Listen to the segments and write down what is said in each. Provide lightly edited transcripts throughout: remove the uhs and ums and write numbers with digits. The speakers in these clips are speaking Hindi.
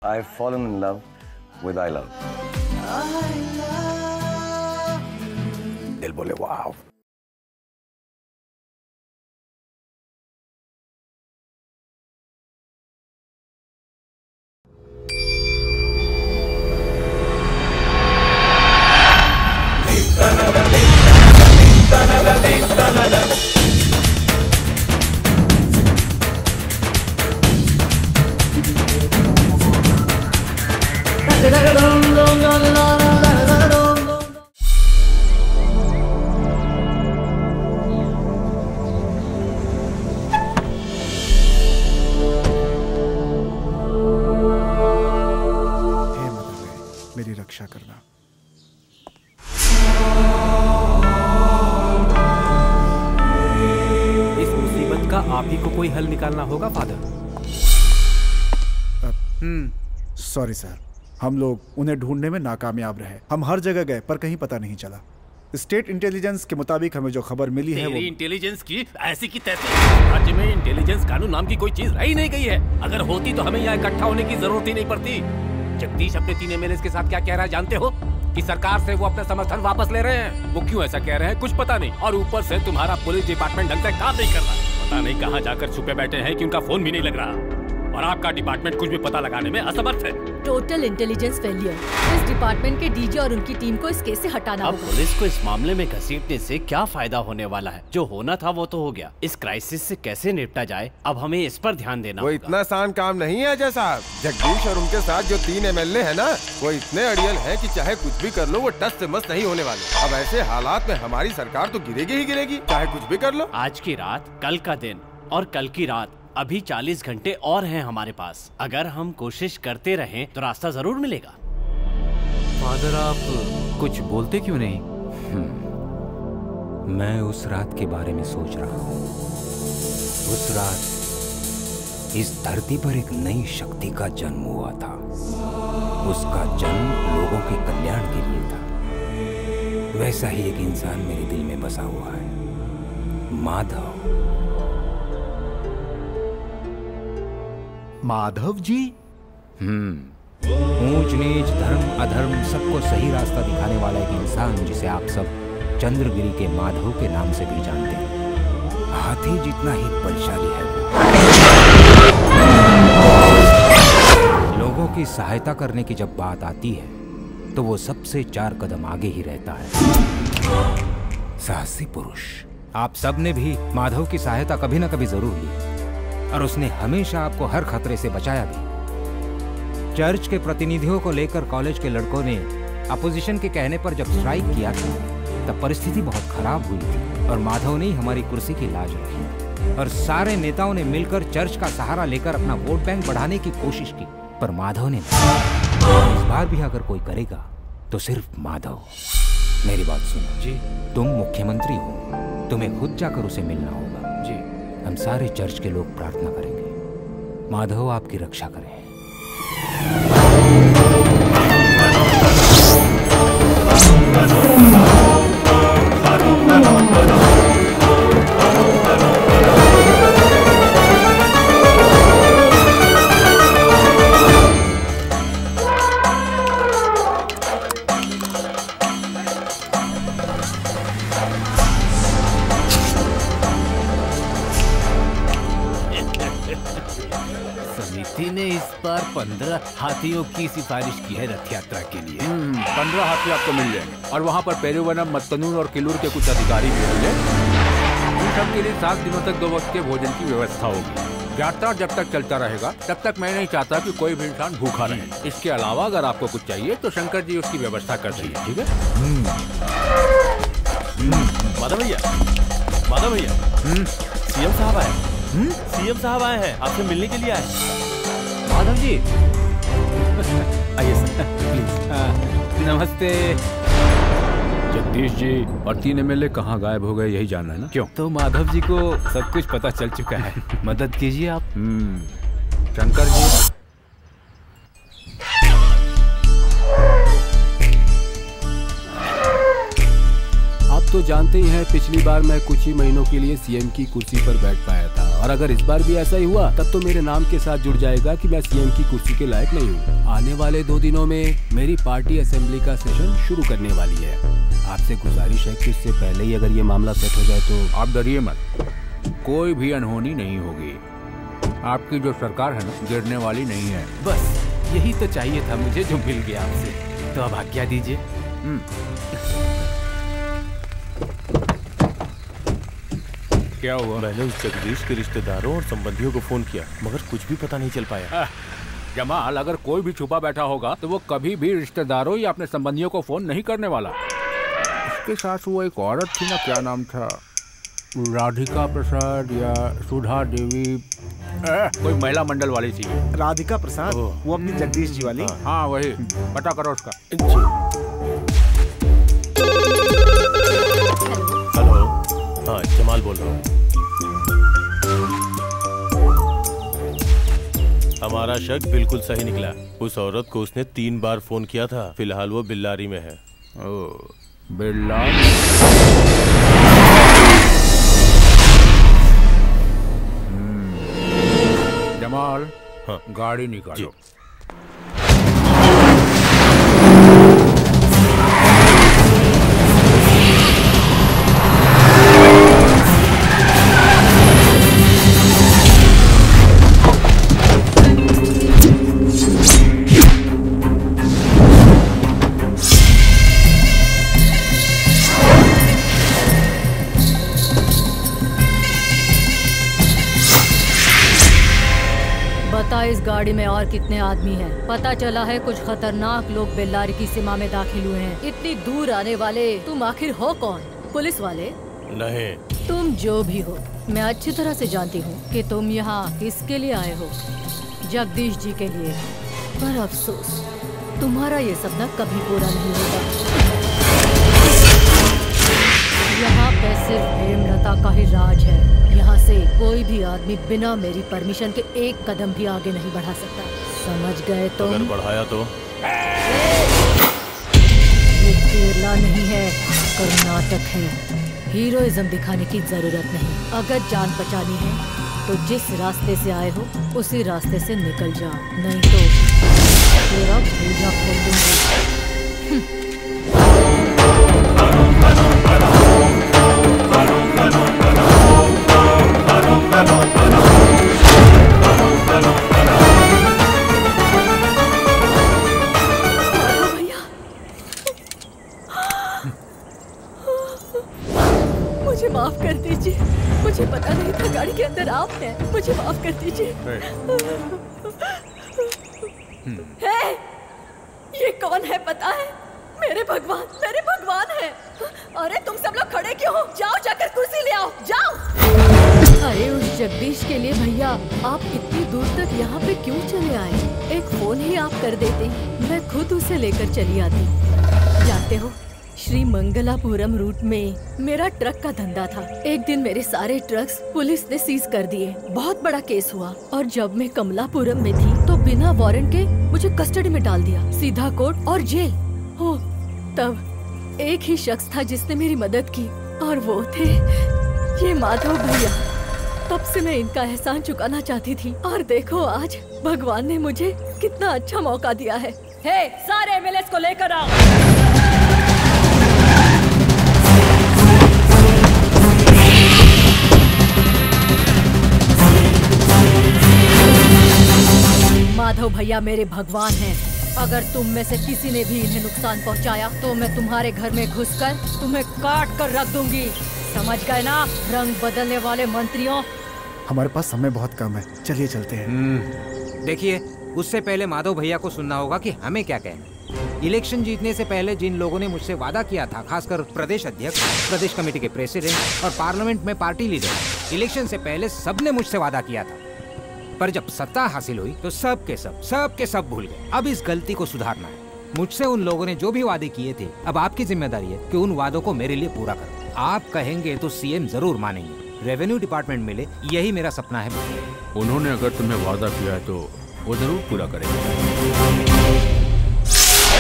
I've fallen in love with I love. दिल बोले वाव. मेरी रक्षा करना। इस मुसीबत का आप ही को कोई हल निकालना होगा फादर। सॉरी सर, हम लोग उन्हें ढूंढने में नाकामयाब रहे। हम हर जगह गए पर कहीं पता नहीं चला। स्टेट इंटेलिजेंस के मुताबिक हमें जो खबर मिली है वो इंटेलिजेंस की ऐसी की तैसी। राज्य में इंटेलिजेंस कानून नाम की कोई चीज रह ही नहीं गई है। अगर होती तो हमें यहाँ इकट्ठा होने की जरूरत ही नहीं पड़ती। जगदीश अपने 3 MLA के साथ क्या कह रहा है जानते हो? कि सरकार से वो अपना समर्थन वापस ले रहे हैं। वो क्यों ऐसा कह रहे हैं कुछ पता नहीं। और ऊपर से तुम्हारा पुलिस डिपार्टमेंट ढंग से काम नहीं कर रहा। पता नहीं कहाँ जाकर छुपे बैठे हैं कि उनका फोन भी नहीं लग रहा। और आपका डिपार्टमेंट कुछ भी पता लगाने में असमर्थ है। Total intelligence failure. इस डिपार्टमेंट के डीजी और उनकी टीम को इस केस से हटाना अब पुलिस को इस मामले में घसीटने से क्या फायदा होने वाला है? जो होना था वो तो हो गया। इस क्राइसिस से कैसे निपटा जाए अब हमें इस पर ध्यान देना वो इतना आसान काम नहीं है अजय साहब। जगदीश और उनके साथ जो 3 MLA है ना, वो इतने अड़ियल हैं कि चाहे कुछ भी कर लो वो टस से मस नहीं होने वाले। अब ऐसे हालात में हमारी सरकार तो गिरेगी ही गिरेगी, चाहे कुछ भी कर लो। आज की रात, कल का दिन और कल की रात, अभी 40 घंटे और हैं हमारे पास। अगर हम कोशिश करते रहें तो रास्ता जरूर मिलेगा। फादर आप कुछ बोलते क्यों नहीं? मैं उस रात के बारे में सोच रहा हूँ। उस रात इस धरती पर एक नई शक्ति का जन्म हुआ था। उसका जन्म लोगों के कल्याण के लिए था। वैसा ही एक इंसान मेरे दिल में बसा हुआ है, माधव। माधव जी? ऊंच नीच धर्म अधर्म सबको सही रास्ता दिखाने वाला एक इंसान जिसे आप सब चंद्रगिरी के माधव के नाम से भी जानते हैं। हाथी जितना ही बलशाली है वो। लोगों की सहायता करने की जब बात आती है तो वो सबसे 4 कदम आगे ही रहता है। साहसी पुरुष। आप सब ने भी माधव की सहायता कभी न कभी जरूर ली और उसने हमेशा आपको हर खतरे से बचाया भी। चर्च के प्रतिनिधियों को लेकर कॉलेज के लड़कों ने अपोजिशन के कहने पर जब स्ट्राइक किया था तब परिस्थिति बहुत खराब हुई थी और माधव ने हमारी कुर्सी की लाज रखी। और सारे नेताओं ने मिलकर चर्च का सहारा लेकर अपना वोट बैंक बढ़ाने की कोशिश की, पर माधव ने नहीं। इस बार भी अगर कोई करेगा तो सिर्फ माधव। मेरी बात सुनो जी, तुम मुख्यमंत्री हो, तुम्हें खुद जाकर उसे मिलना होगा जी। हम सारे चर्च के लोग प्रार्थना करेंगे माधव आपकी रक्षा करें। समिति ने इस बार 15 हाथियों की सिफारिश की है रथ यात्रा के लिए। 15 हाथी आपको मिल जाएंगे और वहाँ पर पेरुवनम, मत्तनूर और किलूर के कुछ अधिकारी भी होंगे। इन सब के लिए 7 दिनों तक 2 वक्त के भोजन की व्यवस्था होगी। यात्रा जब तक चलता रहेगा तब तक मैं नहीं चाहता कि कोई भी इंसान भूखा रहे। इसके अलावा अगर आपको कुछ चाहिए तो शंकर जी उसकी व्यवस्था कर देंगे, ठीक है? माधव भैया, माधव भैया, सीएम साहब आए। सीएम साहब आए हैं, आपसे मिलने के लिए आए। माधव जी आइए सर प्लीज। नमस्ते। जगदीश जी और 3 MLA कहाँ गायब हो गए यही जानना है ना? क्यों? तो माधव जी को सब कुछ पता चल चुका है। मदद कीजिए आप। शंकर जी आप तो जानते ही हैं पिछली बार मैं कुछ ही महीनों के लिए सीएम की कुर्सी पर बैठ पाया था। और अगर इस बार भी ऐसा ही हुआ तब तो मेरे नाम के साथ जुड़ जाएगा कि मैं सीएम की कुर्सी के लायक नहीं हूँ। आने वाले 2 दिनों में मेरी पार्टी असेंबली का सेशन शुरू करने वाली है। आपसे गुजारिश है कि उससे पहले ही अगर ये मामला सेट हो जाए तो। आप डरिए मत, कोई भी अनहोनी नहीं होगी। आपकी जो सरकार है ना, गिरने वाली नहीं है। बस यही तो चाहिए था मुझे, जो मिल गया आपसे। तो अब आज्ञा दीजिए। क्या हुआ? मैंने उस जगदीश के रिश्तेदारों और संबंधियों को फोन किया मगर कुछ भी पता नहीं चल पाया। जमाल, अगर कोई भी छुपा बैठा होगा तो वो कभी भी रिश्तेदारों या अपने संबंधियों को फोन नहीं करने वाला। उसके साथ वो एक औरत थी ना, क्या नाम था, राधिका प्रसाद या सुधा देवी, कोई महिला मंडल वाली थी। राधिका प्रसाद, वो अपनी जगदीश जी वाली। हाँ वही, पता करो उसका। हेलो, हाँ जमाल बोल रहा हूँ। हमारा शक बिल्कुल सही निकला। उस औरत को उसने 3 बार फोन किया था। फिलहाल वो बिल्लारी में है। बिल्लारी? जमाल, हाँ गाड़ी निकालो। इस गाड़ी में और कितने आदमी हैं? पता चला है कुछ खतरनाक लोग बेल्लारी की सीमा में दाखिल हुए हैं। इतनी दूर आने वाले तुम आखिर हो कौन? पुलिस वाले? नहीं। तुम जो भी हो, मैं अच्छी तरह से जानती हूँ कि तुम यहाँ किसके लिए आए हो। जगदीश जी के लिए। पर अफसोस, तुम्हारा ये सपना कभी पूरा नहीं होगा। यहाँ पे सिर्फ हेमलता का ही राज है। यहाँ से कोई भी आदमी बिना मेरी परमिशन के 1 कदम भी आगे नहीं बढ़ा सकता। समझ गए तुम? अगर बढ़ाया तो? ये केरला नहीं है, कर्नाटक है। हीरोइज्म दिखाने की जरूरत नहीं। अगर जान बचानी है तो जिस रास्ते से आए हो उसी रास्ते से निकल जाओ, नहीं तो तेरा भूजा खोल दूंगी। मुझे माफ कर दीजिए, मुझे पता नहीं था गाड़ी के अंदर आप हैं। मुझे माफ कर दीजिए। है, ये कौन है पता है? मेरे भगवान है। अरे तुम सब लोग खड़े क्यों हो? जाओ जाकर कुर्सी ले आओ, जाओ। अरे उस जगदीश के लिए भैया आप इतनी दूर तक यहाँ पे क्यों चले आए? एक फोन ही आप कर देते, मैं खुद उसे लेकर चली आती। जानते हो, श्री मंगलापुरम रूट में मेरा ट्रक का धंधा था। एक दिन मेरे सारे ट्रक्स पुलिस ने सीज कर दिए। बहुत बड़ा केस हुआ और जब मैं कमलापुरम में थी तो बिना वारंट के मुझे कस्टडी में डाल दिया। सीधा कोर्ट और जेल। हो, तब एक ही शख्स था जिसने मेरी मदद की और वो थे ये माधव भैया। तब से मैं इनका एहसान चुकाना चाहती थी और देखो आज भगवान ने मुझे कितना अच्छा मौका दिया है। हे, सारे एमएलएस को लेकर आओ। माधव भैया मेरे भगवान हैं। अगर तुम में से किसी ने भी इन्हें नुकसान पहुंचाया तो मैं तुम्हारे घर में घुसकर तुम्हें काट कर रख दूंगी। समझ गए ना? रंग बदलने वाले मंत्रियों। हमारे पास समय बहुत कम है, चलिए चलते हैं। देखिए, उससे पहले माधव भैया को सुनना होगा कि हमें क्या कहना। इलेक्शन जीतने से पहले जिन लोगों ने मुझसे वादा किया था, खासकर प्रदेश अध्यक्ष, प्रदेश कमेटी के प्रेसिडेंट और पार्लियामेंट में पार्टी लीडर, इलेक्शन से पहले सबने मुझसे वादा किया था। पर जब सत्ता हासिल हुई तो सब के सब भूल गए। अब इस गलती को सुधारना है। मुझसे उन लोगों ने जो भी वादे किए थे, अब आपकी जिम्मेदारी है कि उन वादों को मेरे लिए पूरा करो। आप कहेंगे तो सीएम जरूर मानेंगे। रेवेन्यू डिपार्टमेंट मिले, यही मेरा सपना है। उन्होंने अगर तुम्हें वादा किया है तो वो जरूर पूरा करेंगे।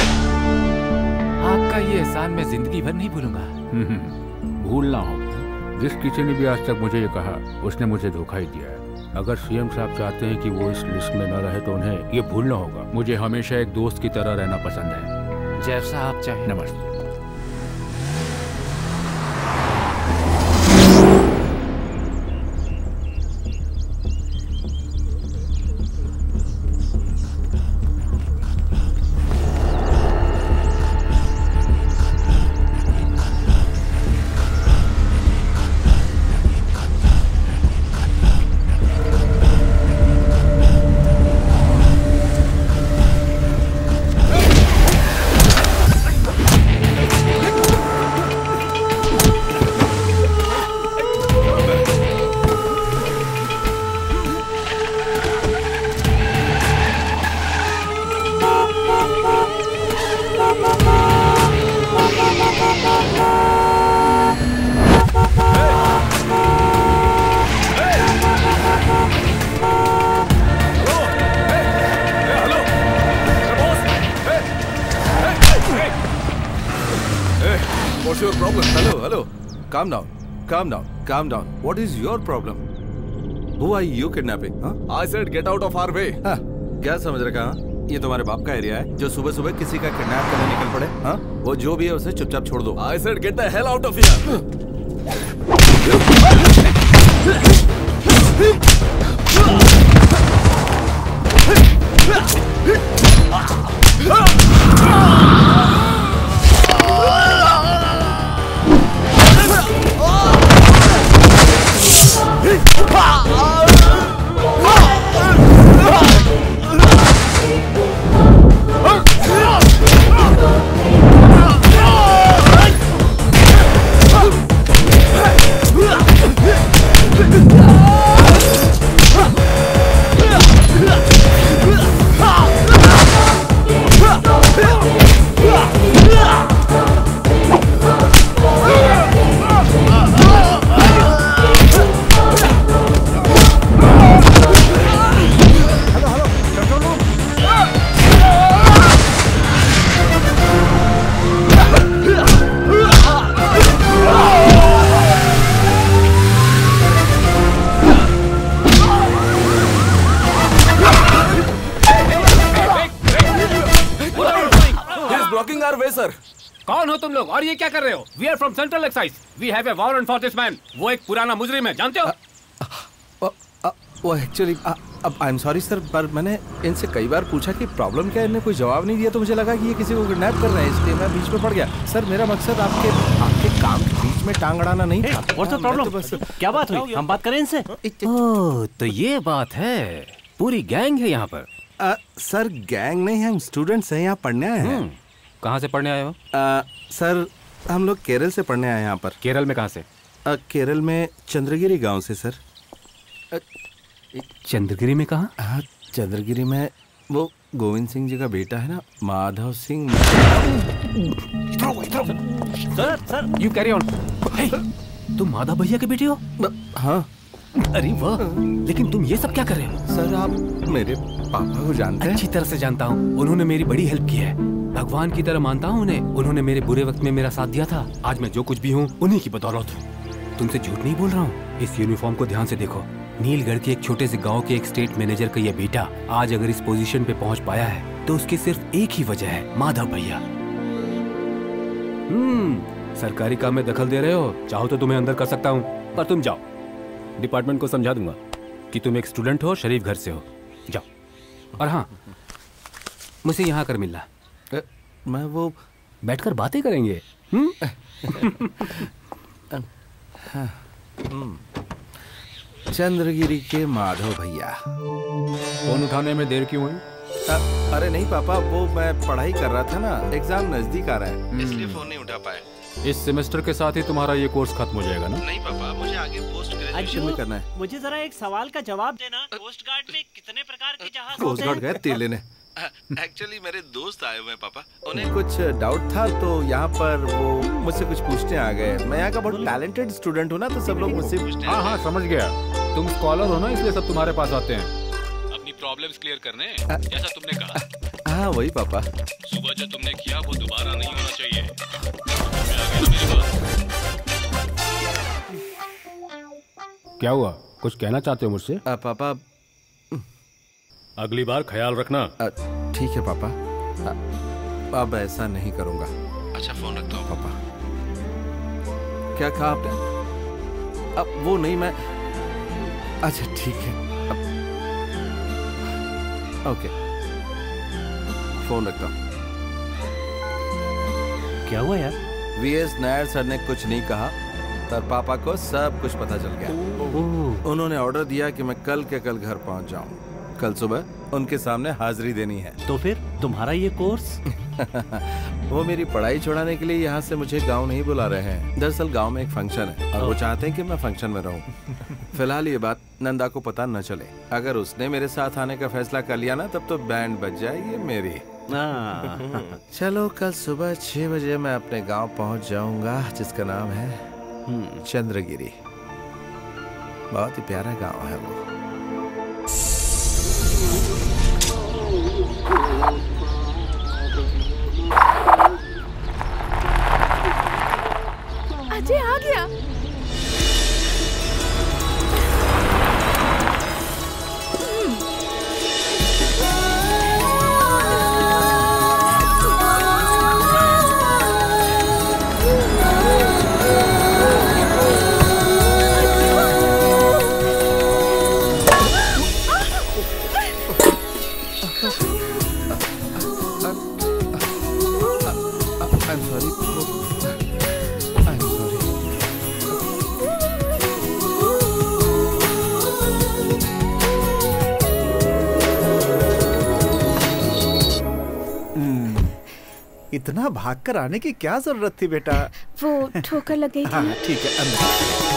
आपका ये एहसान मैं जिंदगी भर नहीं भूलूंगा। भूलना हो जिस किसी ने भी आज तक मुझे ये कहा उसने मुझे धोखा ही दिया है। अगर सीएम साहब चाहते हैं कि वो इस लिस्ट में न रहे तो उन्हें ये भूलना होगा। मुझे हमेशा एक दोस्त की तरह रहना पसंद है। जैसा आप चाहें। नमस्ते। What's your problem? Hello. Calm down. What is your problem? Who are you kidnapping? Huh? I said get out of our way. हाँ, क्या समझ रखा? ये तुम्हारे बाप का एरिया है जो सुबह सुबह किसी का किडनैप करने निकल पड़े? हाँ? वो जो भी है उसे चुपचाप छोड़ दो। I said get the hell out of here. कौन हो तुम लोग और ये क्या कर रहे हो? We are from Central Excise. We have a warrant for this man. वो एक पुराना मुजरिम है, जानते हो? वो एक्चुअली अब आई एम सॉरी सर, पर मैंने इनसे कई बार पूछा कि प्रॉब्लम क्या है, इन्हें कोई जवाब नहीं दिया तो मुझे लगा कि ये किसी को किडनैप कर रहे हैं, इसलिए मैं बीच में पड़ गया। सर मेरा मकसद आपके काम के बीच में टांग अड़ाना नहीं था। What's the problem? क्या बात हुई? हम बात करें इनसे। ओह, तो ये बात है, पूरी गैंग है यहाँ पर। सर गैंग नहीं, हम स्टूडेंट्स हैं, यहाँ पढ़ने आए हैं। कहाँ से पढ़ने आए हो? सर हम लोग केरल से पढ़ने आए हैं यहाँ पर। केरल में कहाँ से? केरल में चंद्रगिरी गांव से सर। चंद्रगिरी में कहाँ? हाँ, चंद्रगिरी में वो गोविंद सिंह जी का बेटा है ना, Madhav Singh. Sir you carry on. तुम माधव भैया के बेटे हो? हाँ। अरे वाह, लेकिन तुम ये सब क्या कर रहे हो? सर आप मेरे पापा को जानते हैं? अच्छी तरह से जानता हूँ, उन्होंने मेरी बड़ी हेल्प की है। भगवान की तरह मानता हूँ उन्हें। उन्होंने मेरे बुरे वक्त में मेरा साथ दिया था। आज मैं जो कुछ भी हूँ उन्हीं की बदौलत हूँ। तुमसे झूठ नहीं बोल रहा हूँ। इस यूनिफॉर्म को ध्यान से देखो। नीलगढ़ के एक छोटे से गांव के एक स्टेट मैनेजर का ये बेटा आज अगर इस पोजीशन पे पहुंच पाया है तो उसकी सिर्फ एक ही वजह है, माधव भैया। सरकारी काम में दखल दे रहे हो, चाहो तो तुम्हें अंदर कर सकता हूँ, पर तुम जाओ। डिपार्टमेंट को समझा दूंगा कि तुम एक स्टूडेंट हो, शरीफ घर से हो। जाओ। और हाँ, मुझसे यहाँ कर मिलना। मैं वो बैठकर बातें करेंगे। चंद्रगिरी के माधव भैया। फोन उठाने में देर क्यों हुई? अरे नहीं पापा, वो मैं पढ़ाई कर रहा था ना, एग्जाम नजदीक आ रहा है, इसलिए फोन नहीं उठा पाए। इस सेमेस्टर के साथ ही तुम्हारा ये कोर्स खत्म हो जाएगा ना? नहीं पापा, मुझे आगे पोस्ट ग्रेजुएशन में करना है। मुझे जरा एक सवाल का जवाब देना। कोस्ट गार्ड में कितने प्रकार के जहाज कोस्ट गार्ड गए तेल लेने। एक्चुअली मेरे दोस्त आए हुए हैं पापा, उन्हें कुछ डाउट था तो यहाँ पर वो मुझसे कुछ पूछने आ गए। मैं यहाँ का बहुत टैलेंटेड स्टूडेंट हूँ ना, तो सब लोग मुझसे पूछते हैं। हाँ समझ गया, तुम स्कॉलर हो ना, इसलिए सब तुम्हारे पास आते हैं अपनी प्रॉब्लम्स क्लियर करने, जैसा तुमने कहा। हाँ वही पापा। सुबह जो तुमने किया वो दोबारा नहीं होना चाहिए। क्या हुआ, कुछ कहना चाहते हो मुझसे? पापा अगली बार ख्याल रखना। ठीक है पापा, अब ऐसा नहीं करूंगा। अच्छा फोन रखता हूँ पापा। क्या कहा आपने? अब वो नहीं, मैं अच्छा ठीक है अब, ओके फोन रखता हूँ। क्या हुआ यार? वीएस नायर सर ने कुछ नहीं कहा, पर पापा को सब कुछ पता चल गया। उन्होंने ऑर्डर दिया कि मैं कल के कल घर पहुंच जाऊं। कल सुबह उनके सामने हाजिरी देनी है। तो फिर तुम्हारा ये कोर्स? वो मेरी पढ़ाई छुड़ाने के लिए यहाँ से मुझे गांव नहीं बुला रहे हैं। दरअसल गांव में एक फंक्शन है और वो चाहते हैं कि मैं फंक्शन में रहूं। फिलहाल ये बात नंदा को पता न चले। अगर उसने मेरे साथ आने का फैसला कर लिया ना, तब तो बैंड बज जाएगी मेरी। चलो कल सुबह 6 बजे मैं अपने गांव पहुंच जाऊंगा, जिसका नाम है चंद्रगिरी। बहुत ही प्यारा गांव है वो। अजय आ गया। इतना भागकर आने की क्या जरूरत थी बेटा? वो ठोकर लग गई थी। हाँ ठीक है, अंदर।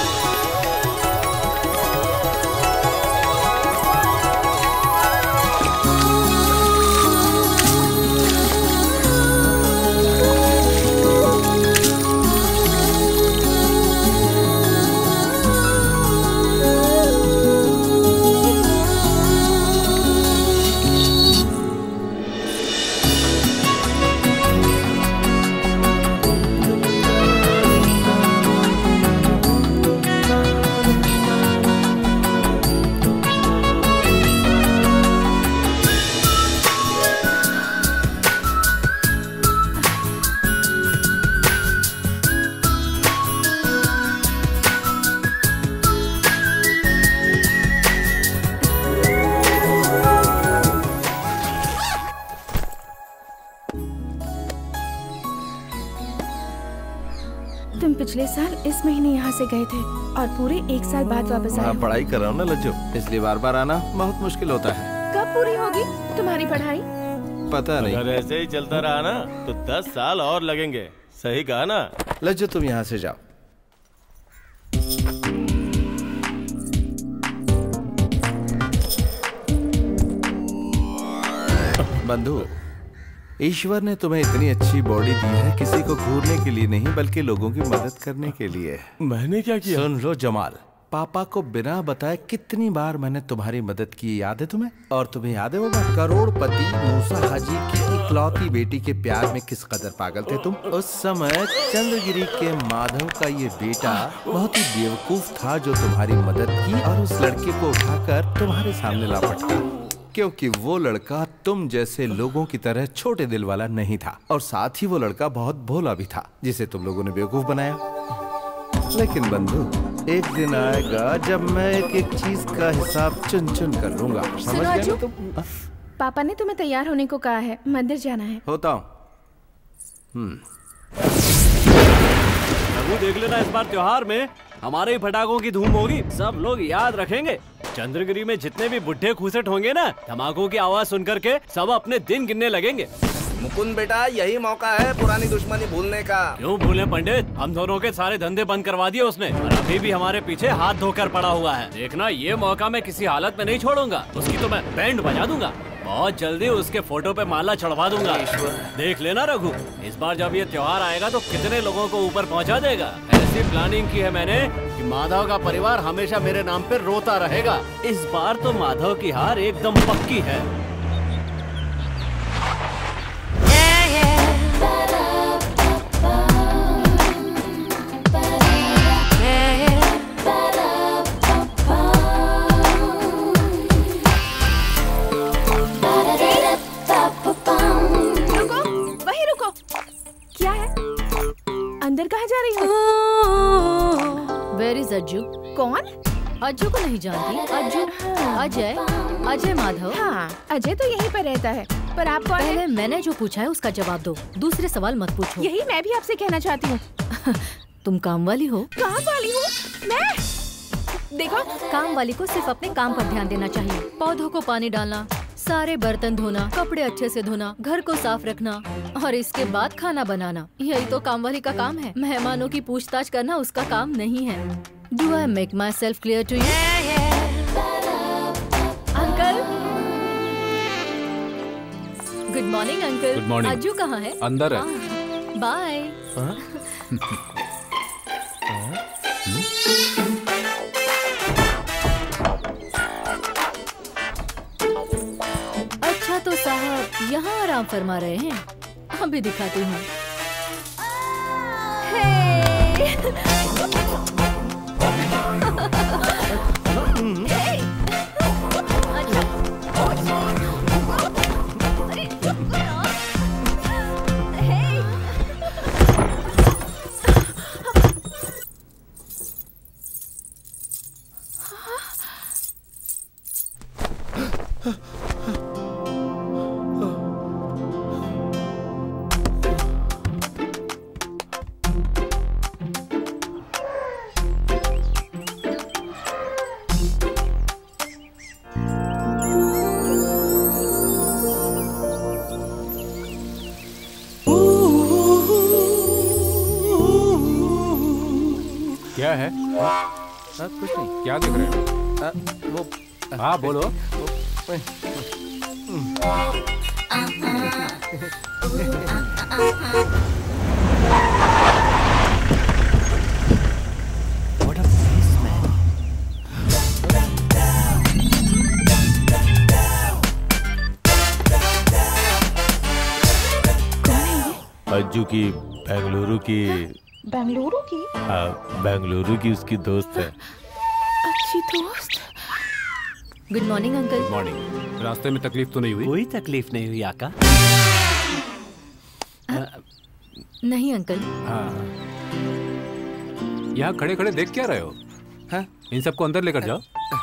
तुम पिछले साल इस महीने यहाँ से गए थे और पूरे 1 साल बाद वापस आए हो। पढ़ाई कर रहा हूँ ना लज्जो, इसलिए बार बार आना बहुत मुश्किल होता है। कब पूरी होगी तुम्हारी पढ़ाई? पता नहीं। अगर ऐसे ही चलता रहा ना तो 10 साल और लगेंगे। सही कहा ना? लज्जो तुम यहाँ से जाओ। बंधु, ईश्वर ने तुम्हें इतनी अच्छी बॉडी दी है किसी को घूरने के लिए नहीं, बल्कि लोगों की मदद करने के लिए। मैंने क्या किया? सुन लो जमाल, पापा को बिना बताए कितनी बार मैंने तुम्हारी मदद की, याद है तुम्हें? और तुम्हें याद है वो बात, करोड़पति मूसा हाजी की इकलौती बेटी के प्यार में किस कदर पागल थे तुम? उस समय चंद्रगिरी के माधव का ये बेटा बहुत ही बेवकूफ था जो तुम्हारी मदद की और उस लड़के को उठाकर तुम्हारे सामने ला पटका, क्योंकि वो लड़का तुम जैसे लोगों की तरह छोटे दिल वाला नहीं था, और साथ ही वो लड़का बहुत भोला भी था जिसे तुम लोगों ने बेवकूफ बनाया। लेकिन बंधु, एक दिन आएगा जब मैं एक एक चीज का हिसाब चुन चुन कर लूंगा, समझ गए ना तुम? पापा ने तुम्हें तैयार होने को कहा है, मंदिर जाना है। होता हूँ। देख लेना, इस बार त्योहार में हमारे ही पटाखों की धूम होगी, सब लोग याद रखेंगे। चंद्रगिरी में जितने भी बुढ़े खूसट होंगे ना, धमाकों की आवाज सुन करके सब अपने दिन गिनने लगेंगे। मुकुंद बेटा, यही मौका है पुरानी दुश्मनी भूलने का। क्यों भूले पंडित? हम दोनों के सारे धंधे बंद करवा दिए उसने, और अभी भी हमारे पीछे हाथ धोकर पड़ा हुआ है। देखना, ये मौका मैं किसी हालत में नहीं छोड़ूंगा। उसकी तो मैं बैंड बजा दूंगा, बहुत जल्दी उसके फोटो पे माला चढ़वा दूंगा। देख लेना रघु, इस बार जब ये त्योहार आएगा तो कितने लोगों को ऊपर पहुंचा देगा। ऐसी प्लानिंग की है मैंने कि माधव का परिवार हमेशा मेरे नाम पे रोता रहेगा। इस बार तो माधव की हार एकदम पक्की है। अंदर कहाँ जा रही हो? Where is Ajju? कौन? अज्जू को नहीं जानती? अज्जू, अजय माधव। हाँ, अजय तो यहीं पर रहता है, पर आप कौन पहले है? मैंने जो पूछा है उसका जवाब दो, दूसरे सवाल मत पूछो। यही मैं भी आपसे कहना चाहती हूँ। तुम काम वाली हो? काम वाली हूँ मैं? देखो, काम वाली को सिर्फ अपने काम पर ध्यान देना चाहिए। पौधों को पानी डालना, सारे बर्तन धोना, कपड़े अच्छे से धोना, घर को साफ रखना और इसके बाद खाना बनाना, यही तो काम वाली का काम है। मेहमानों की पूछताछ करना उसका काम नहीं है। Do I make myself clear to you? Uncle, good morning uncle. Good morning. Ajju कहाँ है? अंदर है। बाय। अच्छा तो साहब यहाँ आराम फरमा रहे हैं, अभी दिखाती हूँ। क्या है? कुछ नहीं। क्या देख रहे हो? वो हाँ बोलो। अज्जू की बेंगलुरु की बेंगलुरु की उसकी दोस्त है। अच्छी दोस्त। Good morning uncle. Good morning. रास्ते में तकलीफ तो नहीं हुई? कोई तकलीफ नहीं हुई आका। नहीं अंकल। यहाँ खड़े खड़े देख क्या रहे हो? हाँ? इन सबको अंदर लेकर जाओ।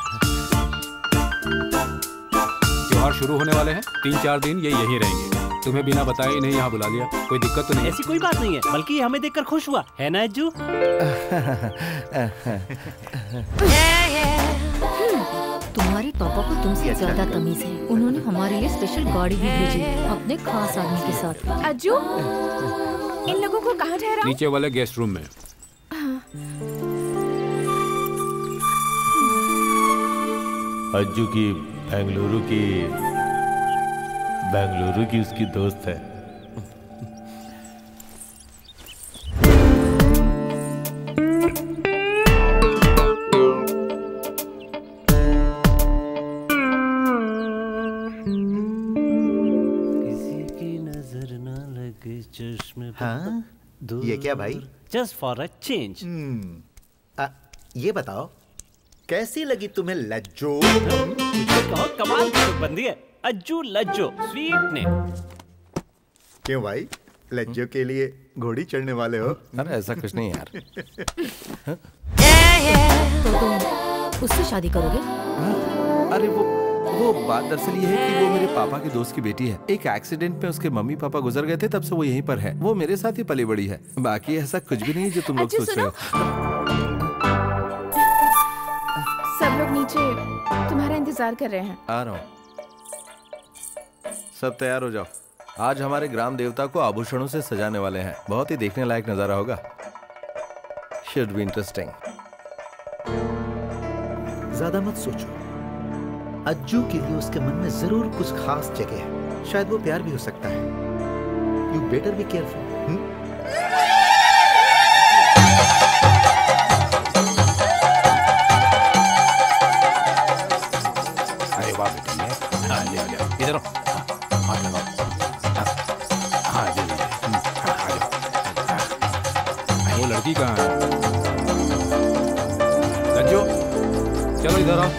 त्योहार शुरू होने वाले हैं, 3-4 दिन ये यहीं रहेंगे। तुम्हें बिना बताए ही नहीं यहाँ बुला लिया, कोई दिक्कत तो नहीं? ऐसी कोई बात नहीं है, बल्कि हमें देखकर खुश हुआ है ना अज्जू? तुम्हारे पापा को तुमसे ज्यादा तमीज है। उन्होंने हमारे लिए स्पेशल गाड़ी भी भेजी अपने खास आदमी के साथ। अज्जू, इन लोगों को कहाँ ठहराऊं? नीचे वाले गेस्ट रूम में। अज्जू की बेंगलुरु की उसकी दोस्त है। किसी की नजर ना लगे चश्मे। हाँ? ये क्या भाई? Just for a change. ये बताओ, कैसी लगी तुम्हें लज्जो? कहो, कमाल की बंदी है अज्जू लज्जो, स्वीट ने। क्यों भाई, लज्जो के लिए घोड़ी चढ़ने वाले हो? अरे ऐसा कुछ नहीं यार। तो तुम उससे शादी करोगे? अरे वो बात दरअसल ये है कि वो मेरे पापा के दोस्त की बेटी है। एक एक्सीडेंट में उसके मम्मी पापा गुजर गए थे, तब से वो यहीं पर है। वो मेरे साथ ही पली बड़ी है। बाकी ऐसा कुछ भी नहीं जो तुम लोग सोच रहे हो। सब लोग नीचे तुम्हारा इंतजार कर रहे हैं। आ रहा हूँ। सब तैयार हो जाओ। आज हमारे ग्राम देवता को आभूषणों से सजाने वाले हैं। बहुत ही देखने लायक नजारा होगा। Should be interesting. ज्यादा मत सोचो। अज्जू के लिए उसके मन में जरूर कुछ खास जगह है। शायद वो प्यार भी हो सकता है। You better be careful. अरे वाह बेटा, ले इधर आओ। हाथ लगाओ। हाँ जी वो लड़की कहाँ है? लज्जो, चलो इधर आओ।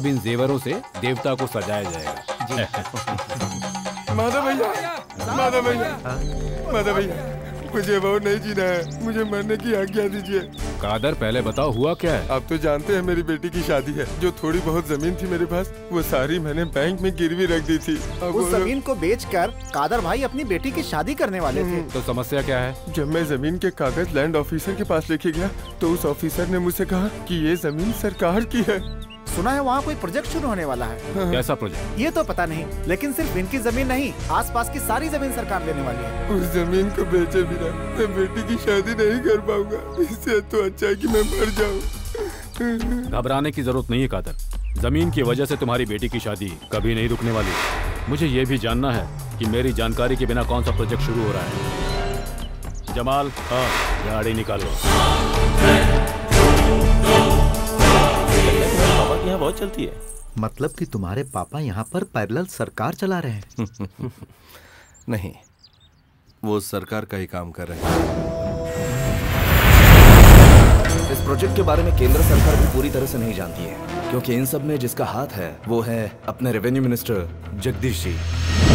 अब इन जेवरों से देवता को सजाया जाएगा। माधव भैया, माधव भैया, माधव भैया, मुझे बहुत नहीं जीना है, मुझे मरने की आज्ञा दीजिए। कादर पहले बताओ हुआ क्या है? आप तो जानते हैं मेरी बेटी की शादी है। जो थोड़ी बहुत जमीन थी मेरे पास, वो सारी मैंने बैंक में गिरवी रख दी थी। उस जमीन को बेचकर कादर भाई अपनी बेटी की शादी करने वाले थे। तो समस्या क्या है? जब मैं जमीन के कागज लैंड ऑफिसर के पास लेके गया तो उस ऑफिसर ने मुझसे कहा कि ये जमीन सरकार की है। सुना है वहाँ कोई प्रोजेक्ट शुरू होने वाला है। कैसा प्रोजेक्ट? ये तो पता नहीं, लेकिन सिर्फ इनकी जमीन नहीं, आसपास की सारी जमीन सरकार लेने वाली है। उस जमीन को बेचे बिना मैं बेटी की शादी नहीं कर पाऊंगा। इससे तो अच्छा है कि मैं मर जाऊं। घबराने की जरूरत नहीं है कादर, जमीन की वजह से तुम्हारी बेटी की शादी कभी नहीं रुकने वाली। मुझे ये भी जानना है कि मेरी जानकारी के बिना कौन सा प्रोजेक्ट शुरू हो रहा है। जमाल, हाँ, गाड़ी निकालो। यहाँ बहुत चलती है। मतलब कि तुम्हारे पापा यहाँ पर पैरेलल सरकार चला रहे हैं? नहीं, वो सरकार का ही काम कर रहे हैं। इस प्रोजेक्ट के बारे में केंद्र सरकार भी पूरी तरह से नहीं जानती है, क्योंकि इन सब में जिसका हाथ है वो है अपने रेवेन्यू मिनिस्टर जगदीश जी।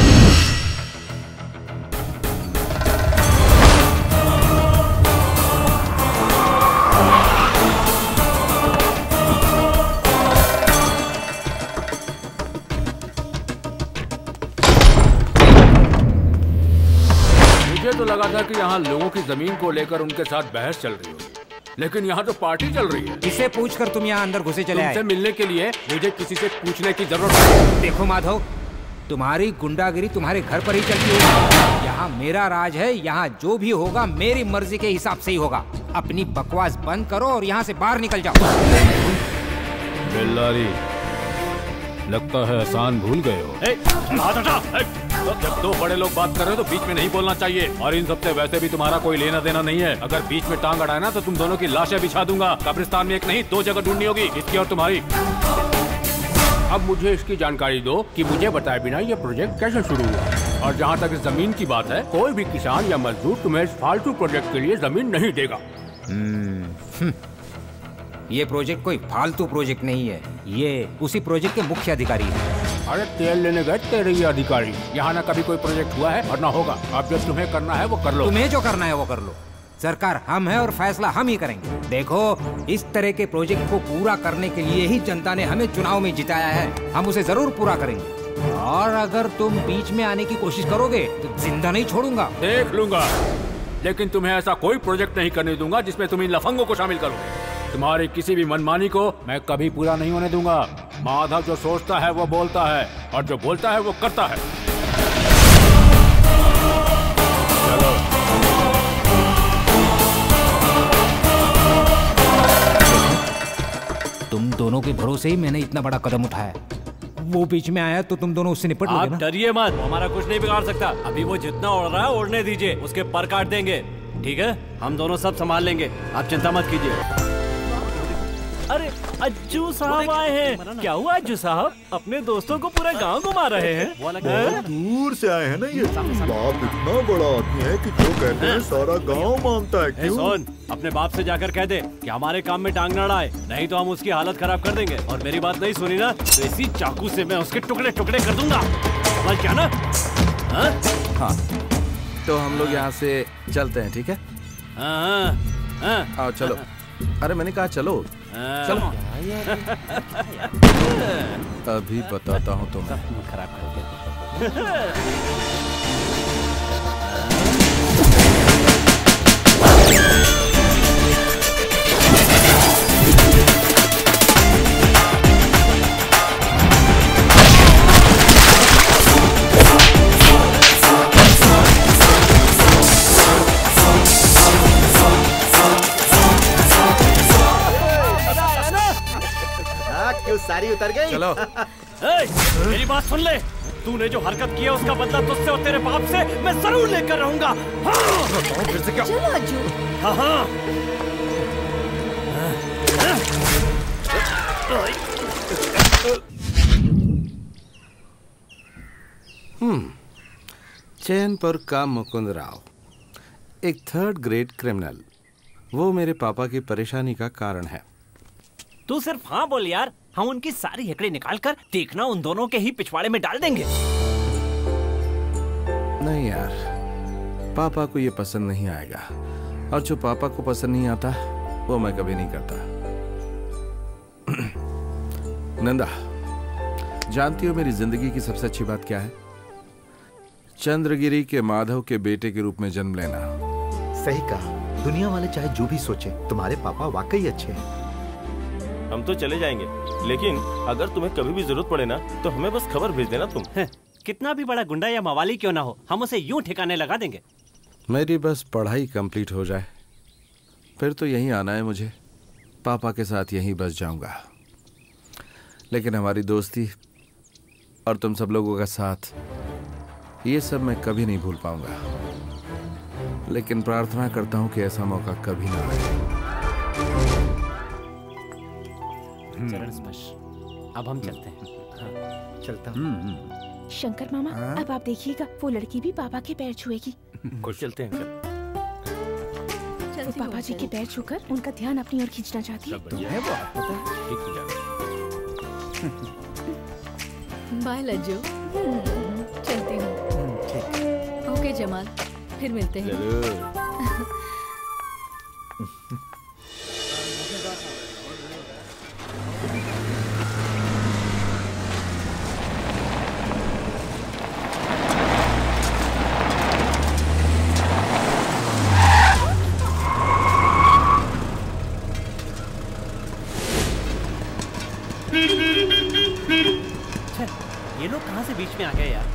मुझे तो लगा था कि यहाँ लोगों की जमीन को लेकर उनके साथ बहस चल रही होगी, लेकिन यहाँ तो पार्टी चल रही है। किसे पूछकर तुम यहाँ अंदर घुसे चले आए? तुमसे मिलने के लिए मुझे किसी से पूछने की जरूरत नहीं। देखो माधव, तुम्हारी गुंडागिरी तुम्हारे घर पर ही चलती होगी। यहाँ मेरा राज है, यहाँ जो भी होगा मेरी मर्जी के हिसाब से ही होगा। अपनी बकवास बंद करो और यहाँ से बाहर निकल जाओ। बिल्लारी, लगता है एहसान भूल गए हो। जब दो बड़े लोग बात कर रहे हो तो बीच में नहीं बोलना चाहिए, और इन सबसे वैसे भी तुम्हारा कोई लेना देना नहीं है। अगर बीच में टांग अड़ाए ना तो तुम दोनों की लाशें बिछा दूंगा। कब्रिस्तान में एक नहीं 2 जगह ढूंढनी होगी, इसकी और तुम्हारी। अब मुझे इसकी जानकारी दो कि मुझे बताए बिना ये प्रोजेक्ट कैसे शुरू हुआ, और जहाँ तक इस जमीन की बात है, कोई भी किसान या मजदूर तुम्हें इस फालतू प्रोजेक्ट के लिए जमीन नहीं देगा। ये प्रोजेक्ट कोई फालतू प्रोजेक्ट नहीं है, ये उसी प्रोजेक्ट के मुख्य अधिकारी हैं। अरे तेल लेने गए तेरे ही अधिकारी। यहाँ ना कभी कोई प्रोजेक्ट हुआ है और ना होगा। अब जो तुम्हें करना है वो कर लो। तुम्हें जो करना है वो कर लो। सरकार हम है और फैसला हम ही करेंगे। देखो, इस तरह के प्रोजेक्ट को पूरा करने के लिए ही जनता ने हमें चुनाव में जिताया है। हम उसे जरूर पूरा करेंगे, और अगर तुम बीच में आने की कोशिश करोगे तो जिंदा नहीं छोड़ूंगा। देख लूंगा, लेकिन तुम्हें ऐसा कोई प्रोजेक्ट नहीं करने दूंगा जिसमें तुम इन लफंगों को शामिल करो। तुम्हारी किसी भी मनमानी को मैं कभी पूरा नहीं होने दूंगा। माधव जो सोचता है वो बोलता है, और जो बोलता है वो करता है। चलो। तुम दोनों के भरोसे ही मैंने इतना बड़ा कदम उठाया। वो बीच में आया तो तुम दोनों उससे निपट लोगे ना? आप डरिए मत, हमारा कुछ नहीं बिगाड़ सकता। अभी वो जितना उड़ रहा है उड़ने दीजिए, उसके पर काट देंगे, ठीक है? हम दोनों सब संभाल लेंगे, आप चिंता मत कीजिए। अरे अज्जू साहब आए हैं। क्या हुआ अज्जू साहब? अपने दोस्तों को पूरा गांव घुमा रहे हैं। बहुत दूर से आए हैं ना ये। बाप इतना बड़ा आदमी है कि जो कहते हैं सारा गांव मानता है। क्यों? सुन, अपने बाप से जाकर कह दे कि हमारे काम में टांग न अड़ाए, नहीं तो हम उसकी हालत खराब कर देंगे। और मेरी बात नहीं सुनी ना तो इसी चाकू से मैं उसके टुकड़े टुकड़े कर दूंगा, समझ क्या ना? हाँ, तो हम लोग यहाँ से चलते हैं, ठीक है? हाँ, चलो। अरे मैंने कहा चलो। चलो। अभी बताता हूँ तुम्हें। खराब कर क्यों सारी उतर गई? चलो। मेरी बात सुन ले, तूने जो हरकत की है उसका बदला तुझसे और तेरे बाप से मैं जरूर लेकर रहूंगा। हाँ। फिर से क्या? चलो अज्जू। हाँ। चैनपुर का मुकुंद राव, एक 3rd ग्रेड क्रिमिनल। वो मेरे पापा की परेशानी का कारण है। तू सिर्फ हाँ बोल यार, हम उनकी सारी हेकड़े निकाल कर देखना उन दोनों के ही पिछवाड़े में डाल देंगे। नहीं यार, पापा को ये पसंद नहीं आएगा, और जो पापा को पसंद नहीं आता वो मैं कभी नहीं करता। नंदा, जानती हो मेरी जिंदगी की सबसे अच्छी बात क्या है? चंद्रगिरी के माधव के बेटे के रूप में जन्म लेना। सही कहा। दुनिया वाले चाहे जो भी सोचे, तुम्हारे पापा वाकई अच्छे हैं। हम तो चले जाएंगे, लेकिन अगर तुम्हें कभी भी जरूरत पड़े ना तो हमें बस खबर भेज देना तुम। कितना भी बड़ा गुंडा या मवाली क्यों ना हो, हम उसे यूं ठिकाने लगा देंगे। मेरी बस पढ़ाई कंप्लीट हो जाए, फिर तो यहीं आना है मुझे। पापा के साथ यहीं बस जाऊंगा। लेकिन हमारी दोस्ती और तुम सब लोगों का साथ, ये सब मैं कभी नहीं भूल पाऊंगा। लेकिन प्रार्थना करता हूं कि ऐसा मौका कभी ना आए। चरण स्पर्श। अब हम चलते हैं। चलता शंकर मामा, अब आप देखिएगा, वो लड़की भी पापा के पैर छुएगी। कुछ चलते हैं अंकल। वो पापा जी के पैर छूकर उनका ध्यान अपनी ओर खींचना चाहती है। तुम्हें वो पता है? ठीक हो जाएगा। बाय लज्जू, चलती हूँ। ओके जमाल, फिर मिलते हैं। ये लोग कहाँ से बीच में आ गए यार?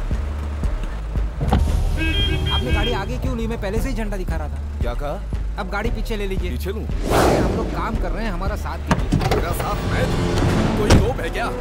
आपने गाड़ी आगे क्यों ली? मैं पहले से ही झंडा दिखा रहा था। क्या कहा? अब गाड़ी पीछे ले लीजिए। पीछे लूं? हम लोग काम कर रहे हैं, हमारा साथ दीजिए। मेरा साथ? मैं? कोई लोग है क्या?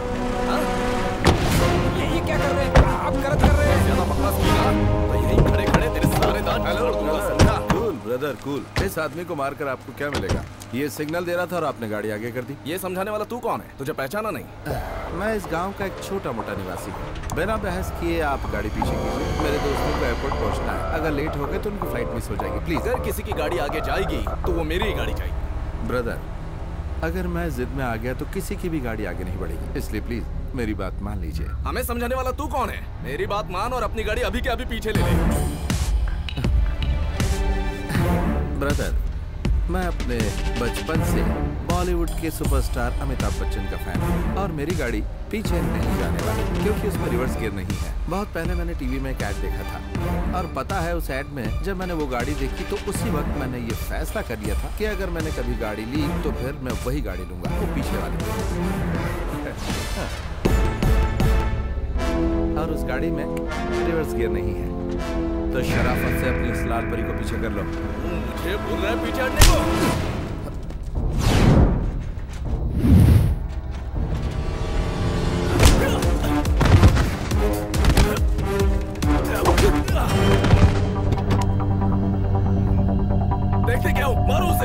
ये क्या कर रहे हैं आप? गलत कर रहे हैं। ज्यादा बकवास की ना तो यहीं खड़े खड़े तेरे सारे दांत तोड़ दूंगा। समझा? Cool brother cool. इस आदमी को मारकर आपको क्या मिलेगा? ये सिग्नल दे रहा था और आपने गाड़ी आगे कर दी। ये समझाने वाला तू कौन है? तुझे पहचाना नहीं? मैं इस गांव का एक छोटा मोटा निवासी हूँ। बिना बहस किए आप गाड़ी पीछे कीजिए। मेरे दोस्तों को एयरपोर्ट पहुंचना है। अगर लेट हो गए तो उनकी फ्लाइट मिस हो जाएगी। प्लीज। अगर किसी की गाड़ी आगे जाएगी तो वो मेरी ही गाड़ी जाएगी। ब्रदर, अगर मैं जिद में आ गया तो किसी की भी गाड़ी आगे नहीं बढ़ेगी, इसलिए प्लीज मेरी बात मान लीजिए। हमें समझाने वाला तू कौन है? मेरी बात मान और अपनी गाड़ी अभी के अभी पीछे ले ले। ब्रदर, मैं अपने बचपन से बॉलीवुड के सुपरस्टार अमिताभ बच्चन का फैन हूँ और मेरी गाड़ी पीछे नहीं जाने वाली क्योंकि उसमें रिवर्स गियर नहीं है। बहुत पहले मैंने टीवी में एक ऐड देखा था और पता है उस ऐड में जब मैंने वो गाड़ी देखी तो उसी वक्त मैंने ये फैसला कर लिया था कि अगर मैंने कभी गाड़ी ली तो फिर मैं वही गाड़ी लूंगा, वो पीछे वाली। और उस गाड़ी में रिवर्स गियर नहीं है, तो शराफत से अपनी उस लाल परी को पीछे कर लो। मुझे बोल रहा है पीछे हटने को? देखते क्या हो? मारो उसे।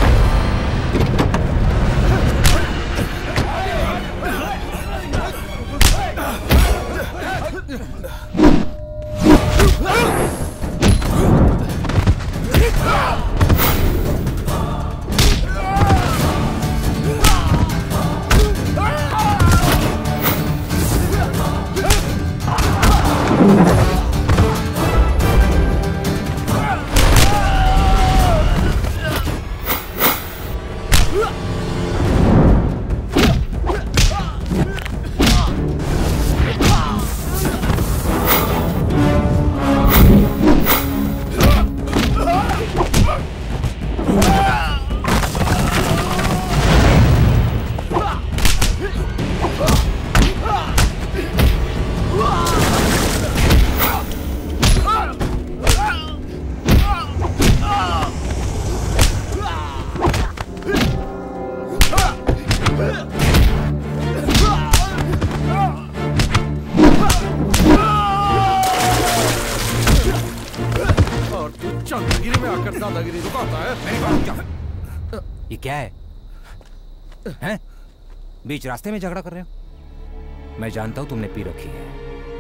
ये क्या है? हैं? बीच रास्ते में झगड़ा कर रहे हो? मैं जानता हूं तुमने पी रखी है।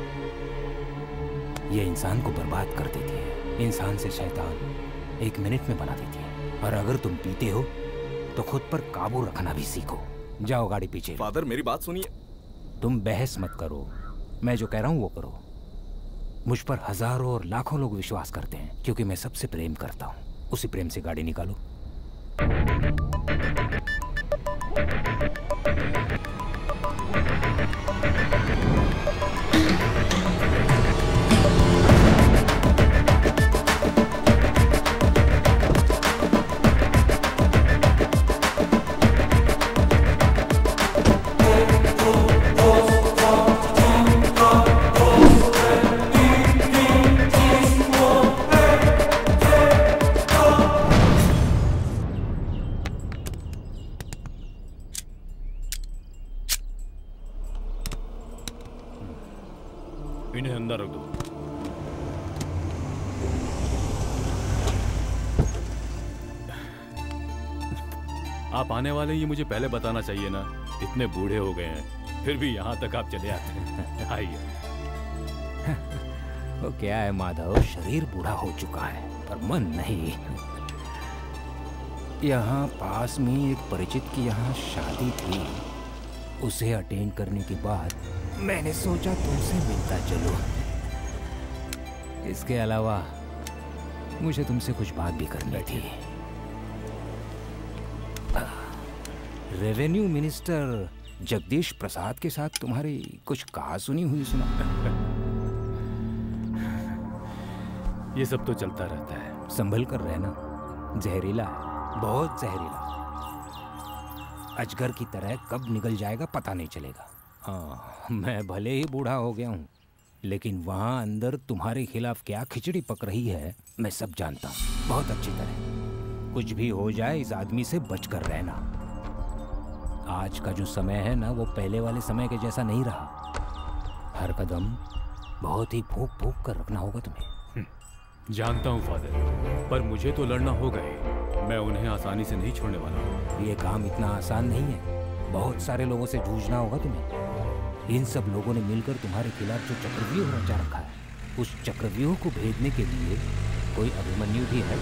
ये इंसान को बर्बाद कर देती है, इंसान से शैतान 1 मिनट में बना देती है। और अगर तुम पीते हो तो खुद पर काबू रखना भी सीखो। जाओ गाड़ी पीछे। फादर मेरी बात सुनिए। तुम बहस मत करो, मैं जो कह रहा हूँ वो करो। मुझ पर हजारों और लाखों लोग विश्वास करते हैं क्योंकि मैं सबसे प्रेम करता हूँ। उसी प्रेम से गाड़ी निकालो। इन्हें अंदर रख दो। आप आने वाले ये मुझे पहले बताना चाहिए ना। इतने बूढ़े हो गए हैं फिर भी यहाँ तक आप चले आते हैं। आइए। वो क्या है माधव, शरीर बूढ़ा हो चुका है पर मन नहीं। यहाँ पास में एक परिचित की यहाँ शादी थी, उसे अटेंड करने के बाद मैंने सोचा तुमसे मिलता चलो। इसके अलावा मुझे तुमसे कुछ बात भी करनी थी। रेवेन्यू मिनिस्टर जगदीश प्रसाद के साथ तुम्हारी कुछ कहा सुनी हुई सुना? ये सब तो चलता रहता है। संभल कर रहना, जहरीला है, बहुत जहरीला। अजगर की तरह कब निकल जाएगा पता नहीं चलेगा। हाँ, मैं भले ही बूढ़ा हो गया हूँ लेकिन वहाँ अंदर तुम्हारे खिलाफ क्या खिचड़ी पक रही है मैं सब जानता हूँ बहुत अच्छी तरह। कुछ भी हो जाए इस आदमी से बचकर रहना। आज का जो समय है ना वो पहले वाले समय के जैसा नहीं रहा। हर कदम बहुत ही फूंक फूंक कर रखना होगा तुम्हें। जानता हूँ फादर, पर मुझे तो लड़ना होगा ही। मैं उन्हें आसानी से नहीं छोड़ने वाला हूँ। ये काम इतना आसान नहीं है, बहुत सारे लोगों से जूझना होगा तुम्हें। इन सब लोगों ने मिलकर तुम्हारे खिलाफ जो चक्रव्यूह रचा रखा है, उस चक्रव्यूह को भेदने के लिए कोई अभिमन्यु भी है?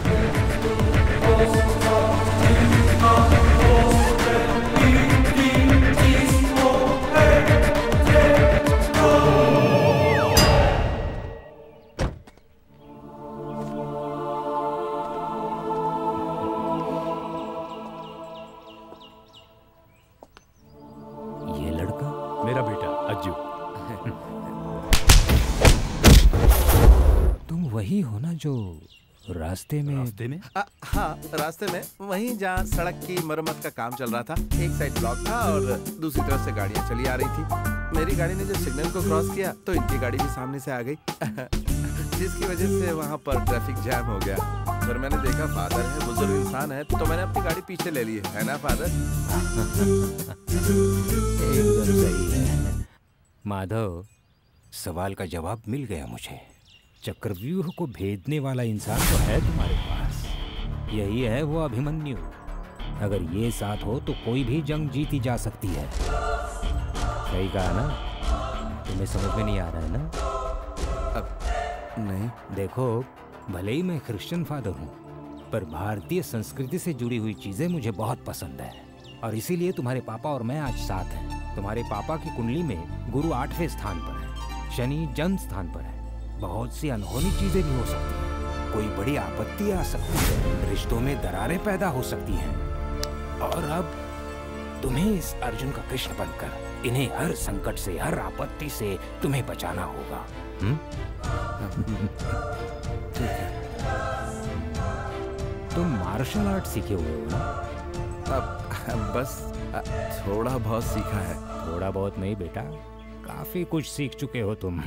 ये लड़का मेरा बेटा अज्जू। तुम वही हो ना जो रास्ते में? हाँ, रास्ते में वहीं जहाँ सड़क की मरम्मत का काम चल रहा था। एक साइड ब्लॉक था और दूसरी तरफ से गाड़ियाँ चली आ रही थी। मेरी गाड़ी ने जब सिग्नल को क्रॉस किया तो इनकी गाड़ी भी सामने से आ गई जिसकी वजह से वहाँ पर ट्रैफिक जैम हो गया। फिर मैंने देखा फादर है, बुजुर्ग इंसान है, तो मैंने अपनी गाड़ी पीछे ले ली है ना फादर? एकदम सही है माधव, सवाल का जवाब मिल गया मुझे। चक्रव्यूह को भेदने वाला इंसान तो है तुम्हारे पास, यही है वो अभिमन्यु। अगर ये साथ हो तो कोई भी जंग जीती जा सकती है। सही कहा ना? तुम्हें समझ में नहीं आ रहा है ना? अब नहीं। देखो, भले ही मैं क्रिश्चियन फादर हूँ पर भारतीय संस्कृति से जुड़ी हुई चीजें मुझे बहुत पसंद है और इसीलिए तुम्हारे पापा और मैं आज साथ हैं। तुम्हारे पापा की कुंडली में गुरु 8वें स्थान पर है, शनि जन्म स्थान पर है। बहुत सी अनहोनी चीजें भी हो सकती हैं, कोई बड़ी आपत्ति आ सकती है, रिश्तों में दरारें पैदा हो सकती हैं। और अब तुम्हें इस अर्जुन का कृष्ण बनकर इन्हें हर संकट से, हर आपत्ति से तुम्हें बचाना होगा। तुम मार्शल आर्ट सीखे हुए हो ना? अब बस थोड़ा बहुत सीखा है। थोड़ा बहुत नहीं बेटा, काफी कुछ सीख चुके हो तुम।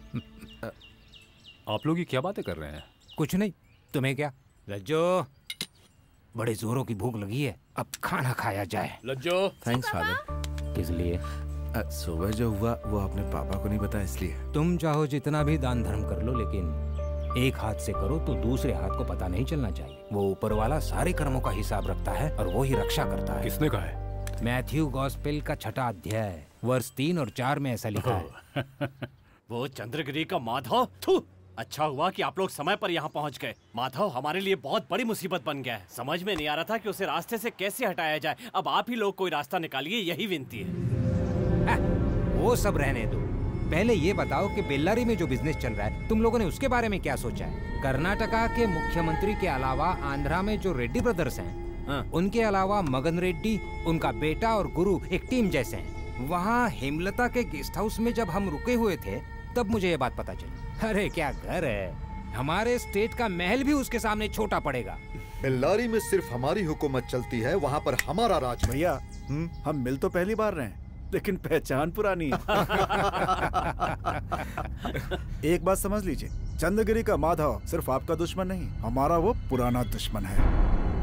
आप लोग ये क्या बातें कर रहे हैं? कुछ नहीं, तुम्हें क्या? लज्जो, बड़े जोरों की भूख लगी है, अब खाना खाया जाए। लज्जो। Thanks father. किस लिए? सुबह जो हुआ वो अपने पापा को नहीं बताया इसलिए। तुम चाहो जितना भी दान धर्म कर लो लेकिन एक हाथ से करो तो दूसरे हाथ को पता नहीं चलना चाहिए। वो ऊपर वाला सारे कर्मों का हिसाब रखता है और वो ही रक्षा करता है। किसने कहा है? मैथ्यू गॉस्पेल का 6वां अध्याय वर्ष 3 और 4 में ऐसा लिखा है। वो चंद्रगिरी का माधव, थू, अच्छा हुआ कि आप लोग समय पर यहाँ पहुँच गए। माधव हमारे लिए बहुत बड़ी मुसीबत बन गया है। समझ में नहीं आ रहा था कि उसे रास्ते से कैसे हटाया जाए। अब आप ही लोग कोई रास्ता निकालिए, यही विनती है। वो सब रहने दो, पहले ये बताओ कि बेल्लारी में जो बिजनेस चल रहा है तुम लोगों ने उसके बारे में क्या सोचा है? कर्नाटका के मुख्यमंत्री के अलावा आंध्रा में जो रेड्डी ब्रदर्स हैं, उनके अलावा मगन रेड्डी, उनका बेटा और गुरु एक टीम जैसे हैं। वहाँ हेमलता के गेस्ट हाउस में जब हम रुके हुए थे तब मुझे ये बात पता चली। अरे क्या घर है, हमारे स्टेट का महल भी उसके सामने छोटा पड़ेगा। बेल्लारी में सिर्फ हमारी हुकूमत चलती है, वहाँ पर हमारा राज। भैया हम मिल तो पहली बार रहे हैं, लेकिन पहचान पुरानी है। एक बात समझ लीजिए, चंद्रगिरी का माधव सिर्फ आपका दुश्मन नहीं, हमारा वो पुराना दुश्मन है।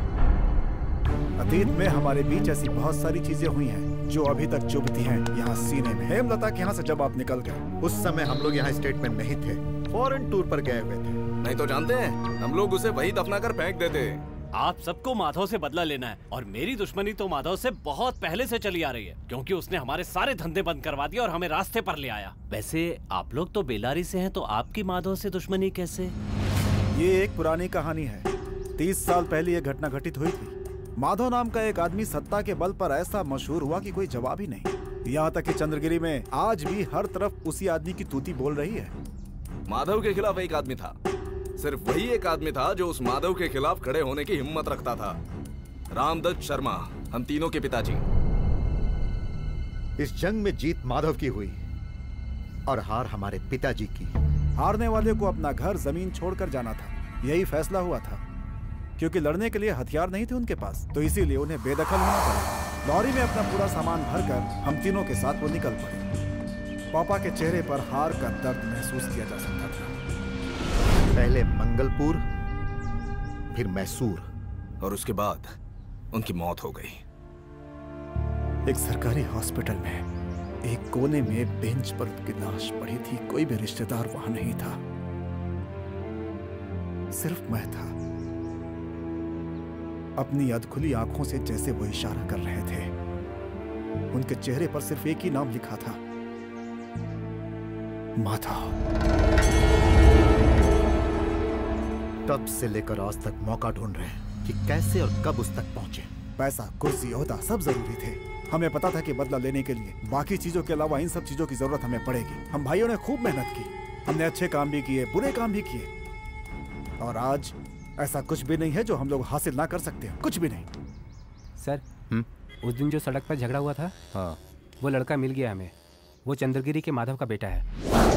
अतीत में हमारे बीच ऐसी बहुत सारी चीजें हुई हैं जो अभी तक चुभती हैं यहाँ सीने में। हेमलता के यहाँ से जब आप निकल गए, उस समय हम लोग यहाँ स्टेट में नहीं थे, फॉरेन टूर पर गए हुए थे। नहीं तो जानते हैं, हम लोग उसे वही दफना कर फेंक देते। आप सबको माधव से बदला लेना है, और मेरी दुश्मनी तो माधव से बहुत पहले से चली आ रही है, क्योंकि उसने हमारे सारे धंधे बंद करवा दिए और हमें रास्ते पर ले आया। वैसे आप लोग तो बेल्लारी से हैं, तो आपकी माधव से दुश्मनी कैसे? ये एक पुरानी कहानी है। 30 साल पहले ये घटना घटित हुई थी। माधव नाम का एक आदमी सत्ता के बल पर ऐसा मशहूर हुआ कि कोई जवाब ही नहीं। यहाँ तक कि चंद्रगिरी में आज भी हर तरफ उसी आदमी की तूती बोल रही है। माधव के खिलाफ एक आदमी था, सिर्फ वही एक आदमी था जो उस माधव के खिलाफ खड़े होने की हिम्मत रखता था। रामदत्त शर्मा, हम तीनों के पिताजी। इस जंग में जीत माधव की हुई और हार हमारे पिताजी की। हारने वाले को अपना घर जमीन छोड़कर जाना था, यही फैसला हुआ था। क्योंकि लड़ने के लिए हथियार नहीं थे उनके पास, तो इसीलिए उन्हें बेदखल होना पड़ा। लॉरी में अपना पूरा सामान भरकर हम तीनों के साथ वो निकल पड़े। पापा के चेहरे पर हार का दर्द महसूस किया जा सकता था। पहले मंगलपुर, फिर मैसूर, और उसके बाद उनकी मौत हो गई। एक सरकारी हॉस्पिटल में एक कोने में बेंच पर उनकी लाश पड़ी थी। कोई भी रिश्तेदार वहां नहीं था, सिर्फ मैं था। अपनी अधखुली आंखों से जैसे वो इशारा कर रहे थे। उनके चेहरे पर सिर्फ एक ही नाम लिखा था, माधव। तब से लेकर आज तक मौका ढूंढ रहे हैं कि कैसे और कब उस तक पहुंचे। पैसा, कुर्सी, ओहदा सब जरूरी थे। हमें पता था कि बदला लेने के लिए बाकी चीजों के अलावा इन सब चीजों की जरूरत हमें पड़ेगी। हम भाइयों ने खूब मेहनत की, हमने अच्छे काम भी किए, बुरे काम भी किए, और आज ऐसा कुछ भी नहीं है जो हम लोग हासिल ना कर सकते हैं, कुछ भी नहीं। सर, उस दिन जो सड़क पर झगड़ा हुआ था, हाँ, वो लड़का मिल गया हमें। वो चंद्रगिरी के माधव का बेटा है।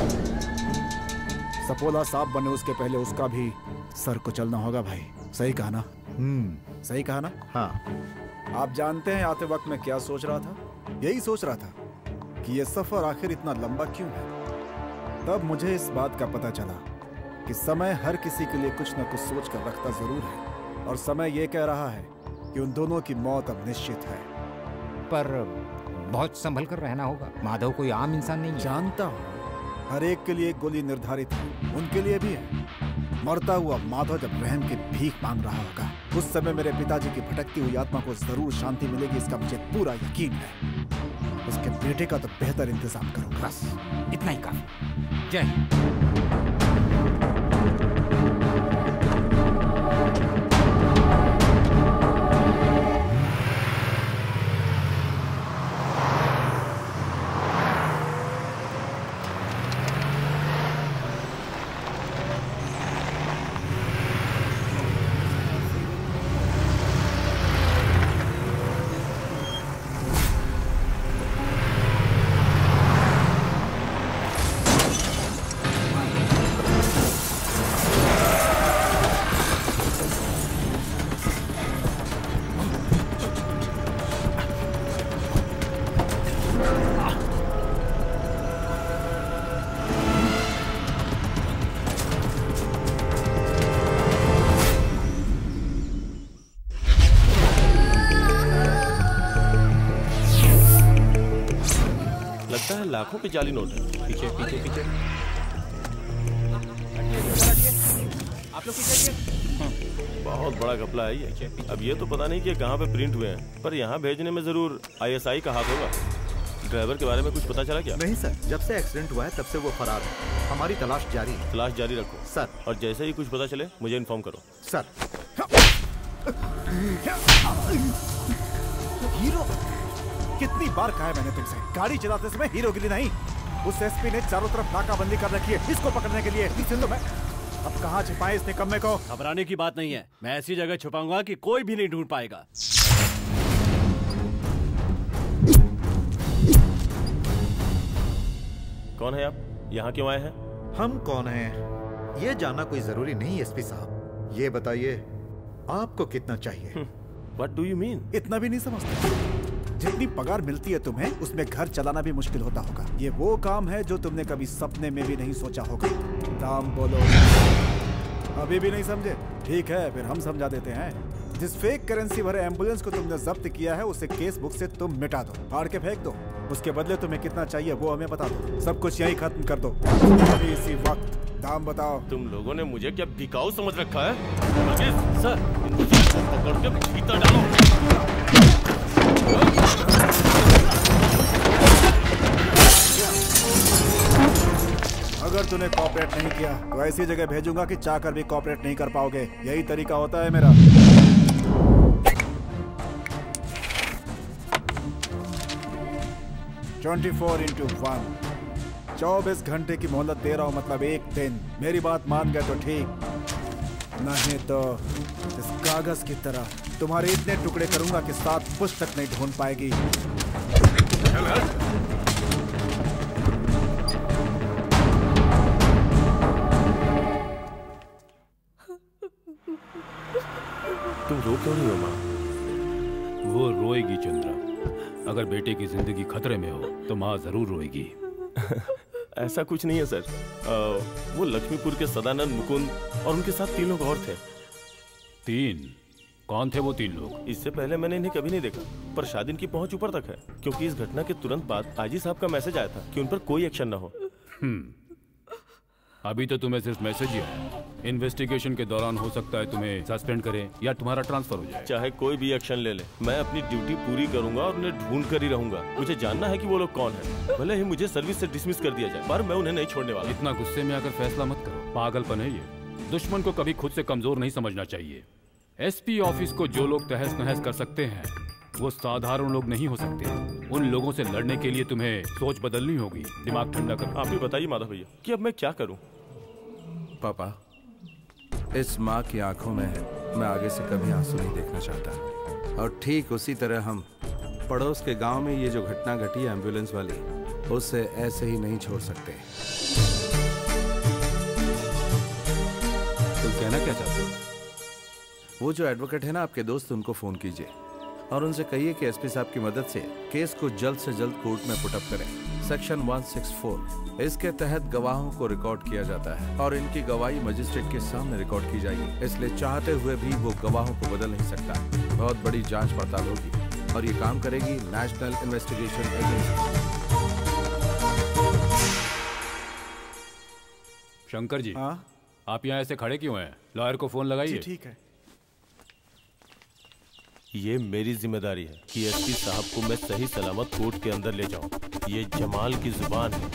सपोला साहब बने उसके पहले उसका भी सर को चलना होगा भाई। सही कहा ना? सही कहा ना? हाँ। आप जानते हैं आते वक्त मैं क्या सोच रहा था? यही सोच रहा था कि ये सफर आखिर इतना लंबा क्यों है। तब मुझे इस बात का पता चला कि समय हर किसी के लिए कुछ न कुछ सोच कर रखता जरूर है, और समय ये कह रहा है कि उन दोनों की मौत अब निश्चित है। पर बहुत संभल कर रहना होगा, माधव कोई आम इंसान नहीं है। जानता हूँ, हर एक के लिए एक गोली निर्धारित है, उनके लिए भी है। मरता हुआ माधव जब रहम की भीख मांग रहा होगा, उस समय मेरे पिताजी की भटकती हुई आत्मा को जरूर शांति मिलेगी, इसका मुझे पूरा यकीन है। उसके बेटे का तो बेहतर इंतजाम करूंगा। बस इतना ही काफी। जय हिंद। लाखों के जाली नोट है। पीछे पीछे पीछे आप लोग पीछे। बहुत बड़ा घपला है ये। अब ये तो पता नहीं कि कहाँ पे प्रिंट हुए हैं, पर यहाँ भेजने में जरूर ISI का हाथ होगा। ड्राइवर के बारे में कुछ पता चला क्या? नहीं सर, जब से एक्सीडेंट हुआ है तब से वो फरार है। हमारी तलाश जारी है। तलाश जारी रखो सर। और जैसे ही कुछ पता चले मुझे इन्फॉर्म करो। सर। हीरो, कितनी बार कहा है मैंने तुमसे, गाड़ी चलाते समय हीरोगिरी नहीं। उस एसपी ने चारों तरफ नाकाबंदी कर रखी है इसको पकड़ने के लिए। इसे तो मैं अब कहाँ छिपाए इस निकम्मे को? घबराने की बात नहीं है, मैं ऐसी जगह छुपाऊंगा कि कोई भी नहीं ढूंढ पाएगा। कौन है आप? यहाँ क्यों आए हैं? हम कौन हैं ये जानना कोई जरूरी नहीं एसपी साहब। ये बताइए आपको कितना चाहिए? What do you mean? इतना भी नहीं समझते? जितनी पगार मिलती है तुम्हें उसमें घर चलाना भी मुश्किल होता होगा। ये वो काम है जो तुमने कभी सपने में भी नहीं सोचा होगा। दाम बोलो। अभी भी नहीं समझे? ठीक है फिर हम समझा देते हैं। जिस फेक करेंसी भरे एम्बुलेंस को तुमने जब्त किया है उसे केस बुक से तुम मिटा दो, फाड़ के फेंक दो। उसके बदले तुम्हें कितना चाहिए वो हमें बता दो, सब कुछ यहीं खत्म कर दो अभी इसी वक्त। दाम बताओ। तुम लोगों ने मुझे क्या बिकाऊ समझ रखा है? सर पकड़ के भीतर डालो। अगर तूने कॉपरेट नहीं किया तो ऐसी जगह भेजूंगा कि चाहकर भी कॉपरेट नहीं कर पाओगे। यही तरीका होता है मेरा। 24x1 24 घंटे की मोहलत दे रहा हूं, मतलब एक दिन। मेरी बात मान गए तो ठीक, नहीं तो इस कागज की तरह तुम्हारे इतने टुकड़े करूंगा कि 7 पुस्तक नहीं ढूंढ पाएगी। तुम रो क्यों नहीं हो माँ? वो रोएगी चंद्रा। अगर बेटे की जिंदगी खतरे में हो तो माँ जरूर रोएगी। ऐसा कुछ नहीं है सर। वो लक्ष्मीपुर के सदानंद, मुकुंद और उनके साथ 3 लोग और थे। 3? कौन थे वो 3 लोग? इससे पहले मैंने इन्हें कभी नहीं देखा, पर शायद इनकी पहुंच ऊपर तक है, क्योंकि इस घटना के तुरंत बाद आईजी साहब का मैसेज आया था कि उन पर कोई एक्शन न हो। अभी तो तुम्हें सिर्फ मैसेज ही आया। इन्वेस्टिगेशन के दौरान हो सकता है तुम्हें सस्पेंड करें या तुम्हारा ट्रांसफर हो जाए। चाहे कोई भी एक्शन ले ले, मैं अपनी ड्यूटी पूरी करूंगा और उन्हें ढूंढ कर ही रहूंगा। मुझे जानना है कि वो लोग कौन हैं। भले ही मुझे सर्विस से डिसमिस कर दिया जाए, पर मैं उन्हें नहीं छोड़ने वाला। इतना गुस्से में आकर फैसला मत करो, पागलपन है ये। दुश्मन को कभी खुद से कमजोर नहीं समझना चाहिए। एसपी ऑफिस को जो लोग तहस नहस कर सकते हैं वो साधारण लोग नहीं हो सकते। उन लोगों से लड़ने के लिए तुम्हें सोच बदलनी होगी। दिमाग ठंडा करो। आप ही बताइए माधव भैया कि अब मैं क्या करूं? पापा, इस माँ की आंखों में मैं आगे से कभी आंसू नहीं देखना चाहता। और ठीक उसी तरह हम पड़ोस के गांव में ये जो घटना घटी है एम्बुलेंस वाली, उससे ऐसे ही नहीं छोड़ सकते। तुम कहना क्या चाहते हो? वो जो एडवोकेट है ना आपके दोस्त, उनको फोन कीजिए और उनसे कहिए कि एसपी साहब की मदद से केस को जल्द से जल्द कोर्ट में पुटअप करें। सेक्शन 164 इसके तहत गवाहों को रिकॉर्ड किया जाता है और इनकी गवाही मजिस्ट्रेट के सामने रिकॉर्ड की जाएगी। इसलिए चाहते हुए भी वो गवाहों को बदल नहीं सकता। बहुत बड़ी जांच पड़ताल होगी और ये काम करेगी national investigation agency. Shankar ji, आप यहाँ ऐसे खड़े क्यों हैं? लॉयर को फोन लगाइए। ठीक है। ये मेरी जिम्मेदारी है कि एसपी साहब को मैं सही सलामत कोर्ट के अंदर ले जाऊं। ये जमाल की जुबान है।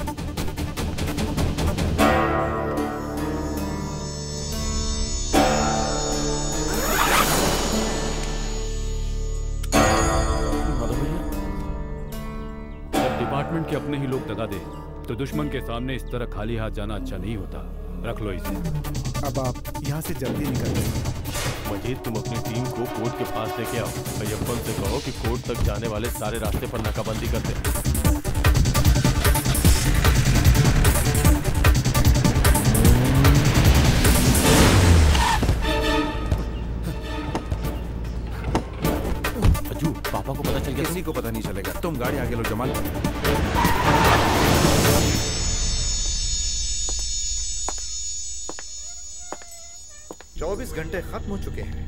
जब डिपार्टमेंट के अपने ही लोग दगा दे तो दुश्मन के सामने इस तरह खाली हाथ जाना अच्छा नहीं होता। रख लो इसे। अब आप यहाँ से जल्दी निकल। मजीद, तुम अपनी टीम को कोर्ट के पास लेके आओ। अय्यप्पन से कहो कि कोर्ट तक जाने वाले सारे रास्ते पर नाकाबंदी कर दे। अज्जू, पापा को पता चल गया? किसी को पता नहीं चलेगा। तुम गाड़ी आगे लो जमाल। 24 घंटे खत्म हो चुके हैं।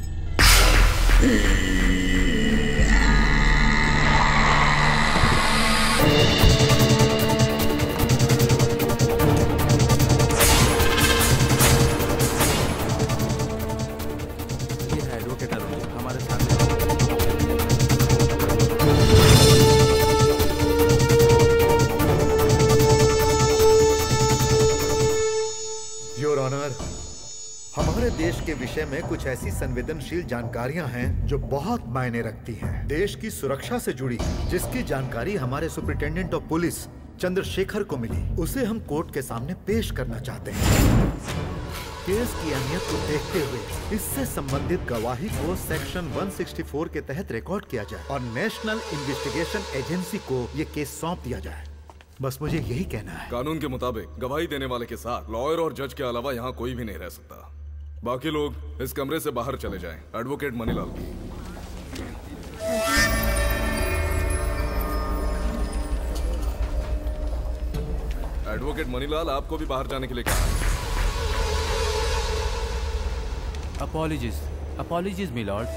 ये है एडवोकेट अरुण हमारे सामने। ऑनर, हमारे देश के विषय में कुछ ऐसी संवेदनशील जानकारियां हैं जो बहुत मायने रखती हैं। देश की सुरक्षा से जुड़ी, जिसकी जानकारी हमारे सुपरिटेंडेंट ऑफ पुलिस चंद्रशेखर को मिली, उसे हम कोर्ट के सामने पेश करना चाहते हैं। केस की अहमियत को देखते हुए इससे संबंधित गवाही को सेक्शन 164 के तहत रिकॉर्ड किया जाए और नेशनल इन्वेस्टिगेशन एजेंसी को ये केस सौंप दिया जाए। बस मुझे यही कहना है। कानून के मुताबिक गवाही देने वाले के साथ लॉयर और जज के अलावा यहाँ कोई भी नहीं रह सकता। बाकी लोग इस कमरे से बाहर चले जाएं। एडवोकेट मनीलाल। एडवोकेट मनीलाल, आपको भी बाहर जाने के लिए कहा। Apologies my lord.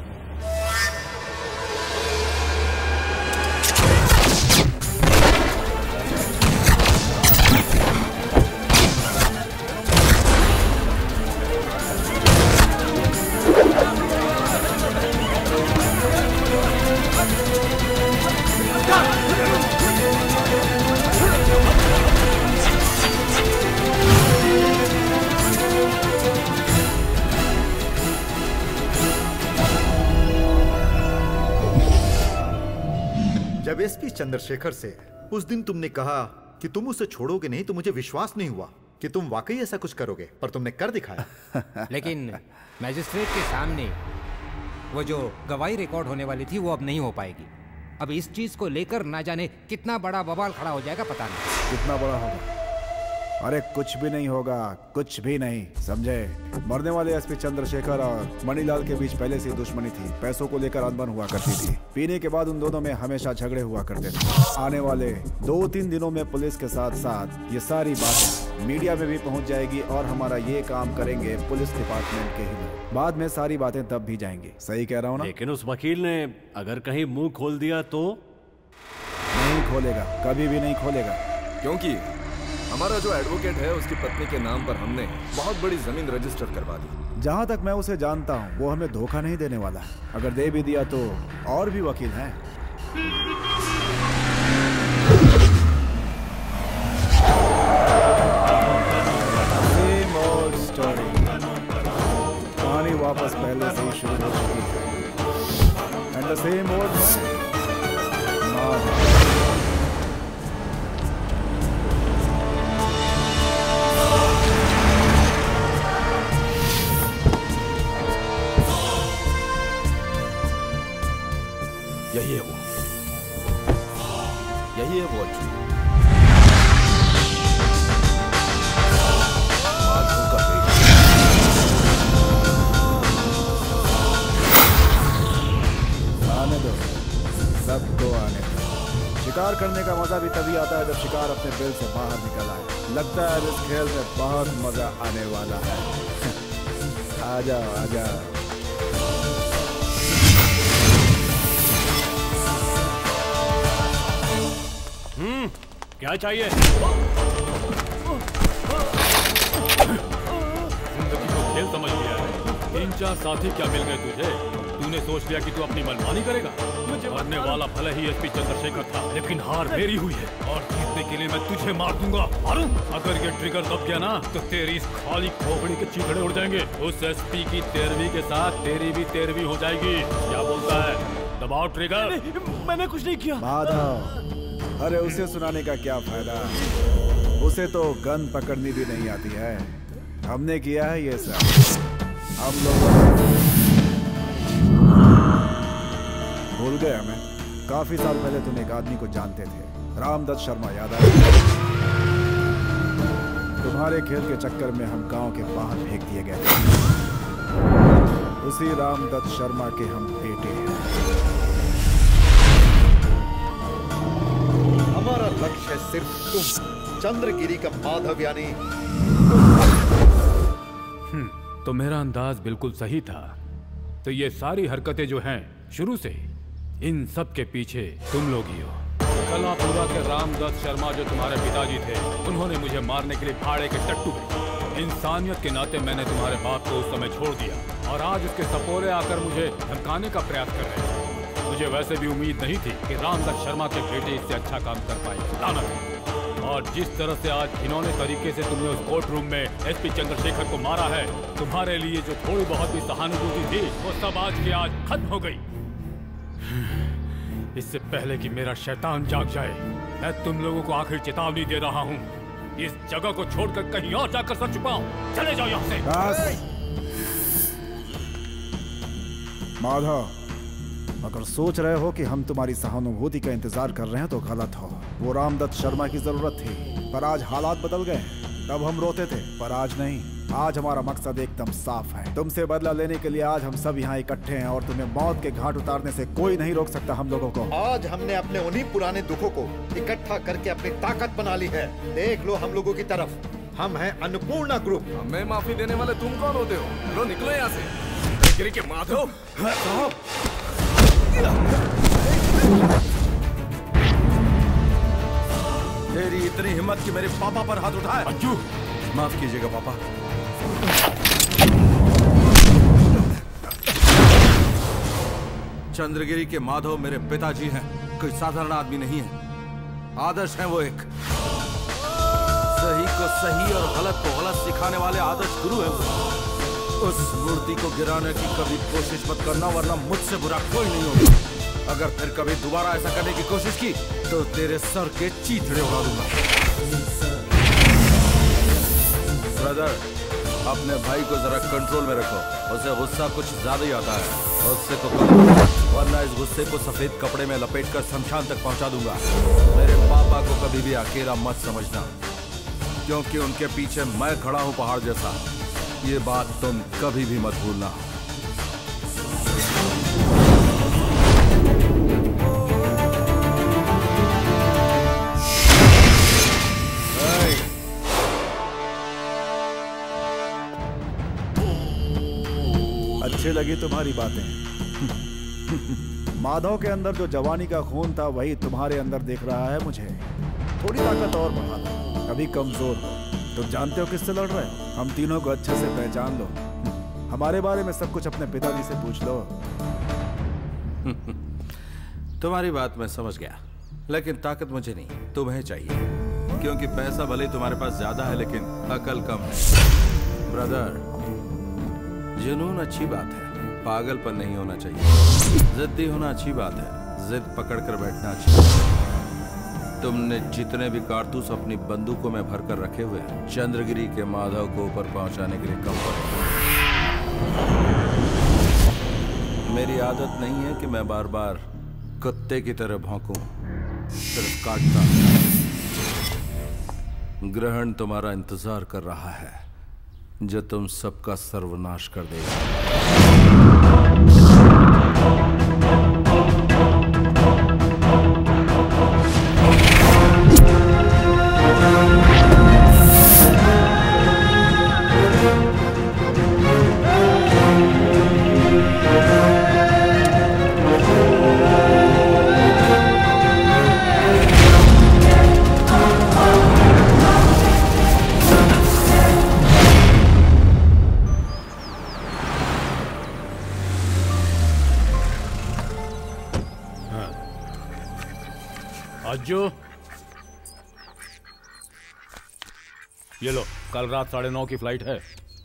जब एसपी चंद्रशेखर से उस दिन तुमने कहा कि तुम उसे छोड़ोगे नहीं, तो मुझे विश्वास नहीं हुआ कि तुम वाकई ऐसा कुछ करोगे, पर तुमने कर दिखाया। लेकिन मैजिस्ट्रेट के सामने वो जो गवाही रिकॉर्ड होने वाली थी वो अब नहीं हो पाएगी। अब इस चीज को लेकर ना जाने कितना बड़ा बवाल खड़ा हो जाएगा, पता नहीं कितना बड़ा होगा। अरे कुछ भी नहीं होगा, कुछ भी नहीं, समझे? मरने वाले एसपी चंद्रशेखर और मणिलाल के बीच पहले से दुश्मनी थी। पैसों को लेकर अनबन हुआ करती थी। पीने के बाद उन दोनों में हमेशा झगड़े हुआ करते थे। आने वाले 2-3 दिनों में पुलिस के साथ साथ ये सारी बातें मीडिया में भी पहुंच जाएगी और हमारा ये काम करेंगे पुलिस डिपार्टमेंट के ही लोग। बाद में सारी बातें तब भी जाएंगी। सही कह रहा हूँ ना? लेकिन उस वकील ने अगर कहीं मुंह खोल दिया तो? नहीं खोलेगा, कभी भी नहीं खोलेगा। क्योंकि हमारा जो एडवोकेट है उसकी पत्नी के नाम पर हमने बहुत बड़ी जमीन रजिस्टर करवा दी। जहाँ तक मैं उसे जानता हूँ वो हमें धोखा नहीं देने वाला। अगर दे भी दिया तो और भी वकील हैं। Same old story. कहानी वापस पहले से ही शुरू हो चुकी है। एंड द सेम ओल्ड यही है वो, यही है वो अच्छी माधव का बेटा। आने दो, सबको आने दो। शिकार करने का मजा भी तभी आता है जब शिकार अपने बिल से बाहर निकल आए। लगता है इस खेल में बहुत मजा आने वाला है। आ जाओ, आ जाओ। क्या चाहिए? जिंदगी को खेल समझ लिया है। 3-4 साथी क्या मिल गए तुझे? तूने सोच लिया कि तू अपनी मनमानी करेगा। मरने वाला भले ही एसपी चंद्रशेखर था, लेकिन हार मेरी हुई है और जीतने के लिए मैं तुझे मार दूंगा। मारूं? अगर ये ट्रिगर दब गया ना तो तेरी इस खाली खोपड़ी के चीथड़े उड़ जाएंगे। उस एसपी की 13वीं के साथ तेरी भी 13वीं हो जाएगी। क्या बोलता है? दबाओ ट्रिगर। मैंने कुछ नहीं किया। माधव, अरे उसे सुनाने का क्या फायदा? उसे तो गन पकड़नी भी नहीं आती है। हमने किया है ये सब। हम लोग भूल गए हमें। काफी साल पहले तुम एक आदमी को जानते थे, रामदत्त शर्मा, याद आया? तुम्हारे खेल के चक्कर में हम गांव के बाहर फेंक दिए गए थे। उसी रामदत्त शर्मा के हम बेटे हैं। हमारा लक्ष्य सिर्फ तुम, चंद्रगिरी का माधव यानी। तो मेरा अंदाज बिल्कुल सही था। तो ये सारी हरकतें जो हैं शुरू से, इन सब के पीछे तुम लोग ही हो। कलापुरा के रामदत्त शर्मा जो तुम्हारे पिताजी थे, उन्होंने मुझे मारने के लिए भाड़े के टट्टू भेजे। इंसानियत के नाते मैंने तुम्हारे बाप को उस समय छोड़ दिया और आज उसके सपोरे आकर मुझे धमकाने का प्रयास कर रहे हैं। मुझे वैसे भी उम्मीद नहीं थी कि रामदत्त शर्मा के बेटे इससे अच्छा काम कर पाएंगे। लानत। और जिस तरह से आज इन्होंने तरीके से तुमने उस कोर्ट रूम में एसपी चंद्रशेखर को मारा है, तुम्हारे लिए जो थोड़ी बहुत भी सहानुभूति थी वो सब आज के आज खत्म हो गई। इससे पहले कि मेरा शैतान जाग जाए, मैं तुम लोगों को आखिर चेतावनी दे रहा हूँ, इस जगह को छोड़कर कहीं और जाकर सर छुपाओ। चले जाओ यहाँ से। माधव, अगर सोच रहे हो कि हम तुम्हारी सहानुभूति का इंतजार कर रहे हैं तो गलत हो। वो रामदत्त शर्मा की जरूरत थी, पर आज हालात बदल गए। तब हम रोते थे, पर आज नहीं। आज हमारा मकसद एकदम साफ है। तुमसे बदला लेने के लिए आज हम सब यहाँ इकट्ठे हैं और तुम्हें मौत के घाट उतारने से कोई नहीं रोक सकता हम लोगों को। आज हमने अपने उन्हीं पुराने दुखों को इकट्ठा करके अपनी ताकत बना ली है। देख लो हम लोगों की तरफ, हम हैं अन्नपूर्णा ग्रुप। हमें माफी देने वाले तुम कौन होते हो? लो निकलो यहाँ से। गिरी के माधव तेरी इतनी हिम्मत कि मेरे पापा पर हाथ उठाए? अज्जू, माफ कीजिएगा पापा। चंद्रगिरी के माधव मेरे पिताजी हैं, कोई साधारण आदमी नहीं है। आदर्श हैं वो एक। सही को सही और गलत को गलत सिखाने वाले आदर्श गुरु हैं वो। उस मूर्ति को गिराने की कभी कोशिश मत करना, वरना मुझसे बुरा कोई नहीं होगा। अगर फिर कभी दोबारा ऐसा करने की कोशिश की तो तेरे सर के चीथड़े उड़ा दूंगा। ब्रदर, अपने भाई को जरा कंट्रोल में रखो। उसे गुस्सा कुछ ज्यादा ही आता है। उससे को कम, वरना इस गुस्से को सफेद कपड़े में लपेटकर शमशान तक पहुंचा दूंगा। मेरे पापा को कभी भी अकेला मत समझना, क्योंकि उनके पीछे मैं खड़ा हूं पहाड़ जैसा। ये बात तुम कभी भी मत भूलना। अच्छी लगी तुम्हारी बातें। माधव के अंदर जो जवानी का खून था वही तुम्हारे अंदर दिख रहा है मुझे। थोड़ी ताकत और बढ़ा दो, कभी कमजोर हो। तुम जानते हो किससे लड़ रहे हो? हम तीनों को अच्छे से पहचान लो। हमारे बारे में सब कुछ अपने पिताजी से पूछ लो। तुम्हारी बात मैं समझ गया, लेकिन ताकत मुझे नहीं, तुम्हें चाहिए। क्योंकि पैसा भले ही तुम्हारे पास ज्यादा है, लेकिन अकल कम है। ब्रदर, जुनून अच्छी बात है, पागलपन नहीं होना चाहिए। जिद्दी होना अच्छी बात है, जिद पकड़ कर बैठना अच्छी बात है। तुमने जितने भी कारतूस अपनी बंदूकों में भरकर रखे हुए हैं, चंद्रगिरी के माधव को ऊपर पहुंचाने के लिए कम पड़े। मेरी आदत नहीं है कि मैं बार बार कुत्ते की तरह भौंकूं, सिर्फ काटता। ग्रहण तुम्हारा इंतजार कर रहा है, जो तुम सबका सर्वनाश कर देगा। अज्जू, ये लो, कल रात 9:30 की फ्लाइट है।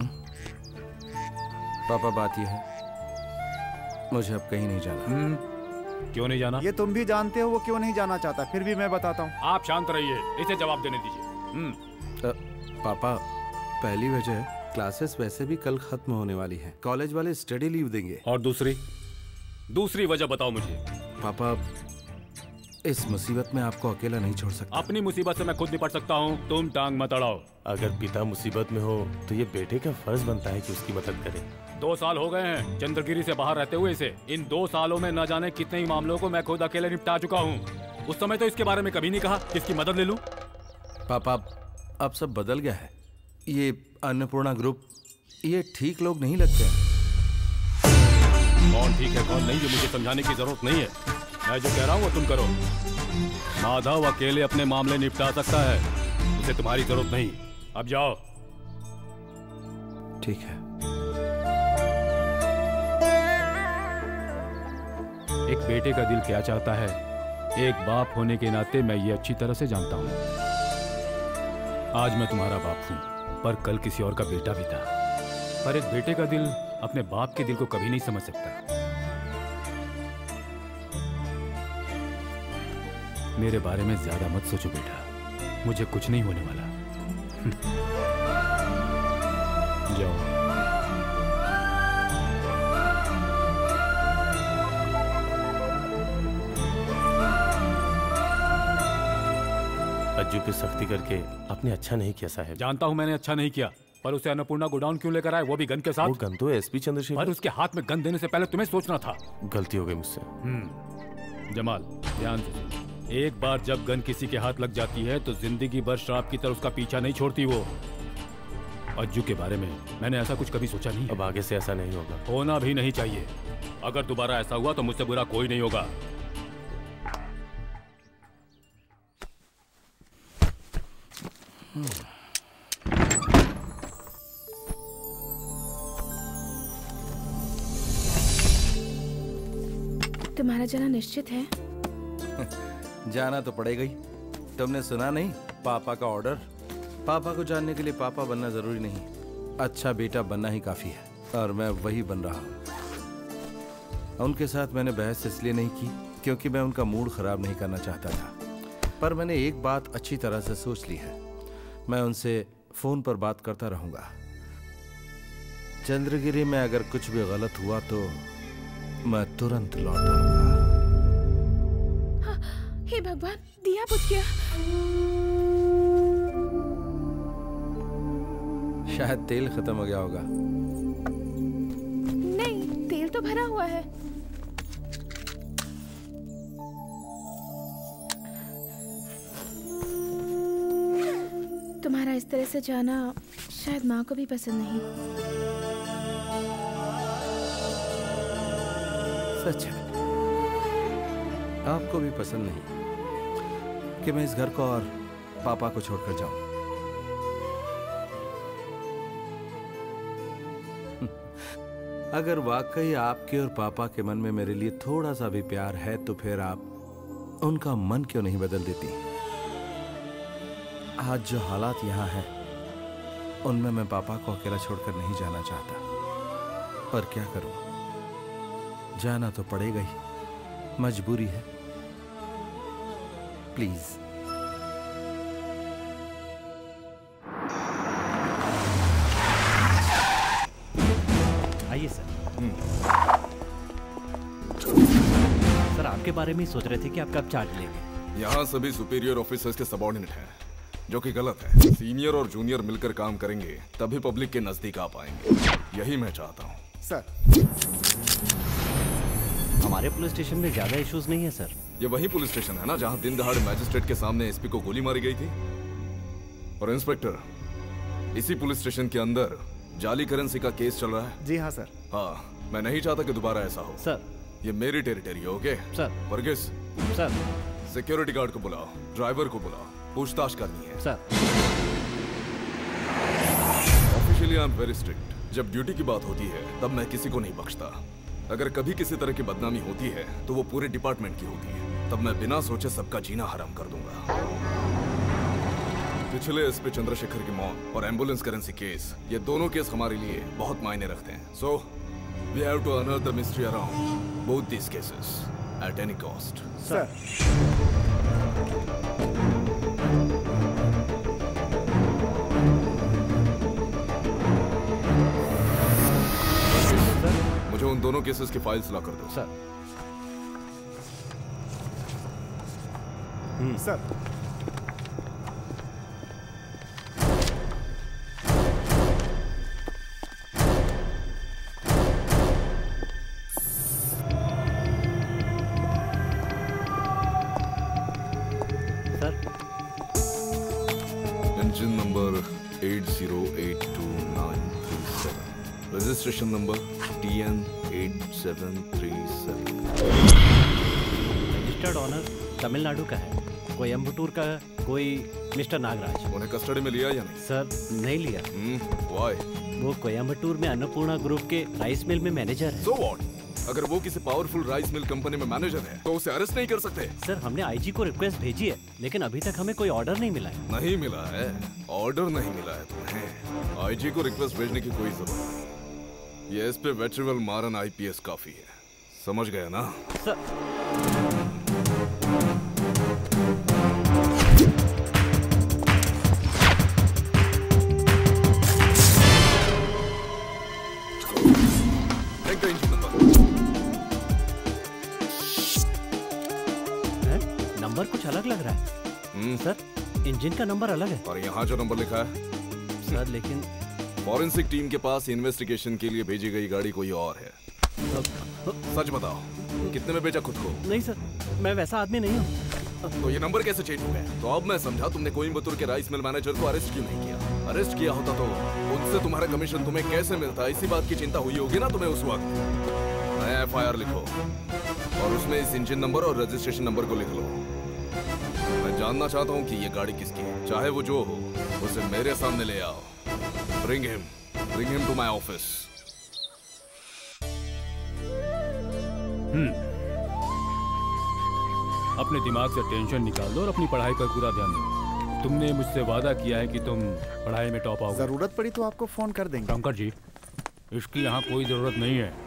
पापा, बात यह है, मुझे अब कहीं नहीं जाना। क्यों नहीं जाना? ये तुम भी जानते हो वो क्यों नहीं जाना चाहता, फिर भी मैं बताता हूँ। आप शांत रहिए, इसे जवाब देने दीजिए। पापा, पहली वजह, क्लासेस वैसे भी कल खत्म होने वाली हैं। कॉलेज वाले स्टडी लीव देंगे। और दूसरी वजह बताओ मुझे। पापा, इस मुसीबत में आपको अकेला नहीं छोड़ सकता। अपनी मुसीबत से मैं खुद निपट सकता हूँ, तुम टांग मत अड़ाओ। अगर पिता मुसीबत में हो तो ये बेटे का फर्ज बनता है कि उसकी मदद करे। 2 साल हो गए हैं चंद्रगिरी से बाहर रहते हुए इसे। इन 2 सालों में न जाने कितने ही मामलों को मैं खुद अकेले निपटा चुका हूँ। उस समय तो इसके बारे में कभी नहीं कहा कि इसकी मदद ले लूं। पापा, अब सब बदल गया है। ये अन्नपूर्णा ग्रुप, ये ठीक लोग नहीं लगते हैं। कौन ठीक है कौन नहीं, ये मुझे समझाने की जरूरत नहीं है। मैं जो कह रहा हूँ वो तुम करो। माधव अकेले अपने मामले निपटा सकता है, उसे तुम्हारी जरूरत नहीं। अब जाओ। ठीक है। एक बेटे का दिल क्या चाहता है, एक बाप होने के नाते मैं ये अच्छी तरह से जानता हूँ। आज मैं तुम्हारा बाप हूँ, पर कल किसी और का बेटा भी था। पर एक बेटे का दिल अपने बाप के दिल को कभी नहीं समझ सकता। मेरे बारे में ज्यादा मत सोचो बेटा, मुझे कुछ नहीं होने वाला। जाओ। अज्जू पे सख्ती करके आपने अच्छा नहीं किया साहब। जानता हूँ मैंने अच्छा नहीं किया, पर उसे अन्नपूर्णा गोडाउन क्यों लेकर आए, वो भी गन के साथ? वो गन तो एसपी चंद्रशेखर। पर उसके हाथ में गन देने से पहले तुम्हें सोचना था। गलती हो गई मुझसे। जमाल ध्यान से, एक बार जब गन किसी के हाथ लग जाती है तो जिंदगी भर शराब की तरह उसका पीछा नहीं छोड़ती वो। अज्जू के बारे में मैंने ऐसा कुछ कभी सोचा नहीं। अब आगे से ऐसा नहीं होगा। होना भी नहीं चाहिए। अगर दोबारा ऐसा हुआ तो मुझसे बुरा कोई नहीं होगा। तुम्हारा जाना निश्चित है? जाना तो पड़ेगा ही। तुमने सुना नहीं पापा का ऑर्डर? पापा को जानने के लिए पापा बनना जरूरी नहीं, अच्छा बेटा बनना ही काफी है। और मैं वही बन रहा हूँ। उनके साथ मैंने बहस इसलिए नहीं की क्योंकि मैं उनका मूड खराब नहीं करना चाहता था, पर मैंने एक बात अच्छी तरह से सोच ली है। मैं उनसे फोन पर बात करता रहूंगा। चंद्रगिरी में अगर कुछ भी गलत हुआ तो मैं तुरंत लौट आऊंगा। हाँ, हे भगवान, दिया बुझ गया। शायद तेल खत्म हो गया होगा। नहीं, तेल तो भरा हुआ है। तुम्हारा इस तरह से जाना शायद माँ को भी पसंद नहीं। सच है, आपको भी पसंद नहीं कि मैं इस घर को और पापा को छोड़कर जाऊं। अगर वाकई आपके और पापा के मन में मेरे लिए थोड़ा सा भी प्यार है तो फिर आप उनका मन क्यों नहीं बदल देती? आज जो हालात यहाँ हैं उनमें मैं पापा को अकेला छोड़कर नहीं जाना चाहता, पर क्या करूं, जाना तो पड़ेगा ही, मजबूरी है। प्लीज। आइए सर। सर आपके बारे में ही सोच रहे थे कि आप कब चार्ज लेंगे। यहाँ सभी सुपीरियर ऑफिसर्स के सबऑर्डिनेट हैं, जो कि गलत है। सीनियर और जूनियर मिलकर काम करेंगे तभी पब्लिक के नजदीक आ पाएंगे, यही मैं चाहता हूँ। सर, हमारे पुलिस स्टेशन में ज्यादा इश्यूज नहीं है सर। ये वही पुलिस स्टेशन है ना जहाँ दिन दहाड़े मैजिस्ट्रेट के सामने एसपी को गोली मारी गई थी? और इंस्पेक्टर, इसी पुलिस स्टेशन के अंदर जाली करेंसी का केस चल रहा है। जी हाँ सर। हाँ, मैं नहीं चाहता कि दोबारा ऐसा हो। सर, ये मेरी टेरिटरी है। Okay sir. Varghese sir, security guard को बुलाओ, ड्राइवर को बुलाओ, पूछताछ करनी है। Sir. Officially I am very strict. जब ड्यूटी की बात होती है तब मैं किसी को नहीं बख्शता। अगर कभी किसी तरह की बदनामी होती है तो वो पूरे डिपार्टमेंट की होती है, तब मैं बिना सोचे सबका जीना हराम कर दूंगा। पिछले एसपी चंद्रशेखर की मौत और एम्बुलेंस करेंसी केस, ये दोनों केस हमारे लिए बहुत मायने रखते हैं। So we have to unearth the mystery around both these cases at any cost. Sir. मुझे उन दोनों केसेस की फाइल्स ला कर दो। Sir. Sir. Engine number 80829737, registration number TN8737। Registered owner Tamil Nadu का है, कोयम्बटूर का कोई मिस्टर नागराज। उन्हें कस्टडी में लिया या नहीं? सर नहीं लिया। Why? वो कोयम्बटूर में अन्नपूर्णा ग्रुप के राइस मिल में मैनेजर है। So what? अगर वो किसी पावरफुल राइस मिल कंपनी में मैनेजर है तो उसे अरेस्ट नहीं कर सकते। सर हमने आईजी को रिक्वेस्ट भेजी है, लेकिन अभी तक हमें कोई ऑर्डर नहीं मिला है। नहीं मिला है? ऑर्डर नहीं मिला है तुम्हें? आईजी को रिक्वेस्ट भेजने की कोई जरूरत नहीं। ये इस पे वेट्रिवल मारन आईपीएस काफी है, समझ गया ना? सर नंबर कुछ अलग लग रहा है। सर इंजन का नंबर अलग है। और यहाँ जो नंबर लिखा है? सर लेकिन फॉरेंसिक टीम के पास इन्वेस्टिगेशन के लिए भेजी गई गाड़ी कोई और है। सच बताओ, कितने में बेचा खुद को? नहीं सर, मैं वैसा आदमी नहीं हूँ। तो ये नंबर कैसे चेंज हो गया? तो अब मैं समझा तुमने कोयम्बतूर के राइस मिल मैनेजर को अरेस्ट क्यों नहीं किया। अरेस्ट किया होता तो उससे तुम्हारा कमीशन तुम्हें कैसे मिलता, इसी बात की चिंता हुई होगी ना तुम्हें उस वक्त। नया एफआईआर लिखो और उसमें इस इंजन नंबर और रजिस्ट्रेशन नंबर को लिख लो। मैं जानना चाहता हूँ कि ये गाड़ी किसकी है, चाहे वो जो हो, उसे मेरे सामने ले आओ। Bring him to my office. अपने दिमाग से टेंशन निकाल दो और अपनी पढ़ाई पर पूरा ध्यान दो। तुमने मुझसे वादा किया है कि तुम पढ़ाई में टॉप आओगे। जरूरत पड़ी तो आपको फोन कर देंगे। शंकर जी, इसकी यहाँ कोई जरूरत नहीं है।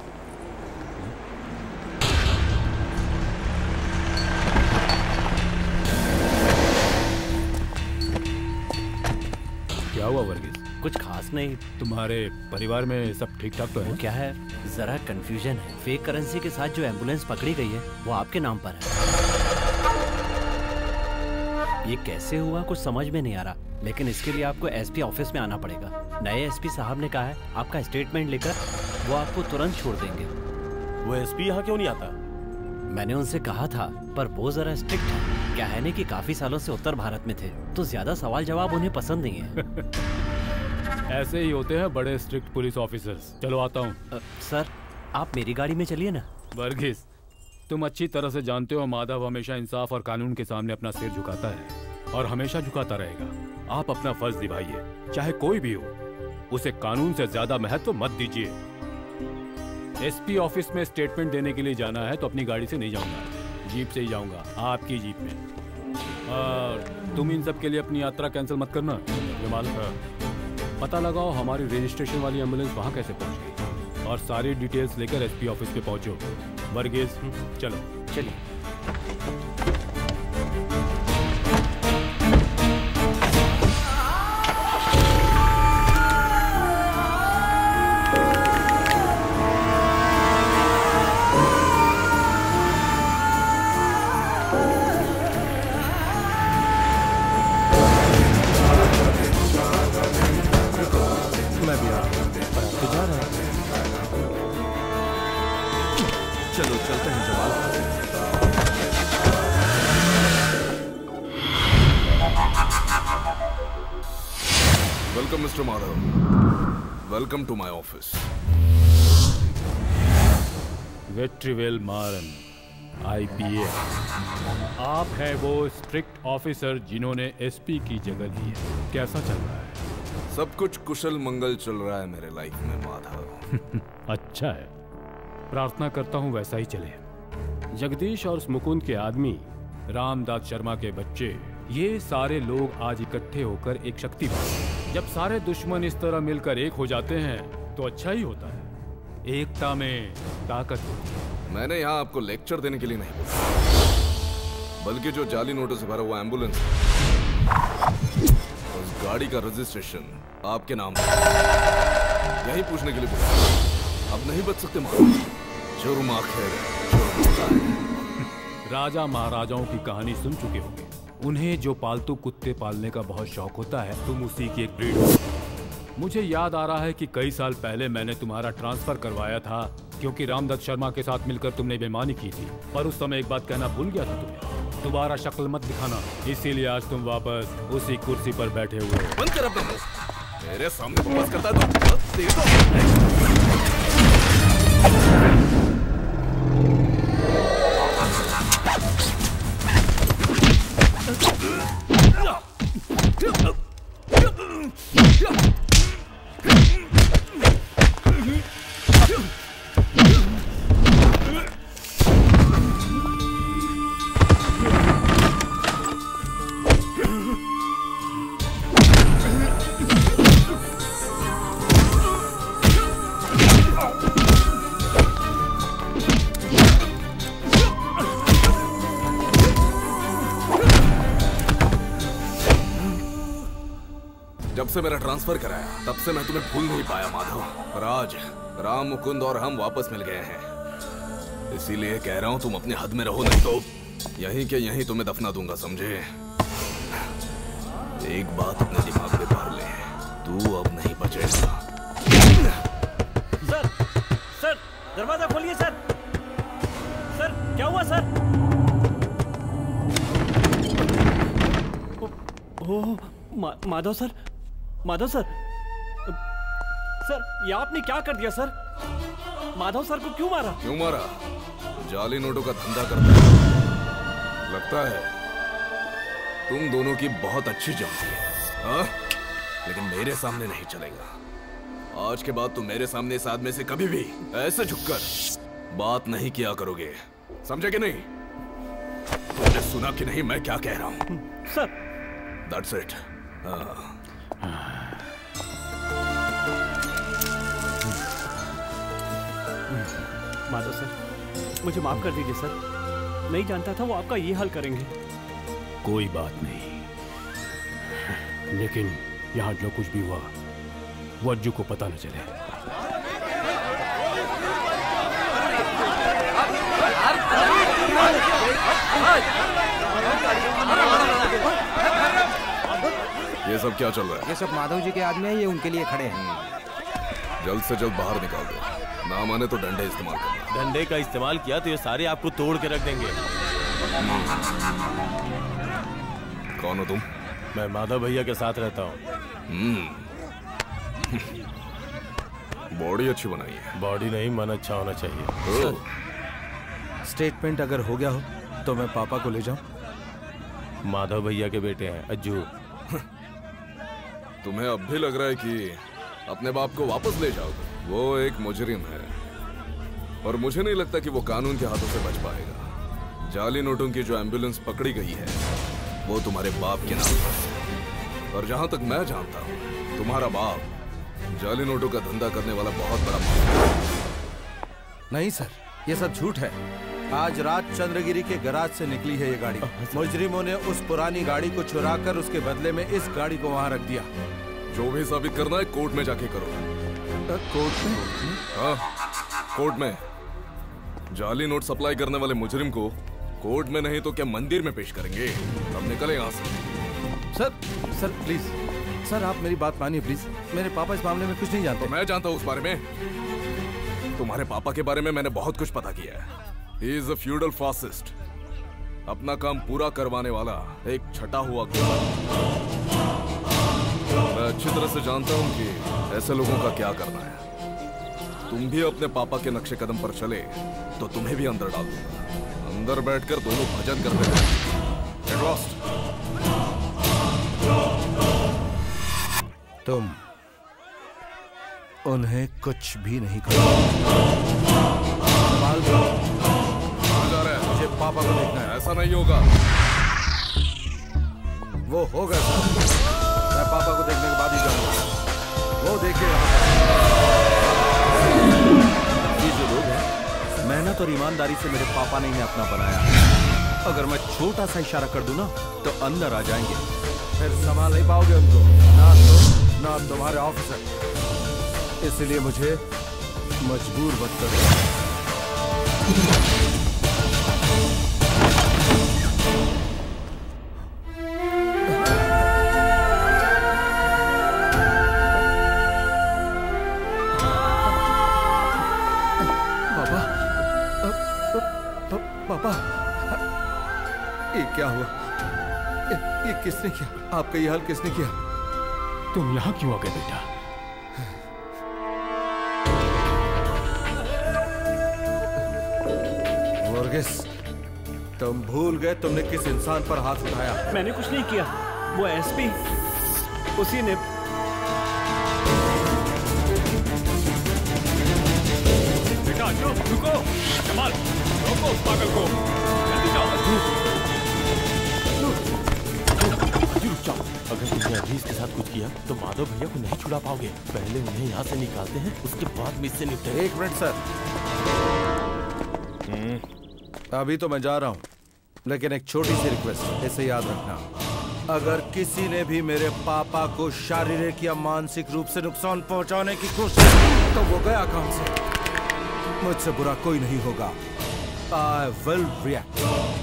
क्या हुआ वर्गीस? कुछ खास नहीं। तुम्हारे परिवार में सब ठीक ठाक तो है? वो क्या है, जरा कंफ्यूजन है। फेक करेंसी के साथ जो एम्बुलेंस पकड़ी गई है वो आपके नाम पर है। ये कैसे हुआ कुछ समझ में नहीं आ रहा, लेकिन इसके लिए आपको एसपी ऑफिस में आना पड़ेगा। नए एसपी साहब ने कहा है आपका स्टेटमेंट लेकर वो आपको तुरंत छोड़ देंगे। वो एसपी यहाँ क्यों नहीं आता? मैंने उनसे कहा था, पर वो जरा स्ट्रिक्ट है। क्या है ना कि काफी सालों से उत्तर भारत में थे, तो ज्यादा सवाल जवाब उन्हें पसंद नहीं है। ऐसे ही होते हैं बड़े स्ट्रिक्ट पुलिस ऑफिसर्स। चलो आता हूँ। सर आप मेरी गाड़ी में चलिए ना। वर्गीस, तुम अच्छी तरह से जानते हो माधव हमेशा इंसाफ और कानून के सामने अपना सिर झुकाता है और हमेशा झुकाता रहेगा। आप अपना फर्ज निभाइए, चाहे कोई भी हो, उसे कानून से ज्यादा महत्व मत दीजिए। एसपी ऑफिस में स्टेटमेंट देने के लिए जाना है तो अपनी गाड़ी से नहीं जाऊंगा, जीप से ही जाऊंगा, आपकी जीप में। और तुम इन सब के लिए अपनी यात्रा कैंसिल मत करना। पता लगाओ हमारी रजिस्ट्रेशन वाली एम्बुलेंस वहाँ कैसे पहुँच गई और सारी डिटेल्स लेकर एसपी ऑफिस पे पहुँचो। वर्गीस चलो। चलिए। चलो चलते हैं जवाल। Welcome mister Madhav, welcome to my office. Vetrivel Maran, IPS. आप हैं वो स्ट्रिक्ट ऑफिसर जिन्होंने एसपी की जगह ली है। कैसा चल रहा है? सब कुछ कुशल मंगल चल रहा है मेरे लाइफ में माधव। अच्छा है, प्रार्थना करता हूँ वैसा ही चले। जगदीश और मुकुंद के आदमी, रामदास शर्मा के बच्चे, ये सारे लोग आज इकट्ठे होकर एक शक्ति बने। जब सारे दुश्मन इस तरह मिलकर एक हो जाते हैं तो अच्छा ही होता है। एकता में ताकत होती है। मैंने यहाँ आपको लेक्चर देने के लिए नहीं बोला, बल्कि जो जाली नोटों से भरा हुआ एम्बुलेंस, उस गाड़ी का रजिस्ट्रेशन आपके नाम पर, यही पूछने के लिए बोला। अब नहीं बच सकते माधव, जुर्म आखिर जुर्म होता है। राजा महाराजाओं की कहानी सुन चुके होंगे। उन्हें जो पालतू कुत्ते पालने का बहुत शौक होता है, तुम उसी की एक ब्रीड हो। मुझे याद आ रहा है कि कई साल पहले मैंने तुम्हारा ट्रांसफर करवाया था, क्योंकि रामदत्त शर्मा के साथ मिलकर तुमने बेईमानी की थी। पर उस समय एक बात कहना भूल गया था तुम्हें, दोबारा शक्ल मत दिखाना। इसीलिए आज तुम वापस उसी कुर्सी पर बैठे हुए हो। बंद कर अपना मुंह। मेरे सामने बकवास करता है तो दे दो। से मेरा ट्रांसफर कराया तब से मैं तुम्हें भूल नहीं पाया माधव। पर आज राम मुकुंद और हम वापस मिल गए हैं, इसीलिए कह रहा हूँ तुम अपने हद में रहो, नहीं तो यहीं के यहीं तुम्हें दफना दूंगा, समझे? एक बात अपने दिमाग में भर ले, तू अब नहीं बचेगा। सर, सर, दरवाजा खोलिए सर। सर, क्या हुआ sir? Oh, Madhav sir, Madhav sir, sir, ये आपने क्या कर दिया सर? माधव सर को क्यों मारा? क्यों मारा? जाली नोटों का धंधा करता है, लगता है तुम दोनों की बहुत अच्छी जमती है, हाँ? लेकिन मेरे सामने नहीं चलेगा। आज के बाद तुम मेरे सामने इस आदमी से कभी भी ऐसे झुककर बात नहीं किया करोगे, समझे कि नहीं? तुमने सुना कि नहीं मैं क्या कह रहा हूँ? Sir, That's it. Madhav sir, मुझे माफ कर दीजिए सर, नहीं जानता था वो आपका ये हाल करेंगे। कोई बात नहीं, लेकिन यहाँ जो कुछ भी हुआ वो अज्जू को पता न चले। ये सब क्या चल रहा है? ये सब माधव जी के आदमी हैं, ये उनके लिए खड़े हैं। जल्द से जल्द बाहर निकाल दो, ना माने तो डंडे इस्तेमाल करना। डंडे का इस्तेमाल किया तो ये सारे आपको तोड़ के रख देंगे। कौन हो तुम? मैं माधव भैया के साथ रहता हूँ। बॉडी अच्छी बनाई है। बॉडी नहीं, मन अच्छा होना चाहिए। स्टेटमेंट अगर हो गया हो तो मैं पापा को ले जाऊं? माधव भैया के बेटे हैं अज्जू। तुम्हें अब भी लग रहा है कि अपने बाप को वापस ले जाओगे? वो एक मुजरिम है और मुझे नहीं लगता कि वो कानून के हाथों से बच पाएगा। जाली नोटों की जो एम्बुलेंस पकड़ी गई है वो तुम्हारे बाप के नाम पर है, और जहां तक मैं जानता हूं तुम्हारा बाप जाली नोटों का धंधा करने वाला बहुत बड़ा माफिया है। नहीं सर, ये सब झूठ है। आज रात चंद्रगिरी के गराज से निकली है ये गाड़ी। मुजरिमों ने उस पुरानी गाड़ी को चुराकर उसके बदले में इस गाड़ी को वहां रख दिया। जो भी साबित करना है कोर्ट में जाके करो। कोर्ट में? हाँ, कोर्ट में। जाली नोट सप्लाई करने वाले मुजरिम को कोर्ट में नहीं तो क्या मंदिर में पेश करेंगे। अब निकले यहाँ से। सर प्लीज, सर आप मेरी बात मानिए प्लीज। मेरे पापा इस मामले में कुछ नहीं जानते। तो मैं जानता हूँ उस बारे में। तुम्हारे पापा के बारे में मैंने बहुत कुछ पता किया है। He is a feudal fascist, अपना काम पूरा करवाने वाला एक छटा हुआ गुलाम। मैं अच्छी तरह से जानता हूँ कि ऐसे लोगों का क्या करना है। तुम भी अपने पापा के नक्शे कदम पर चले तो तुम्हें भी अंदर डाल दूंगा। अंदर बैठकर दोनों भजन करते हैं। Get lost. तुम उन्हें कुछ भी नहीं करो। मुझे पापा को देखना है। ऐसा नहीं होगा। वो होगा सर, मैं पापा को देखने के बाद ही जाऊंगा। वो देखिए ये जो लोग हैं, मेहनत और ईमानदारी से मेरे पापा ने इन्हें अपना बनाया। अगर मैं छोटा सा इशारा कर दूं ना तो अंदर आ जाएंगे, फिर संभाल नहीं पाओगे उनको, ना तुम्हारे ऑफिसर। इसलिए मुझे मजबूर मत करो। पापा, ये क्या हुआ? ये किसने किया? आपका ये हाल किसने किया? तुम यहाँ क्यों आ गए बेटा? वर्गीस, तुम भूल गए तुमने किस इंसान पर हाथ उठाया? मैंने कुछ नहीं किया, वो एसपी, उसी ने। बेटा रुको, कमाल रोको उस पागल को, जल्दी जाओ। रुक जाओ। अगर तुमने अजीज के साथ कुछ किया तो माधव भैया को नहीं छुड़ा पाओगे। पहले उन्हें यहाँ से निकालते हैं, उसके बाद मुझसे निपटेंगे। एक मिनट सर, अभी तो मैं जा रहा हूँ, लेकिन एक छोटी सी रिक्वेस्ट, इसे याद रखना। अगर किसी ने भी मेरे पापा को शारीरिक या मानसिक रूप से नुकसान पहुंचाने की कोशिश की तो वो गया काम से। मुझसे बुरा कोई नहीं होगा। I will react.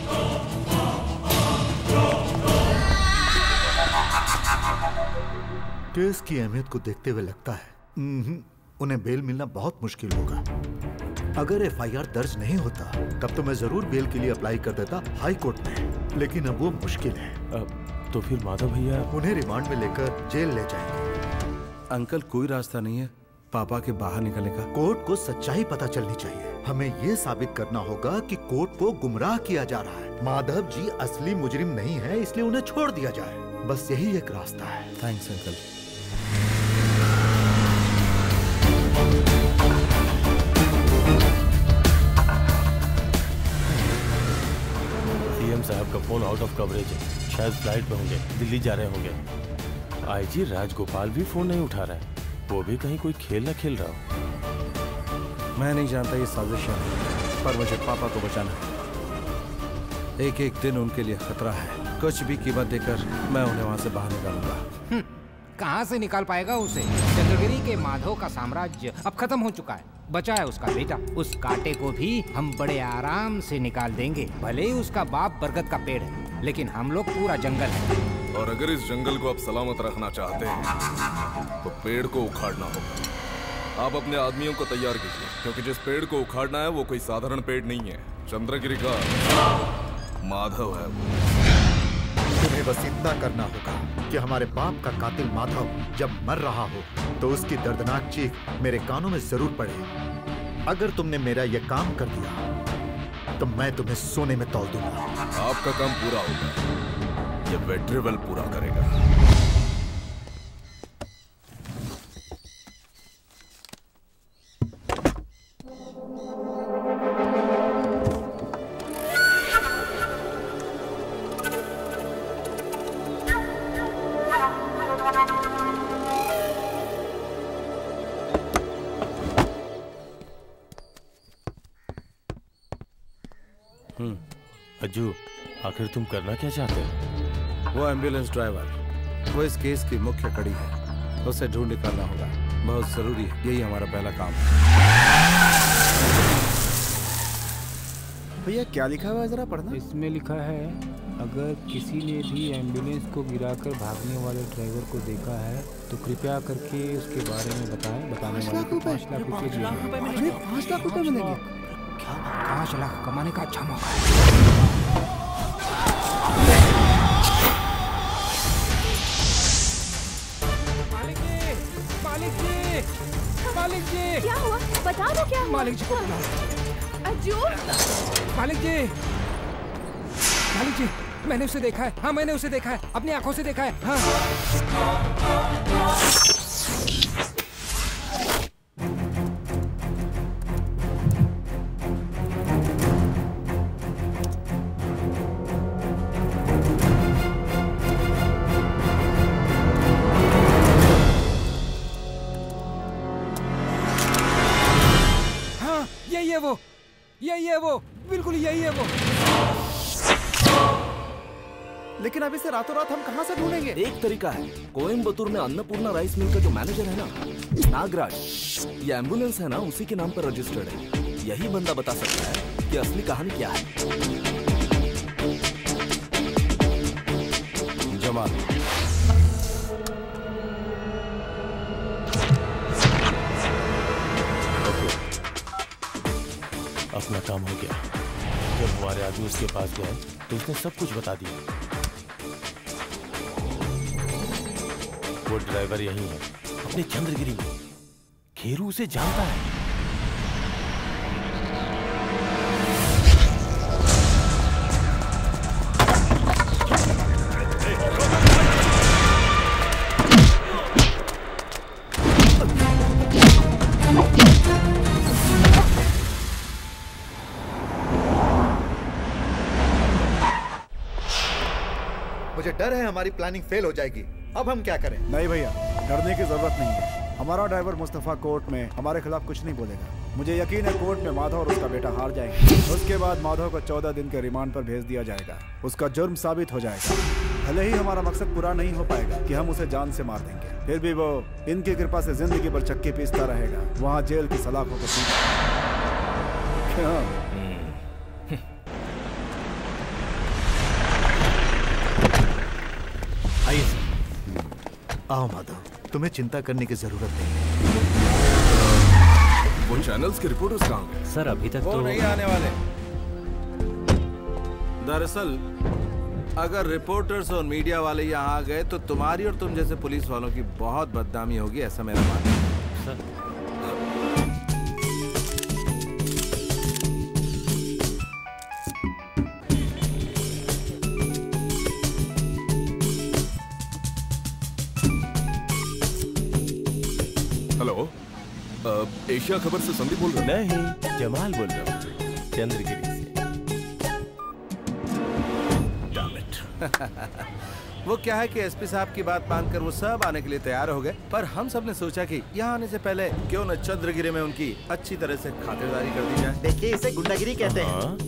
केस की अहमियत को देखते हुए लगता है उन्हें बेल मिलना बहुत मुश्किल होगा। अगर एफआईआर दर्ज नहीं होता तब तो मैं जरूर बेल के लिए अप्लाई कर देता हाई कोर्ट में, लेकिन अब वो मुश्किल है। तो फिर माधव भैया उन्हें रिमांड में लेकर जेल ले जाएंगे। अंकल कोई रास्ता नहीं है पापा के बाहर निकलने का? कोर्ट को सच्चाई पता चलनी चाहिए। हमें ये साबित करना होगा कि कोर्ट को गुमराह किया जा रहा है। माधव जी असली मुजरिम नहीं है, इसलिए उन्हें छोड़ दिया जाए। बस यही एक रास्ता है। Thanks uncle. सीएम साहब का फोन आउट ऑफ कवरेज है, शायद फ्लाइट में होंगे, दिल्ली जा रहे होंगे। आईजी राजगोपाल भी फोन नहीं उठा रहा है, वो भी कहीं कोई खेल न खेल रहा हो। मैं नहीं जानता ये साजिश है, पर मुझे पापा को बचाना है। एक एक दिन उनके लिए खतरा है। कुछ भी कीमत देकर मैं उन्हें वहाँ से बाहर निकालूंगा। कहाँ से निकाल पाएगा उसे? चंद्रगिरी के माधव का साम्राज्य अब खत्म हो चुका है, बचा है उसका बेटा। उस कांटे को भी हम बड़े आराम से निकाल देंगे। भले ही उसका बाप बरगद का पेड़ है, लेकिन हम लोग पूरा जंगल है। और अगर इस जंगल को आप सलामत रखना चाहते हैं तो पेड़ को उखाड़ना होगा। आप अपने आदमियों को तैयार कीजिए, क्योंकि जिस पेड़ को उखाड़ना है वो कोई साधारण पेड़ नहीं है, चंद्रगिरी का माधव है। तुम्हें बस इतना करना होगा कि हमारे बाप का कातिल माधव जब मर रहा हो तो उसकी दर्दनाक चीख मेरे कानों में जरूर पड़े। अगर तुमने मेरा यह काम कर दिया तो मैं तुम्हें सोने में तौल दूंगा। आपका काम पूरा होगा, ये वेट्रिवेल पूरा करेगा। अज्जू, आखिर तुम करना क्या चाहते हो? वो एम्बुलेंस ड्राइवर, वो इस केस की मुख्य कड़ी है। उसे ढूंढ निकालना होगा, बहुत जरूरी है। यही हमारा पहला काम है। भैया क्या लिखा हुआ है जरा पढ़ना। इसमें लिखा है, अगर किसी ने भी एम्बुलेंस को गिराकर भागने वाले ड्राइवर को देखा है तो कृपया करके उसके बारे में बताएं। बताने वाले को 5 लाख रुपए दिए। 5 लाख रुपए मिलेंगे? 5 लाख कमाने का अच्छा मौका है। मालिक जी क्या हुआ? बता दो क्या हुआ? मालिक जी को बुलाओ। अज्जू, मालिक जी मैंने उसे देखा है। हाँ मैंने उसे देखा है, अपनी आंखों से देखा है। हाँ यही है वो, बिल्कुल यही है वो। लेकिन अब इसे रातों रात हम कहाँ से ढूंढेंगे? एक तरीका है, कोयम्बतूर में अन्नपूर्णा राइस मिल का जो मैनेजर है ना, नागराज, ये एम्बुलेंस है ना उसी के नाम पर रजिस्टर्ड है। यही बंदा बता सकता है कि असली कहानी क्या है। जमाल, अपना काम हो गया। जब हमारे आदमी उसके पास गए तो उसने सब कुछ बता दिया। वो ड्राइवर यही है, अपने चंद्रगिरी में। खेरू उसे जानता है। मुझे डर है हमारी प्लानिंग फेल हो जाएगी। अब हम क्या करें? नहीं भैया, डरने की जरूरत नहीं है। हमारा ड्राइवर मुस्तफा कोर्ट में हमारे खिलाफ कुछ नहीं बोलेगा। मुझे यकीन है कोर्ट में माधव और उसका बेटा हार जाएंगे। उसके बाद माधव को 14 दिन के रिमांड पर भेज दिया जाएगा। उसका जुर्म साबित हो जाएगा। भले ही हमारा मकसद पूरा नहीं हो पाएगा कि हम उसे जान से मार देंगे, फिर भी वो इनकी कृपा से जिंदगी भर चक्की पीसता रहेगा वहाँ जेल की सलाखों को पीछे। आइए सर। आओ माधव, तुम्हें चिंता करने की जरूरत नहीं। वो चैनल्स के रिपोर्टर्स कहाँ गए? सर अभी तक वो नहीं आने वाले। दरअसल अगर रिपोर्टर्स और मीडिया वाले यहाँ आ गए तो तुम्हारी और तुम जैसे पुलिस वालों की बहुत बदनामी होगी, ऐसा मेरा मानना है। सर हेलो, एशिया खबर से संदीप बोल रहा हूँ। नहीं, जमाल बोल रहा हूँ, चंद्रगिरी से। वो क्या है कि एसपी साहब की बात मानकर वो सब आने के लिए तैयार हो गए, पर हम सब ने सोचा कि यहाँ आने से पहले क्यों न चंद्रगिरी में उनकी अच्छी तरह से खातिरदारी कर दी जाए। देखिए, इसे गुंडागिरी कहते हैं।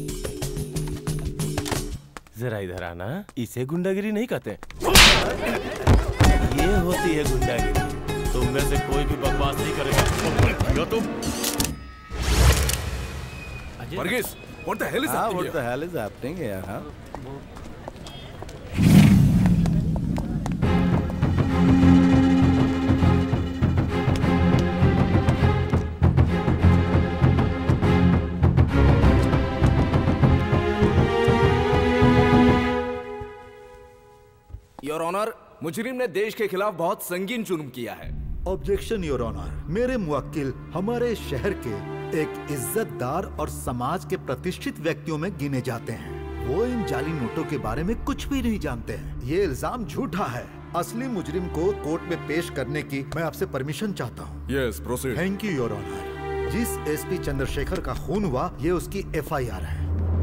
जरा इधर आना, इसे गुंडागिरी नहीं कहते। ये होती है गुंडागिरी। तुम में से कोई भी बकवास नहीं करेगा। तुम Varghese, what the hell is happening what the hell is happening here, हाँ? योर ऑनर, मुजरिम ने देश के खिलाफ बहुत संगीन जुर्म किया है। Objection your honour. मेरे मुवक्किल हमारे शहर के एक इज्जतदार और समाज के प्रतिष्ठित व्यक्तियों में गिने जाते हैं। वो इन जाली नोटों के बारे में कुछ भी नहीं जानते हैं। ये इल्जाम झूठा है। असली मुजरिम को कोर्ट में पेश करने की मैं आपसे परमिशन चाहता हूँ। Yes, proceed. Thank you your honour. जिस एसपी चंद्रशेखर का खून हुआ, ये उसकी FIR है।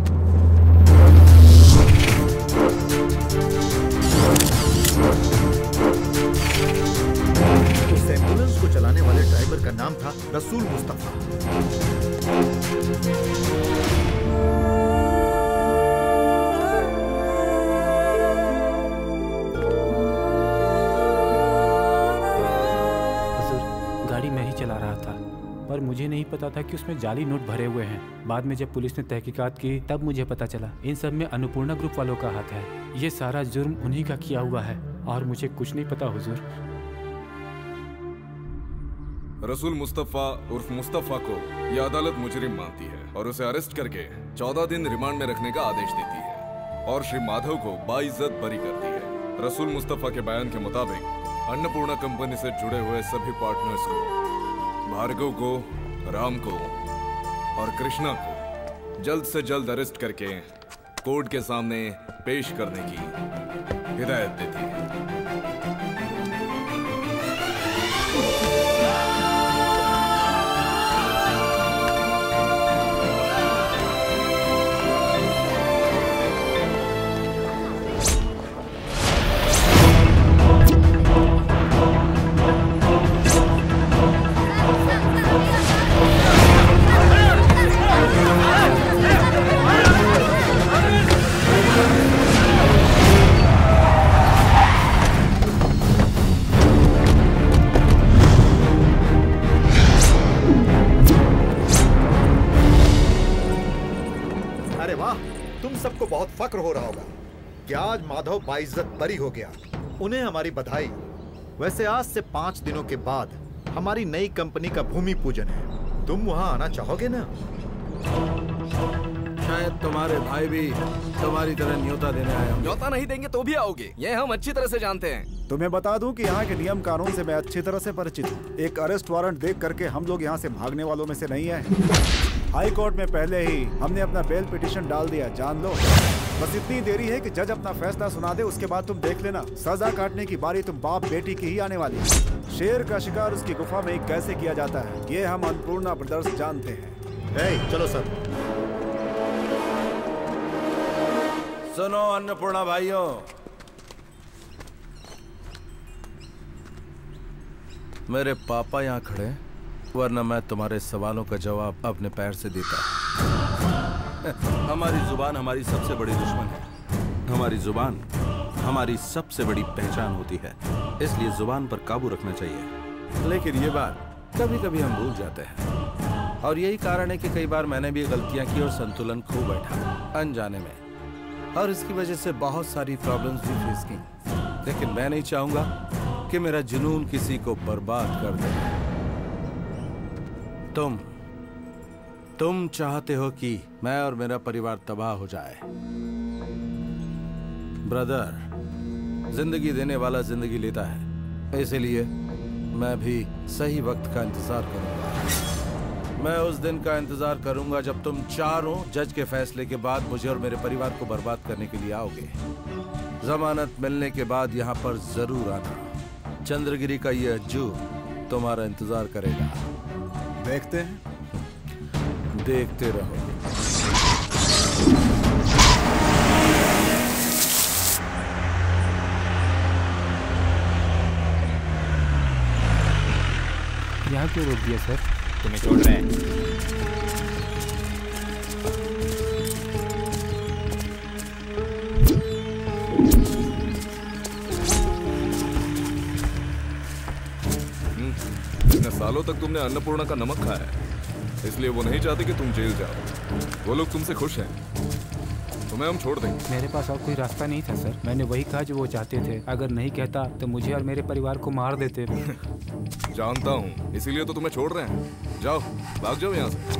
उस एम्बुलेंस को चलाने वाले ड्राइवर का नाम था रसूल मुस्तफा। गाड़ी मैं ही चला रहा था, पर मुझे नहीं पता था कि उसमें जाली नोट भरे हुए हैं। बाद में जब पुलिस ने तहकीकात की तब मुझे पता चला इन सब में अन्नपूर्णा ग्रुप वालों का हाथ है। ये सारा जुर्म उन्हीं का किया हुआ है और मुझे कुछ नहीं पता हुजूर। रसूल मुस्तफा उर्फ मुस्तफा को यह अदालत मुजरिम मानती है और उसे अरेस्ट करके 14 दिन रिमांड में रखने का आदेश देती है और श्री माधव को बाइज्जत बरी करती है। रसूल मुस्तफा के बयान के मुताबिक अन्नपूर्णा कंपनी से जुड़े हुए सभी पार्टनर्स को, भार्गव को, राम को और कृष्णा को जल्द से जल्द अरेस्ट करके कोर्ट के सामने पेश करने की हिदायत देती है। सबको बहुत फक्र हो रहा होगा कि आज माधव बाइज्जत बरी हो गया। उन्हें हमारी बधाई। वैसे आज से 5 दिनों के बाद हमारी नई कंपनी का भूमि पूजन है। तुम वहां आना चाहोगे ना? शायद तुम्हारे भाई भी तुम्हारी तरह न्योता देने आए होंगे। न्योता नहीं देंगे तो भी आओगे, ये हम अच्छी तरह से जानते हैं। तुम्हें बता दूं कि यहाँ के नियम कानून से मैं अच्छी तरह से परिचित हूँ। एक अरेस्ट वारंट देख करके हम लोग यहाँ से भागने वालों में से नहीं है। हाई कोर्ट में पहले ही हमने अपना बेल पिटीशन डाल दिया, जान लो। बस इतनी देरी है कि जज अपना फैसला सुना दे, उसके बाद तुम देख लेना। सजा काटने की बारी तुम बाप बेटी की ही आने वाली है। शेर का शिकार उसकी गुफा में कैसे किया जाता है, ये हम अन्नपूर्णा ब्रदर्स जानते हैं। चलो सर। सुनो अन्नपूर्णा भाइयों, मेरे पापा यहाँ खड़े, वरना मैं तुम्हारे सवालों का जवाब अपने पैर से देता। हमारी जुबान हमारी सबसे बड़ी दुश्मन है। हमारी जुबान हमारी सबसे बड़ी पहचान होती है, इसलिए जुबान पर काबू रखना चाहिए। लेकिन ये बात कभी कभी हम भूल जाते हैं, और यही कारण है कि कई बार मैंने भी गलतियां की और संतुलन खो बैठा अनजाने में, और इसकी वजह से बहुत सारी प्रॉब्लम्स भी फेस की। लेकिन मैं नहीं चाहूंगा कि मेरा जुनून किसी को बर्बाद कर दे। तुम चाहते हो कि मैं और मेरा परिवार तबाह हो जाए। ब्रदर, जिंदगी देने वाला जिंदगी लेता है, इसलिए मैं भी सही वक्त का इंतजार करूंगा। मैं उस दिन का इंतजार करूंगा जब तुम चारों जज के फैसले के बाद मुझे और मेरे परिवार को बर्बाद करने के लिए आओगे। जमानत मिलने के बाद यहाँ पर जरूर आना। चंद्रगिरी का ये अज्जू तुम्हारा इंतजार करेगा। देखते हैं। देखते रहो। यहाँ क्यों रोक दिया सर? तुम्हें छोड़ रहे हैं। इतने सालों तक तुमने अन्नपूर्णा का नमक खाया है, इसलिए वो नहीं चाहते कि तुम जेल जाओ। वो लोग तुमसे खुश हैं, तुम्हें हम छोड़ देंगे। मेरे पास और कोई रास्ता नहीं था सर। मैंने वही कहा जो वो चाहते थे। अगर नहीं कहता तो मुझे और मेरे परिवार को मार देते। जानता हूँ, इसीलिए तो तुम्हें छोड़ रहे हैं। जाओ, भाग जाओ यहाँ से।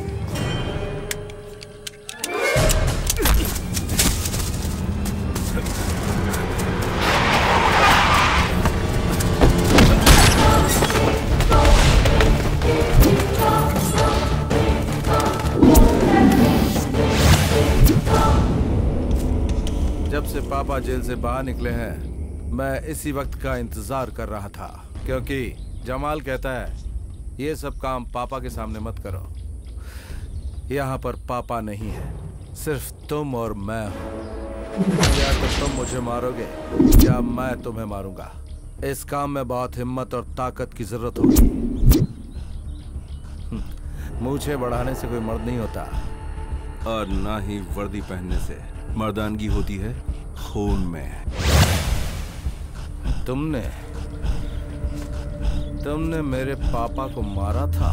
जब से पापा जेल से बाहर निकले हैं, मैं इसी वक्त का इंतजार कर रहा था, क्योंकि जमाल कहता है ये सब काम पापा के सामने मत करो। यहाँ पर पापा नहीं है, सिर्फ तुम और मैं हूँ। या तो तुम मुझे मारोगे या मैं तुम्हें मारूंगा। इस काम में बहुत हिम्मत और ताकत की जरूरत होगी। मूछें बढ़ाने से कोई मर्द नहीं होता, और ना ही वर्दी पहनने से। मर्दानगी होती है खून में। तुमने मेरे पापा को मारा था।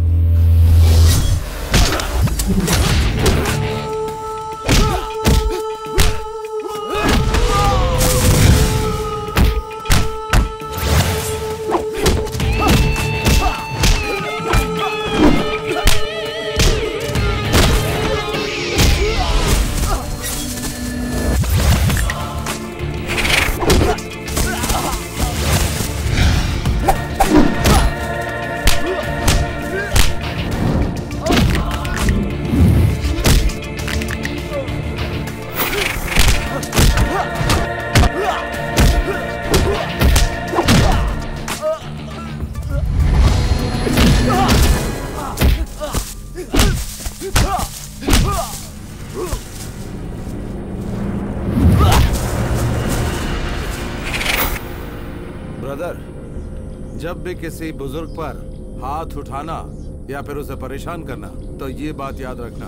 ब्रदर, जब भी किसी बुजुर्ग पर हाथ उठाना या फिर उसे परेशान करना, तो ये बात याद रखना,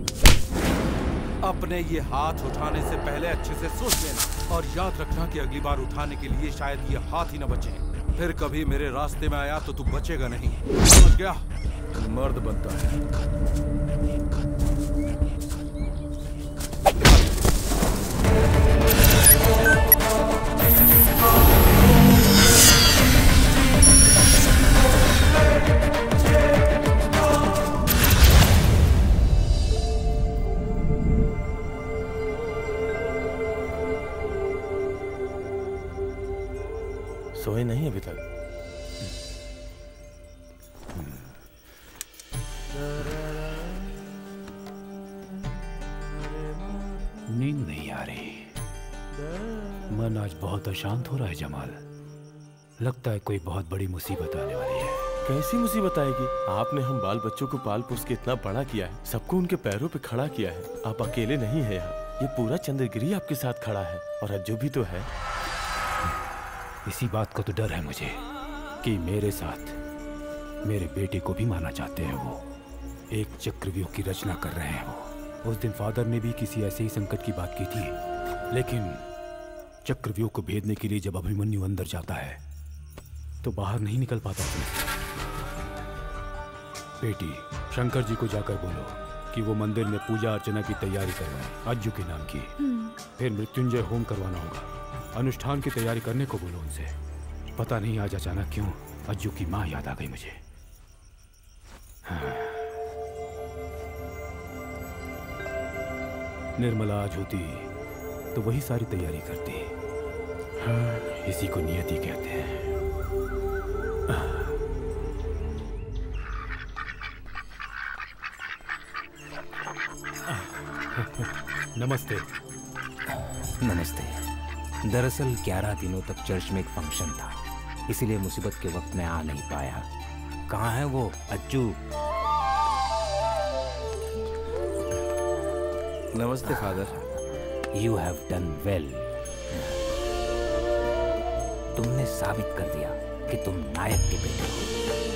अपने ये हाथ उठाने से पहले अच्छे से सोच लेना, और याद रखना कि अगली बार उठाने के लिए शायद ये हाथ ही न बचे। फिर कभी मेरे रास्ते में आया तो तू बचेगा नहीं, समझ गया? मर्द बनता है। सोए नहीं अभी तक? नींद नहीं आ रही। मन आज बहुत अशांत हो रहा है जमाल। लगता है कोई बहुत बड़ी मुसीबत आने वाली है। कैसी मुसीबत आएगी? आपने हम बाल बच्चों को पाल पोस के इतना बड़ा किया है, सबको उनके पैरों पे खड़ा किया है। आप अकेले नहीं है यहाँ, ये पूरा चंद्रगिरी आपके साथ खड़ा है, और अज्जू भी तो है। इसी बात का तो डर है मुझे कि मेरे साथ मेरे बेटे को भी मारना चाहते हैं। वो एक चक्रव्यूह की रचना कर रहे हैं। वो उस दिन फादर ने भी किसी ऐसे ही संकट की बात की थी, लेकिन चक्रव्यूह को भेदने के लिए जब अभिमन्यु अंदर जाता है तो बाहर नहीं निकल पाता था। बेटी, शंकर जी को जाकर बोलो कि वो मंदिर में पूजा अर्चना की तैयारी करवाए, अज्जू के नाम की। फिर मृत्युंजय होम करवाना होगा। अनुष्ठान की तैयारी करने को बोलो उनसे। पता नहीं आज अचानक क्यों अज्जू की माँ याद आ गई मुझे। हाँ। निर्मला आज होती तो वही सारी तैयारी करती। हाँ, इसी को नियति कहते हैं। नमस्ते। नमस्ते। दरअसल 11 दिनों तक चर्च में एक फंक्शन था, इसीलिए मुसीबत के वक्त मैं आ नहीं पाया। कहाँ है वो अज्जू? नमस्ते father. You have done well. तुमने साबित कर दिया कि तुम नायक के बेटे हो।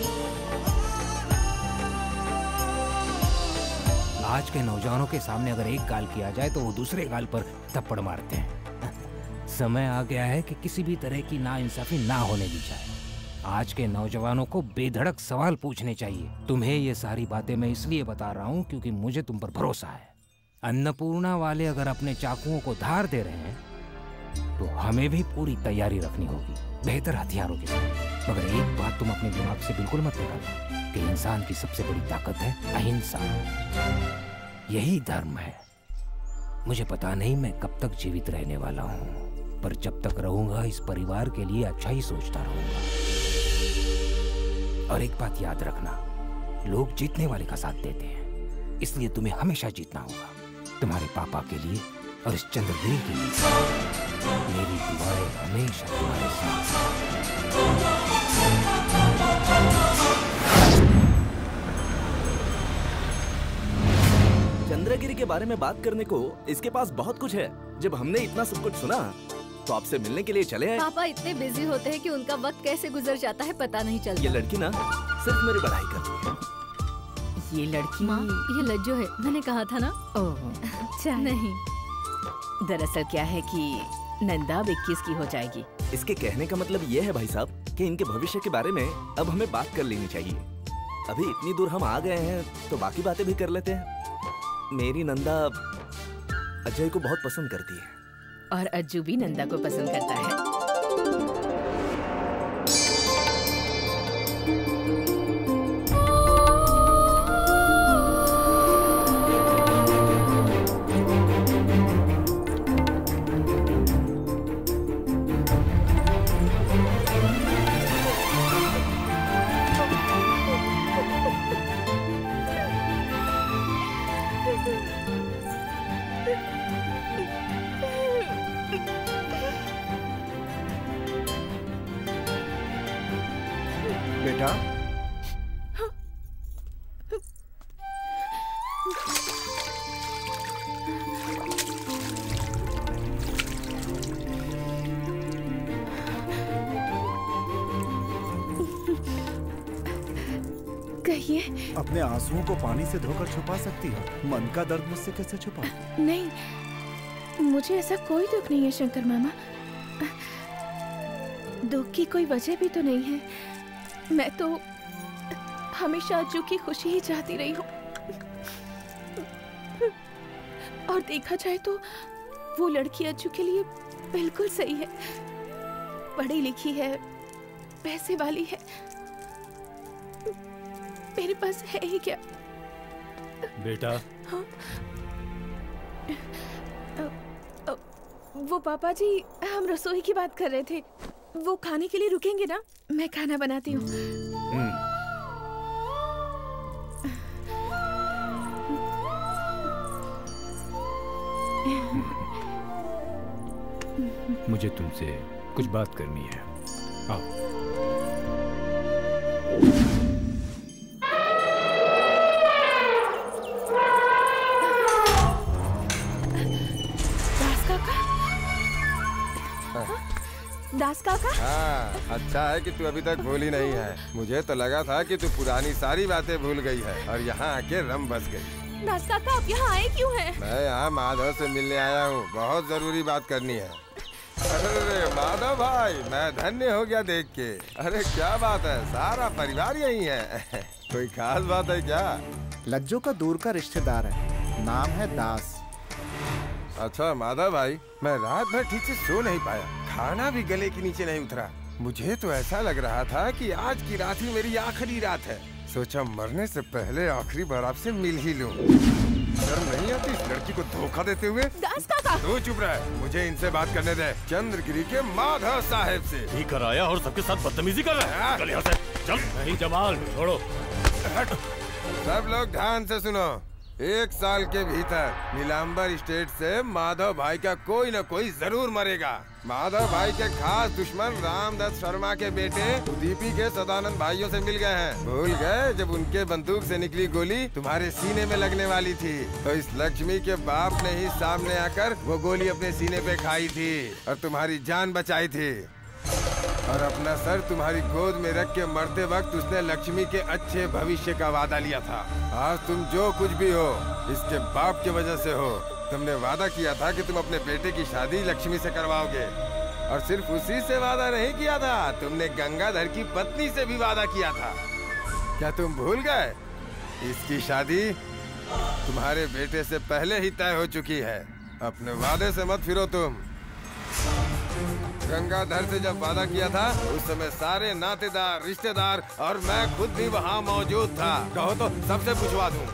आज के नौजवानों के सामने अगर एक गाल किया जाए तो वो दूसरे गाल पर थप्पड़ मारते हैं। समय आ गया है कि किसी भी तरह की नाइंसाफी ना होने दी जाए। आज के नौजवानों को बेधड़क सवाल पूछने चाहिए। तुम्हें ये सारी बातें मैं इसलिए बता रहा हूँ क्योंकि मुझे तुम पर भरोसा है। अन्नपूर्णा वाले अगर अपने चाकुओं को धार दे रहे हैं तो हमें भी पूरी तैयारी रखनी होगी, बेहतर हथियारों के साथ। मगर एक बात तुम अपने दिमाग से बिल्कुल मत निकालना कि इंसान की सबसे बड़ी ताकत है अहिंसा। यही धर्म है। मुझे पता नहीं मैं कब तक जीवित रहने वाला हूँ, पर जब तक रहूंगा इस परिवार के लिए अच्छा ही सोचता रहूंगा। और एक बात याद रखना, लोग जीतने वाले का साथ देते हैं, इसलिए तुम्हें हमेशा जीतना होगा। तुम्हारे पापा के लिए और इस चंद्रगिरी के लिए मेरी दुआएं हमेशा तुम्हारे साथ। चंद्रगिरी के बारे में बात करने को इसके पास बहुत कुछ है। जब हमने इतना सब कुछ सुना तो आपसे मिलने के लिए चले आए। पापा इतने बिजी होते हैं कि उनका वक्त कैसे गुजर जाता है पता नहीं चलता। ये लड़की ना सिर्फ मेरी पढ़ाई करती है। ये लड़की माँ, ये लज्जो है, मैंने कहा था ना। ओह अच्छा। नहीं, दरअसल क्या है कि नंदा अब 21 की हो जाएगी। इसके कहने का मतलब ये है भाई साहब कि इनके भविष्य के बारे में अब हमें बात कर लेनी चाहिए। अभी इतनी दूर हम आ गए हैं तो बाकी बातें भी कर लेते हैं। मेरी नंदा अजय को बहुत पसंद करती है और अज्जू भी नंदा को पसंद करता है। बेटा, कहिए। अपने आंसुओं को पानी से धोकर छुपा सकती हो, मन का दर्द मुझसे कैसे छुपा? नहीं, मुझे ऐसा कोई दुख नहीं है शंकर मामा। दुख की कोई वजह भी तो नहीं है। मैं तो हमेशा अज्जू की खुशी ही चाहती रही हूँ। और देखा जाए तो वो लड़की अज्जू के लिए बिल्कुल सही है। पढ़ी लिखी है, पैसे वाली है। मेरे पास है ही क्या? बेटा। हाँ? वो पापा जी, हम रसोई की बात कर रहे थे। वो खाने के लिए रुकेंगे ना? मैं खाना बनाती हूँ। मुझे तुमसे कुछ बात करनी है। आओ। दास काका? हाँ, अच्छा है कि तू अभी तक भूली नहीं है। मुझे तो लगा था कि तू पुरानी सारी बातें भूल गई है और यहाँ आके रम बस गई। दास काका, आप यहाँ आए क्यों हैं? मैं यहाँ माधव से मिलने आया हूँ, बहुत जरूरी बात करनी है। अरे माधव भाई, मैं धन्य हो गया देख के। अरे क्या बात है, सारा परिवार यही है। कोई खास बात है क्या? लज्जो का दूर का रिश्तेदार है, नाम है दास। अच्छा माधव भाई, मैं रात भर ठीक से सो नहीं पाया, खाना भी गले के नीचे नहीं उतरा। मुझे तो ऐसा लग रहा था कि आज की रात ही मेरी आखिरी रात है। सोचा मरने से पहले आखिरी बार आपसे मिल ही लूं। शर्म नहीं आती इस लड़की को धोखा देते हुए? दास काका, तू चुप रह, मुझे इनसे बात करने दे। चंद्रगिरी के माधव साहब से। ही कराया और सबके साथ बदतमीजी कर रहा है। चल यहाँ से, चल। नहीं जमाल, छोड़ो। सब लोग ध्यान से सुनो। 1 साल के भीतर नीलांबर स्टेट से माधव भाई का कोई न कोई जरूर मरेगा। माधव भाई के खास दुश्मन रामदत्त शर्मा के बेटे उदीपी के सदानंद भाइयों से मिल गए हैं। भूल गए जब उनके बंदूक से निकली गोली तुम्हारे सीने में लगने वाली थी, तो इस लक्ष्मी के बाप ने ही सामने आकर वो गोली अपने सीने पे खाई थी और तुम्हारी जान बचाई थी। और अपना सर तुम्हारी गोद में रख के मरते वक्त उसने लक्ष्मी के अच्छे भविष्य का वादा लिया था। आज तुम जो कुछ भी हो इसके बाप की वजह से हो। तुमने वादा किया था कि तुम अपने बेटे की शादी लक्ष्मी से करवाओगे, और सिर्फ उसी से वादा नहीं किया था, तुमने गंगाधर की पत्नी से भी वादा किया था। क्या तुम भूल गए? इसकी शादी तुम्हारे बेटे से पहले ही तय हो चुकी है। अपने वादे से मत फिरो तुम। गंगाधर से जब वादा किया था उस समय सारे नातेदार, रिश्तेदार और मैं खुद भी वहाँ मौजूद था। कहो तो सबसे पूछवा दूं।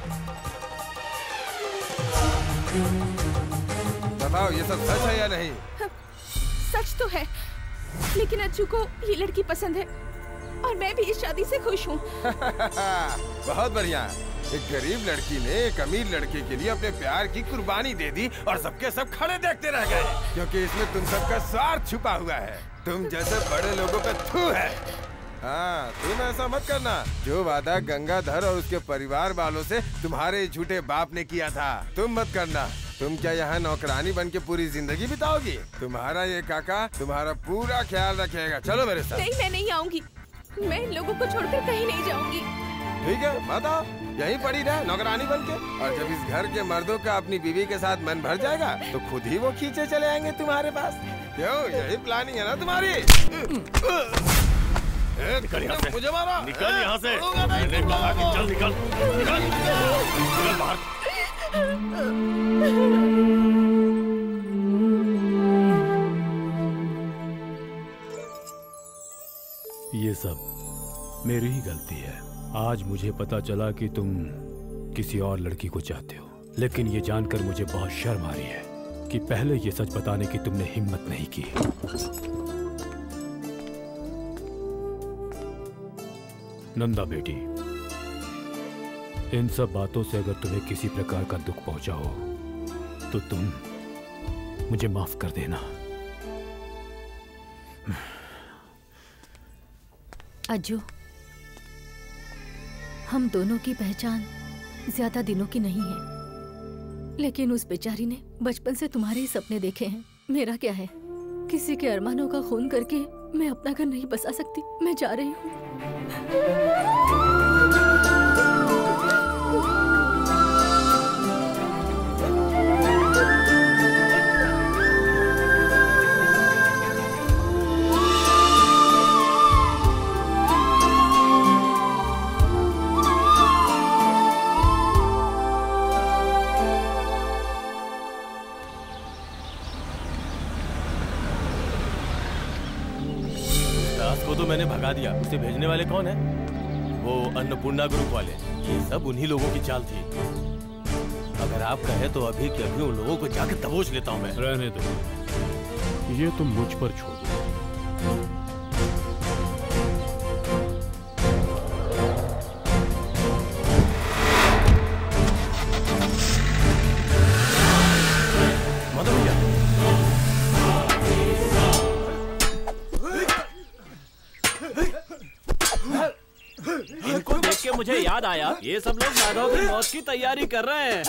बताओ ये सब सच है या नहीं? सच तो है, लेकिन अज्जू को ये लड़की पसंद है और मैं भी इस शादी से खुश हूँ। बहुत बढ़िया। एक गरीब लड़की ने एक अमीर लड़के के लिए अपने प्यार की कुर्बानी दे दी और सबके सब खड़े देखते रह गए, क्योंकि इसमें तुम सबका स्वार्थ छुपा हुआ है। तुम जैसे बड़े लोगों पे थू है। हाँ, तुम ऐसा मत करना। जो वादा गंगाधर और उसके परिवार वालों से तुम्हारे झूठे बाप ने किया था, तुम मत करना। तुम क्या यहाँ नौकरानी बन के पूरी जिंदगी बिताओगी? तुम्हारा ये काका तुम्हारा पूरा ख्याल रखेगा। चलो मेरे साथ। नहीं, मैं नहीं आऊंगी। मैं इन लोगों को छोड़कर कहीं नहीं जाऊंगी। ठीक है, बताओ। यहीं पड़ी रहे नौकरानी बन के, और जब इस घर के मर्दों का अपनी बीवी के साथ मन भर जाएगा तो खुद ही वो खींचे चले आएंगे तुम्हारे पास। क्यों, यही प्लानिंग है ना तुम्हारी? निकल यहाँ से। मुझे मारा। निकल यहाँ से। मैंने कहा कि चल निकल, निकल, निकल बाहर। ये सब मेरी ही गलती है। आज मुझे पता चला कि तुम किसी और लड़की को चाहते हो, लेकिन ये जानकर मुझे बहुत शर्म आ रही है कि पहले ये सच बताने की तुमने हिम्मत नहीं की। नंदा बेटी, इन सब बातों से अगर तुम्हें किसी प्रकार का दुख पहुंचा हो तो तुम मुझे माफ कर देना। अज्जू, हम दोनों की पहचान ज्यादा दिनों की नहीं है, लेकिन उस बेचारी ने बचपन से तुम्हारे ही सपने देखे हैं। मेरा क्या है? किसी के अरमानों का खून करके मैं अपना घर नहीं बसा सकती। मैं जा रही हूँ। को तो मैंने भगा दिया। उसे भेजने वाले कौन है? वो अन्नपूर्णा ग्रुप वाले। ये सब उन्हीं लोगों की चाल थी। अगर आप कहे तो अभी के अभी उन लोगों को जाकर दबोच लेता हूँ मैं। रहने दो, ये तुम मुझ पर छोड़ दो। इनको देख के मुझे याद आया, ये सब लोग माधव की मौत की तैयारी कर रहे हैं।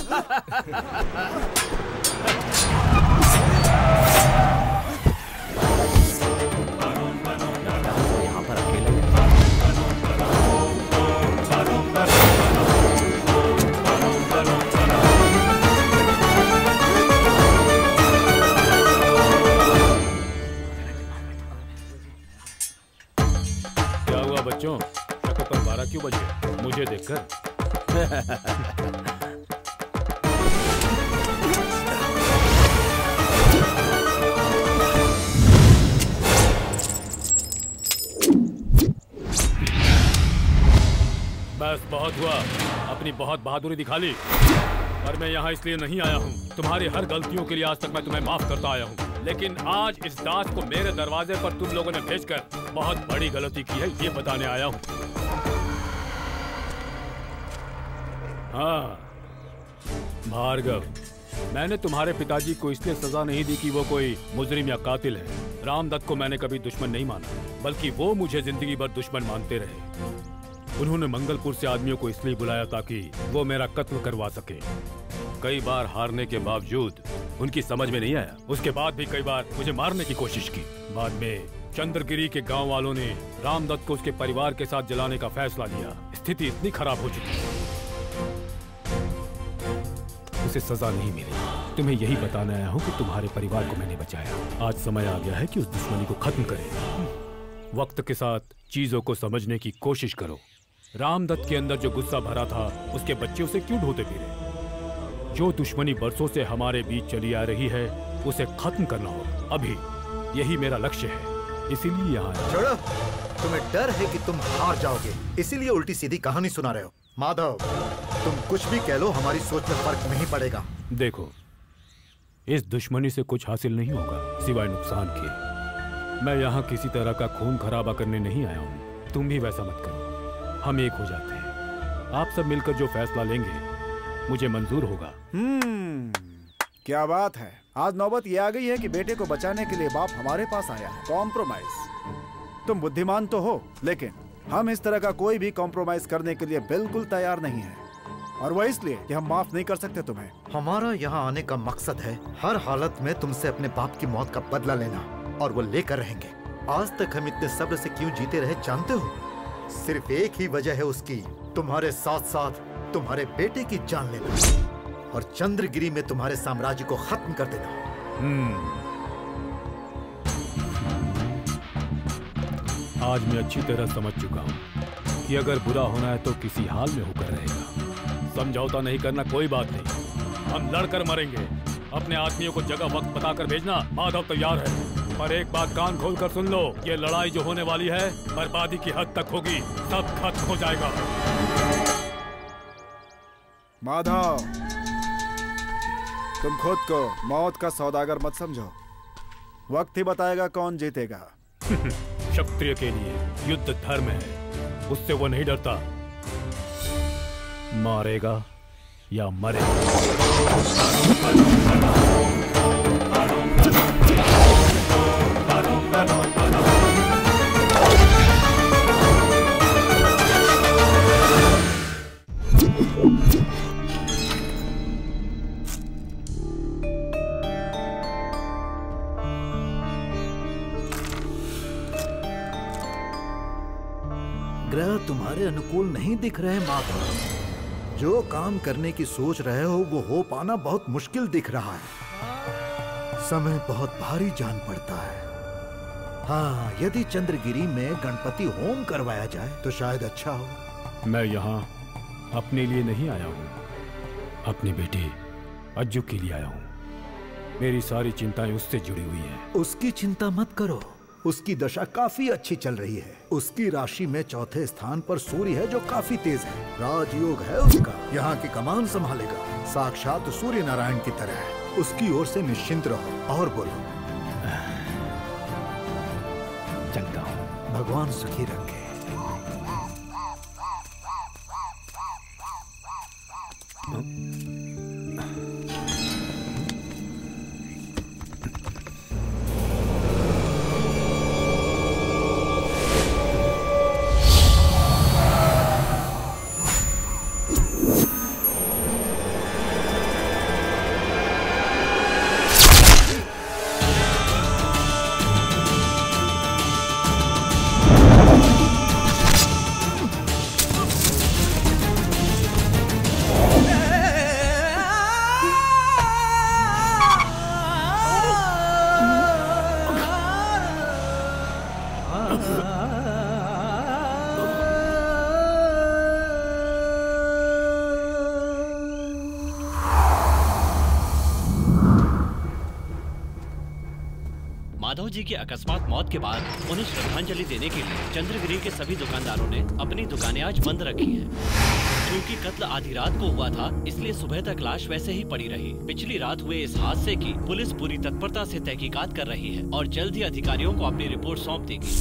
यहाँ पर अकेले भास्कर। बस बहुत हुआ, अपनी बहुत बहादुरी दिखा ली। पर मैं यहाँ इसलिए नहीं आया हूँ। तुम्हारी हर गलतियों के लिए आज तक मैं तुम्हें माफ करता आया हूँ, लेकिन आज इस दास को मेरे दरवाजे पर तुम लोगों ने भेजकर बहुत बड़ी गलती की है, ये बताने आया हूँ। हाँ भार्गव, मैंने तुम्हारे पिताजी को इसलिए सजा नहीं दी कि वो कोई मुजरिम या कातिल है। रामदत्त को मैंने कभी दुश्मन नहीं माना, बल्कि वो मुझे जिंदगी भर दुश्मन मानते रहे। उन्होंने मंगलपुर से आदमियों को इसलिए बुलाया ताकि वो मेरा कत्ल करवा सके। कई बार हारने के बावजूद उनकी समझ में नहीं आया। उसके बाद भी कई बार मुझे मारने की कोशिश की। बाद में चंद्रगिरी के गांव वालों ने रामदत्त को उसके परिवार के साथ जलाने का फैसला लिया। स्थिति इतनी खराब हो चुकी, उसे सजा नहीं मिली। तुम्हें यही बताने आया हूँ कि तुम्हारे परिवार को मैंने बचाया। आज समय आ गया है कि उस दुश्मनी को खत्म करें। वक्त के साथ चीजों को समझने की कोशिश करो। रामदत्त के अंदर जो गुस्सा भरा था, उसके बच्चे उसे क्यों ढोते फिरे? जो दुश्मनी बरसों से हमारे बीच चली आ रही है, उसे खत्म करना होगा। अभी यही मेरा लक्ष्य है, इसीलिए यहाँ छोड़ो। तुम्हें डर है कि तुम हार जाओगे, इसीलिए उल्टी सीधी कहानी सुना रहे हो। माधव, तुम कुछ भी कह लो, हमारी सोच में फर्क नहीं पड़ेगा। देखो, इस दुश्मनी से कुछ हासिल नहीं होगा सिवाय नुकसान के। मैं यहाँ किसी तरह का खून खराबा करने नहीं आया हूँ। तुम भी वैसा मत करो। हम एक हो जाते हैं। आप सब मिलकर जो फैसला लेंगे मुझे मंजूर होगा। क्या बात है। आज नौबत ये आ गई है कि बेटे को बचाने के लिए बाप हमारे पास आया है। कॉम्प्रोमाइज। तुम बुद्धिमान तो हो, लेकिन हम इस तरह का कोई भी कॉम्प्रोमाइज करने के लिए बिल्कुल तैयार नहीं है, और वह इसलिए कि हम माफ नहीं कर सकते तुम्हें। हमारा यहाँ आने का मकसद है हर हालत में तुमसे अपने बाप की मौत का बदला लेना, और वो लेकर रहेंगे। आज तक हम इतने सब्र से क्यों जीते रहे जानते हो? सिर्फ एक ही वजह है उसकी, तुम्हारे साथ साथ तुम्हारे बेटे की जान लेना और चंद्रगिरी में तुम्हारे साम्राज्य को खत्म कर देना। आज मैं अच्छी तरह समझ चुका हूँ कि अगर बुरा होना है तो किसी हाल में होकर रहेगा। समझौता नहीं करना कोई बात नहीं, हम लड़कर मरेंगे। अपने आदमियों को जगह वक्त बताकर भेजना। माधव तैयार है, पर एक बात कान खोलकर सुन लो, ये लड़ाई जो होने वाली है बर्बादी की हद तक होगी। सब खत्म हो जाएगा। माधव, तुम खुद को मौत का सौदागर मत समझो। वक्त ही बताएगा कौन जीतेगा। क्षत्रिय के लिए युद्ध धर्म है, उससे वो नहीं डरता। मारेगा या मरेगा। ग्रह तुम्हारे अनुकूल नहीं दिख रहे माधव। जो काम करने की सोच रहे हो वो हो पाना बहुत मुश्किल दिख रहा है। समय बहुत भारी जान पड़ता है। हाँ, यदि चंद्रगिरी में गणपति होम करवाया जाए तो शायद अच्छा हो। मैं यहाँ अपने लिए नहीं आया हूँ, अपने बेटे अज्जू के लिए आया हूँ। मेरी सारी चिंताएं उससे जुड़ी हुई हैं। उसकी चिंता मत करो, उसकी दशा काफी अच्छी चल रही है। उसकी राशि में चौथे स्थान पर सूर्य है जो काफी तेज है। राजयोग है उसका, यहाँ की कमान संभालेगा। साक्षात सूर्य नारायण की तरह है। उसकी ओर से निश्चिंत रहो। और बोलो। चलता हूँ। भगवान सुखी रखे। माधव जी की अकस्मात मौत के बाद उन्हें श्रद्धांजलि देने के लिए चंद्रगिरी के सभी दुकानदारों ने अपनी दुकानें आज बंद रखी हैं। क्योंकि कत्ल आधी रात को हुआ था, इसलिए सुबह तक लाश वैसे ही पड़ी रही। पिछली रात हुए इस हादसे की पुलिस पूरी तत्परता से तहकीकात कर रही है और जल्द ही अधिकारियों को अपनी रिपोर्ट सौंप देगी।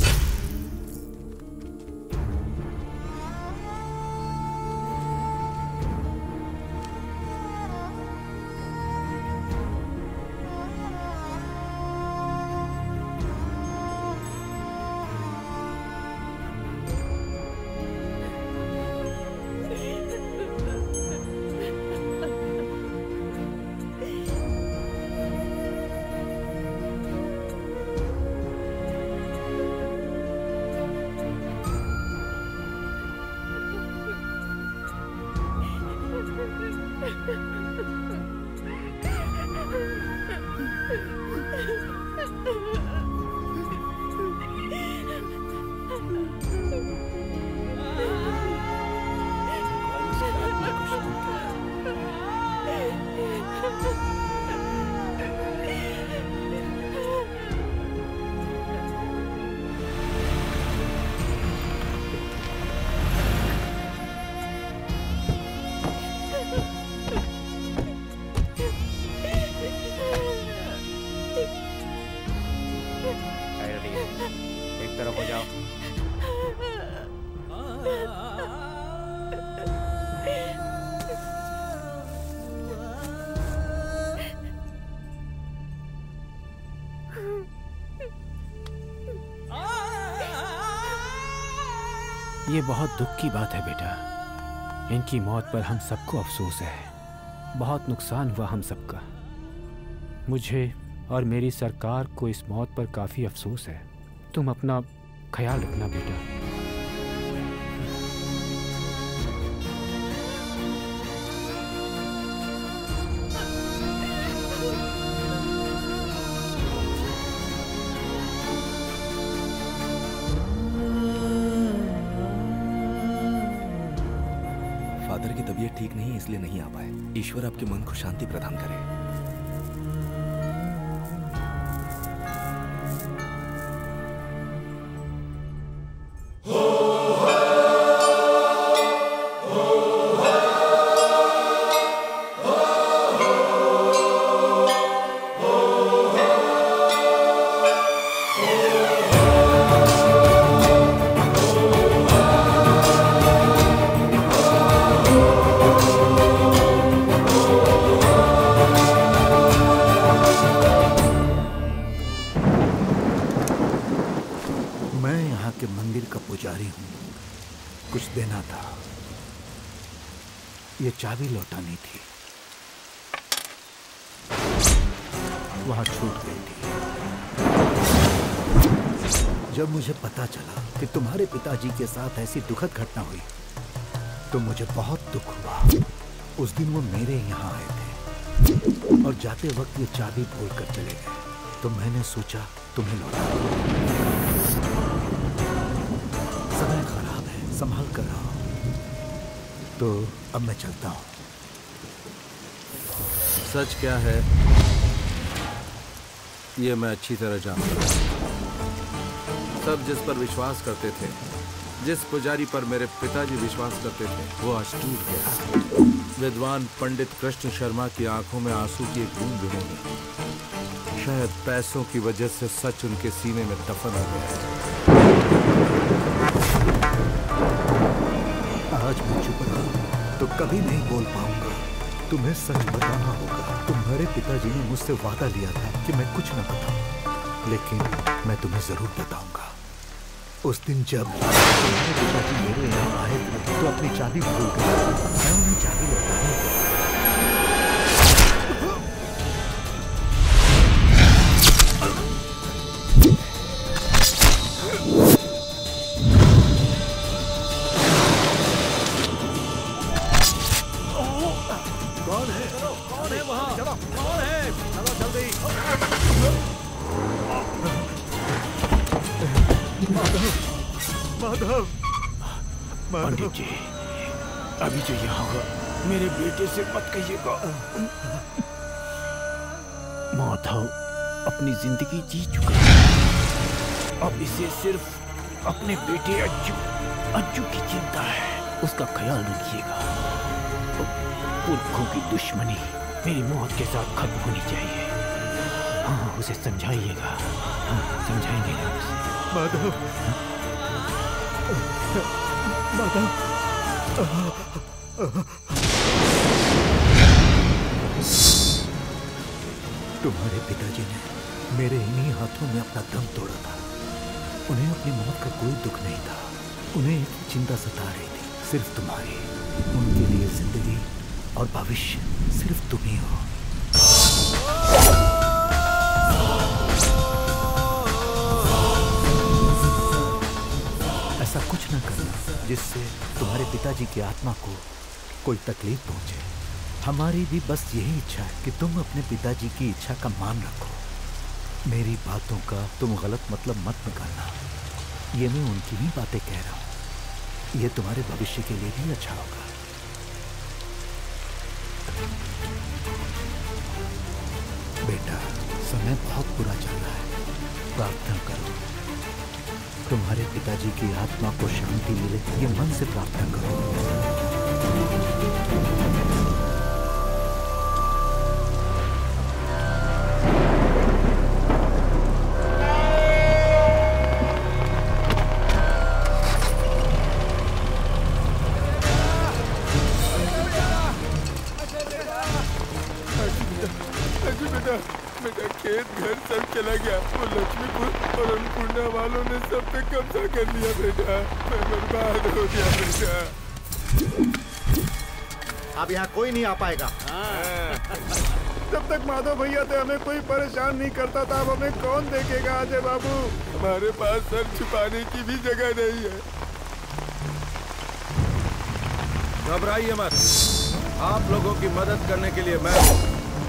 एक तरफ हो जाओ। ये बहुत दुख की बात है बेटा। इनकी मौत पर हम सबको अफसोस है। बहुत नुकसान हुआ हम सबका। मुझे और मेरी सरकार को इस मौत पर काफ़ी अफसोस है। तुम अपना ख्याल रखना बेटा। फादर की तबीयत ठीक नहीं है, इसलिए नहीं आ पाए। ईश्वर आपके मन को शांति प्रदान करे। चाबी लौटानी थी, वहां छूट गई थी। जब मुझे पता चला कि तुम्हारे पिताजी के साथ ऐसी दुखद घटना हुई तो मुझे बहुत दुख हुआ। उस दिन वो मेरे यहाँ आए थे और जाते वक्त ये चाबी भूल कर चले गए, तो मैंने सोचा तुम्हें लौटा दूं। समय खराब है, संभाल कर रहो। तो अब मैं चलता हूं। सच क्या है ये मैं अच्छी तरह जानता हूं। सब जिस पर विश्वास करते थे, जिस पुजारी पर मेरे पिताजी विश्वास करते थे, वो आज टूट गया। विद्वान पंडित कृष्ण शर्मा की आंखों में आंसू की एक बूंद भी नहीं। शायद पैसों की वजह से सच उनके सीने में दफन हो गया है। आज मैं चुप रहा तो कभी नहीं बोल पाऊंगा। तुम्हें सच बताना होगा। तुम्हारे पिताजी ने मुझसे वादा लिया था कि मैं कुछ न बताऊं, लेकिन मैं तुम्हें जरूर बताऊंगा। उस दिन जब तुम्हारे पिताजी मेरे यहाँ आए थे तो अपनी चाबी भूल गए। मैं उन्हें चाबी लौटाने गया। पंडित जी, अभी जो यहाँ होगा मेरे बेटे से मत कहिएगा। माधव अपनी जिंदगी जी चुका है। अब इसे सिर्फ अपने बेटे अज्जू की चिंता है। उसका ख्याल रखिएगा। पुरखों की दुश्मनी मेरी मौत के साथ खत्म होनी चाहिए। हाँ, उसे समझाइएगा। हाँ, समझाएंगे ना उसे। माधव, माधव, तुम्हारे पिताजी ने मेरे इन्हीं हाथों में अपना दम तोड़ा था। उन्हें अपनी मौत का कोई दुख नहीं था। उन्हें एक चिंता सता रही थी, सिर्फ तुम्हारी। उनके लिए जिंदगी और भविष्य सिर्फ तुम ही हो। ऐसा कुछ न करना जिससे तुम्हारे पिताजी की आत्मा को कोई तकलीफ पहुंचे। हमारी भी बस यही इच्छा है कि तुम अपने पिताजी की इच्छा का मान रखो। मेरी बातों का तुम गलत मतलब मत निकालना। ये मैं उनकी ही बातें कह रहा हूं। ये तुम्हारे भविष्य के लिए भी अच्छा होगा। बेटा, समय बहुत बुरा चल रहा है। प्रार्थना करो, तुम्हारे पिताजी की आत्मा को शांति मिले, ये मन से प्रार्थना करो। बेटा, खेत घर सब चला गया। वो लक्ष्मीपुर और अन्नपूर्णा वालों ने सब पे कब्जा कर लिया। बेटा, मैं बर्बाद हो गया। बेटा, अब यहाँ कोई नहीं आ पाएगा। जब तक माधव भैया थे हमें कोई परेशान नहीं करता था। अब हमें कौन देखेगा अजय बाबू? हमारे पास सर छुपाने की भी जगह नहीं है। घबराइए मत, आप लोगों की मदद करने के लिए मैं हूं।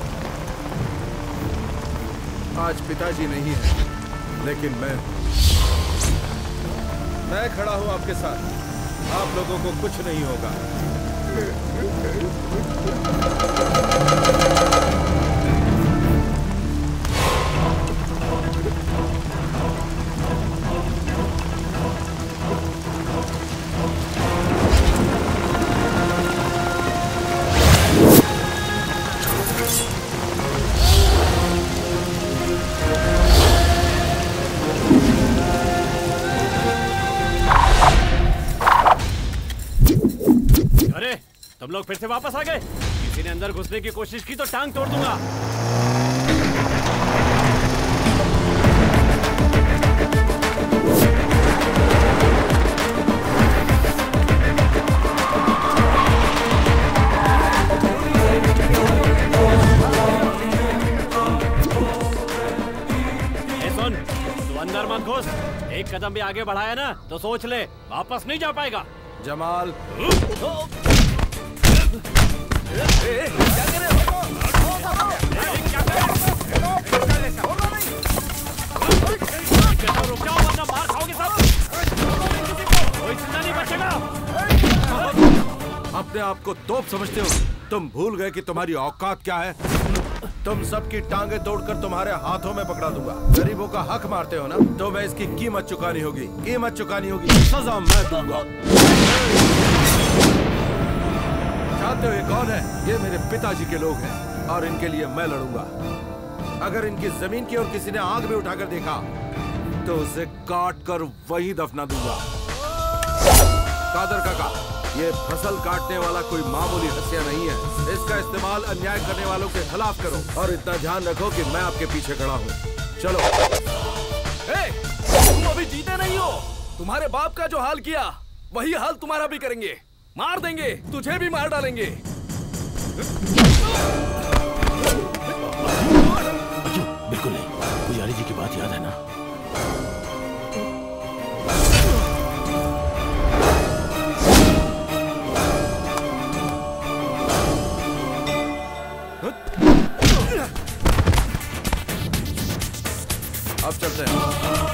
आज पिताजी नहीं है, लेकिन मैं खड़ा हूं आपके साथ। आप लोगों को कुछ नहीं होगा। तुम लोग फिर से वापस आ गए। किसी ने अंदर घुसने की कोशिश की तो टांग तोड़ दूंगा। सुन, तू अंदर मत घुस। एक कदम भी आगे बढ़ाया ना तो सोच ले वापस नहीं जा पाएगा। जमाल, रुक जाओ वरना मार खाओगे सब। कोई जिंदा नहीं बचेगा। अपने आप को तोप समझते हो? तुम भूल गए कि तुम्हारी औकात क्या है? तुम सबकी टांगे तोड़कर तुम्हारे हाथों में पकड़ा दूंगा। गरीबों का हक मारते हो ना, तो मैं इसकी कीमत चुकानी होगी। कीमत चुकानी होगी, सजा मैं दूंगा। जानते हो ये कौन है? ये मेरे पिताजी के लोग हैं और इनके लिए मैं लड़ूंगा। अगर इनकी जमीन की और किसी ने आग में उठाकर देखा तो उसे काट कर वही दफना दूंगा। कादर काका, ये फसल काटने वाला कोई मामूली हत्या नहीं है। इसका इस्तेमाल अन्याय करने वालों के खिलाफ करो और इतना ध्यान रखो कि मैं आपके पीछे खड़ा हूँ। चलो। तुम अभी जीते नहीं हो। तुम्हारे बाप का जो हाल किया वही हाल तुम्हारा भी करेंगे। मार देंगे, तुझे भी मार डालेंगे। बिल्कुल नहीं। पुजारी जी की बात याद है ना? अब चलते हैं।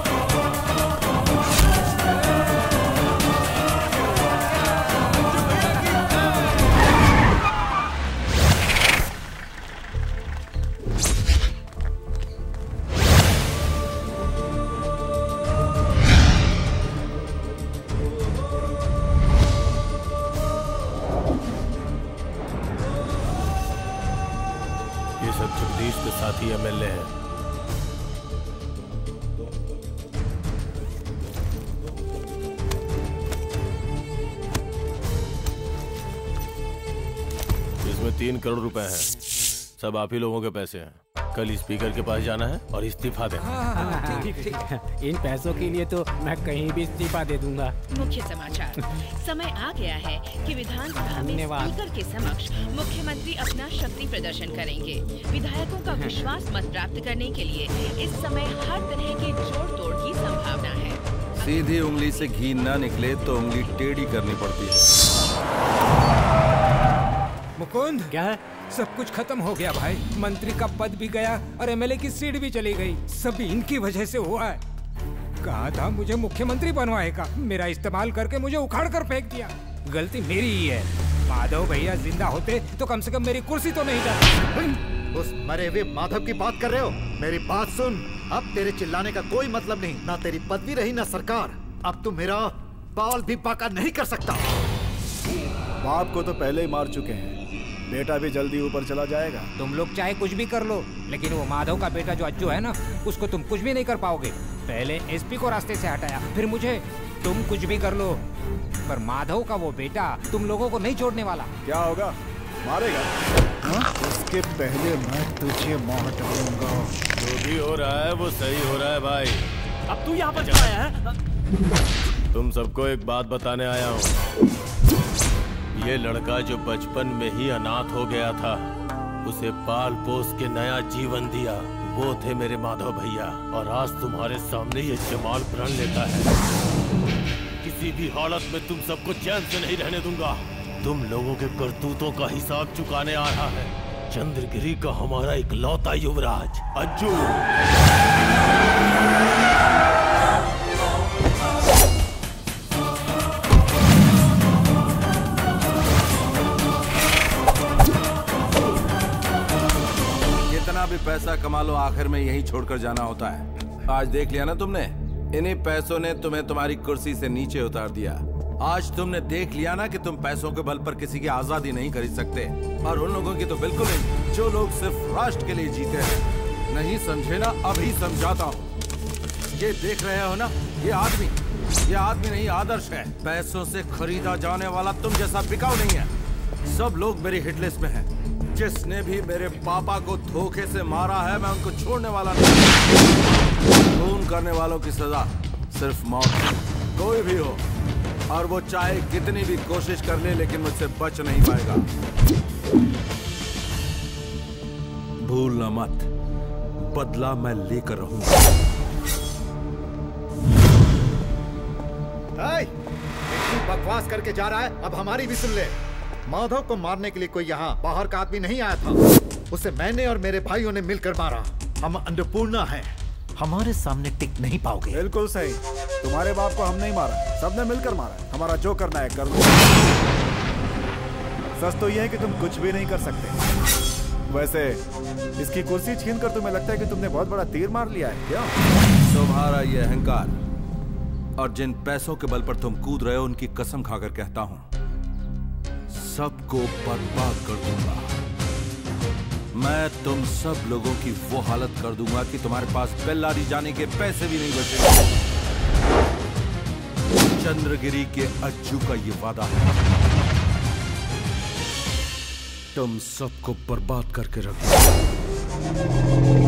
ये सब जगदीश के साथी एमएलए हैं। इसमें 3 करोड़ रुपए हैं। सब आप ही लोगों के पैसे हैं। कल स्पीकर के पास जाना है और इस्तीफा देना। ठीक। इन पैसों के लिए तो मैं कहीं भी इस्तीफा दे दूंगा। मुख्य समाचार। समय आ गया है कि विधानसभा में स्पीकर के समक्ष मुख्यमंत्री अपना शक्ति प्रदर्शन करेंगे। विधायकों का विश्वास मत प्राप्त करने के लिए इस समय हर तरह के जोड़ तोड़ की संभावना है। सीधी उंगली से घी न निकले तो उंगली टेढ़ी करनी पड़ती है। मुकुंद, क्या है? सब कुछ खत्म हो गया भाई। मंत्री का पद भी गया और एमएलए की सीट भी चली गई। सब इनकी वजह से हुआ है। कहा था मुझे मुख्यमंत्री बनवाएगा, मेरा इस्तेमाल करके मुझे उखाड़ कर फेंक दिया। गलती मेरी ही है। माधव भैया जिंदा होते तो कम से कम मेरी कुर्सी तो नहीं जाती। उस मरे हुए माधव की बात कर रहे हो? मेरी बात सुन। अब तेरे चिल्लाने का कोई मतलब नहीं। ना तेरी पदवी रही ना सरकार। अब तू मेरा बाल भी बाका नहीं कर सकता। बाप को तो पहले ही मार चुके हैं, बेटा भी जल्दी ऊपर चला जाएगा। तुम लोग चाहे कुछ भी कर लो, लेकिन वो माधव का बेटा जो अज्जू है ना, उसको तुम कुछ भी नहीं कर पाओगे। पहले एसपी को रास्ते से हटाया, फिर मुझे। तुम कुछ भी कर लो, पर माधव का वो बेटा तुम लोगों को नहीं छोड़ने वाला। क्या होगा? मारेगा? उसके पहले मैं तुझे मार डालूंगा। जो भी हो रहा है वो सही हो रहा है भाई। अब तू यहाँ पर क्यों आया है? तुम सबको एक बात बताने आया हूँ। ये लड़का जो बचपन में ही अनाथ हो गया था, उसे पाल पोस के नया जीवन दिया, वो थे मेरे माधव भैया। और आज तुम्हारे सामने ये जमाल प्रण लेता है। किसी भी हालत में तुम सबको चैन से नहीं रहने दूंगा। तुम लोगों के करतूतों का हिसाब चुकाने आ रहा है चंद्रगिरी का हमारा इकलौता युवराज अज्जू। कितना भी पैसा कमा लो, आखिर में यही छोड़कर जाना होता है। आज देख लिया ना तुमने, इन्हीं पैसों ने तुम्हें तुम्हारी कुर्सी से नीचे उतार दिया। आज तुमने देख लिया ना कि तुम पैसों के बल पर किसी की आजादी नहीं खरीद सकते, और उन लोगों की तो बिल्कुल नहीं जो लोग सिर्फ राष्ट्र के लिए जीते हैं। नहीं समझे ना? अभी समझाता हूँ। ये देख रहे हो ना, ये आदमी नहीं आदर्श है। पैसों से खरीदा जाने वाला तुम जैसा बिकाऊ नहीं है। सब लोग मेरी हिट लिस्ट में हैं। जिसने भी मेरे पापा को धोखे से मारा है, मैं उनको छोड़ने वाला नहीं। खून करने वालों की सजा सिर्फ मौत है, कोई भी हो, और वो चाहे कितनी भी कोशिश कर ले, लेकिन मुझसे बच नहीं पाएगा। भूलना मत, बदला मैं लेकर रहूंगा। बकवास करके जा रहा है, अब हमारी भी सुन ले। माधव को मारने के लिए कोई यहाँ बाहर का आदमी नहीं आया था। उसे मैंने और मेरे भाइयों ने मिलकर मारा। हम अन्नपूर्णा हैं, हमारे सामने टिक नहीं पाओगे। बिल्कुल सही। तुम्हारे बाप को हम नहीं मारा, सबने मिलकर मारा। हमारा जो करना है कर लो। सच तो यह है कि तुम कुछ भी नहीं कर सकते। वैसे इसकी कुर्सी छीनकर तुम्हें लगता है कि तुमने बहुत बड़ा तीर मार लिया है क्या? तुम्हारा ये अहंकार और जिन पैसों के बल पर तुम कूद रहे हो, उनकी कसम खाकर कहता हूं, सबको बर्बाद कर दूंगा। मैं तुम सब लोगों की वो हालत कर दूंगा कि तुम्हारे पास बेल्लारी जाने के पैसे भी नहीं बचेंगे। चंद्रगिरी के अज्जू का ये वादा है, तुम सबको बर्बाद करके रखूंगा।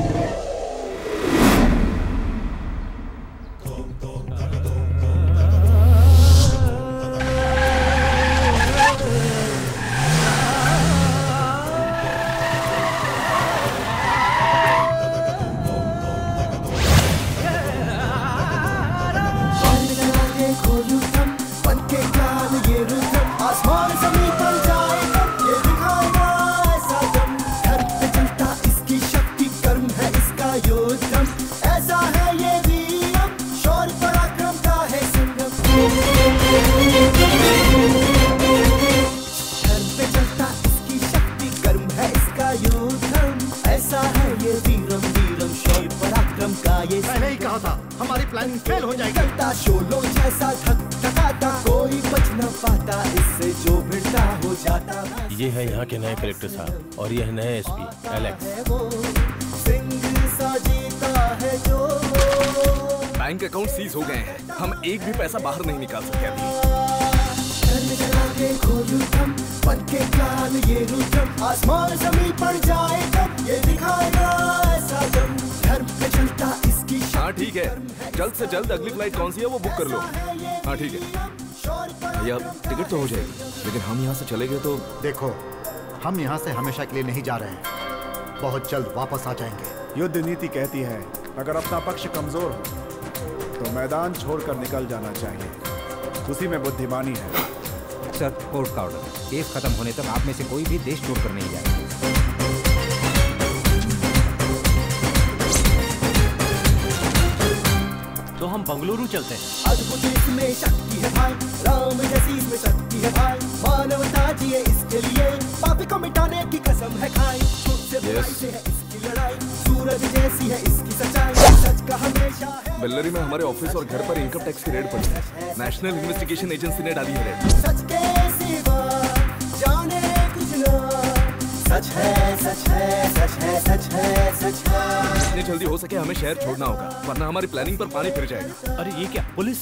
पहले ही कहा था हमारी प्लानिंग फेल हो जाएगी। शोलों जैसा धक धकाता कोई बच न पाता, इससे जो भिड़ता हो जाता। ये है यहाँ के नए कलेक्टर साहब और ये है नए एसपी एलेक्स। सिंह सा जीता है जो। बैंक अकाउंट सीज हो गए हैं, हम एक भी पैसा बाहर नहीं निकाल सकते अभी। बनके काल ये रुद्रम, आसमान जमीन पड़ जाए तब ये दिखाएगा ऐसा दम। धर्म पे चलता इसकी। हाँ ठीक है, जल्द से जल्द अगली फ्लाइट कौन सी है वो बुक कर लो। हाँ ठीक है भैया, टिकट तो हो जाएगी, लेकिन हम यहाँ से चले गए तो। देखो, हम यहाँ से हमेशा के लिए नहीं जा रहे हैं, बहुत जल्द वापस आ जाएंगे। युद्ध नीति कहती है अगर अपना पक्ष कमजोर हो तो मैदान छोड़कर निकल जाना चाहिए, उसी में बुद्धिमानी है। सर, कोर्ट का ऑर्डर, केस खत्म होने तक आप में से कोई भी देश छोड़कर नहीं जाएगा। तो हम बंगलुरु चलते हैं। अद्भुत इसमें शक्ति है भाई, राम जैसी इसमें शक्ति है भाई। मानवता जिए इसके लिए, पापी को मिटाने की कसम है खाई। से बुराई से है इसकी लड़ाई, सूरज जैसी है इसकी सच्चाई। सच का हमेशा है। बेल्लरी में हमारे ऑफिस और घर पर इनकम टैक्स की रेड पड़ी है। नेशनल इन्वेस्टिगेशन एजेंसी ने डाली है रेड। सच के सिवा जाने कुछ ना। सच है, सच है, सच है, सच है, सच है। जितनी जल्दी हो सके हमें शहर छोड़ना होगा, वरना हमारी प्लानिंग पर पानी फिर जाएगा। अरे ये क्या, पुलिस?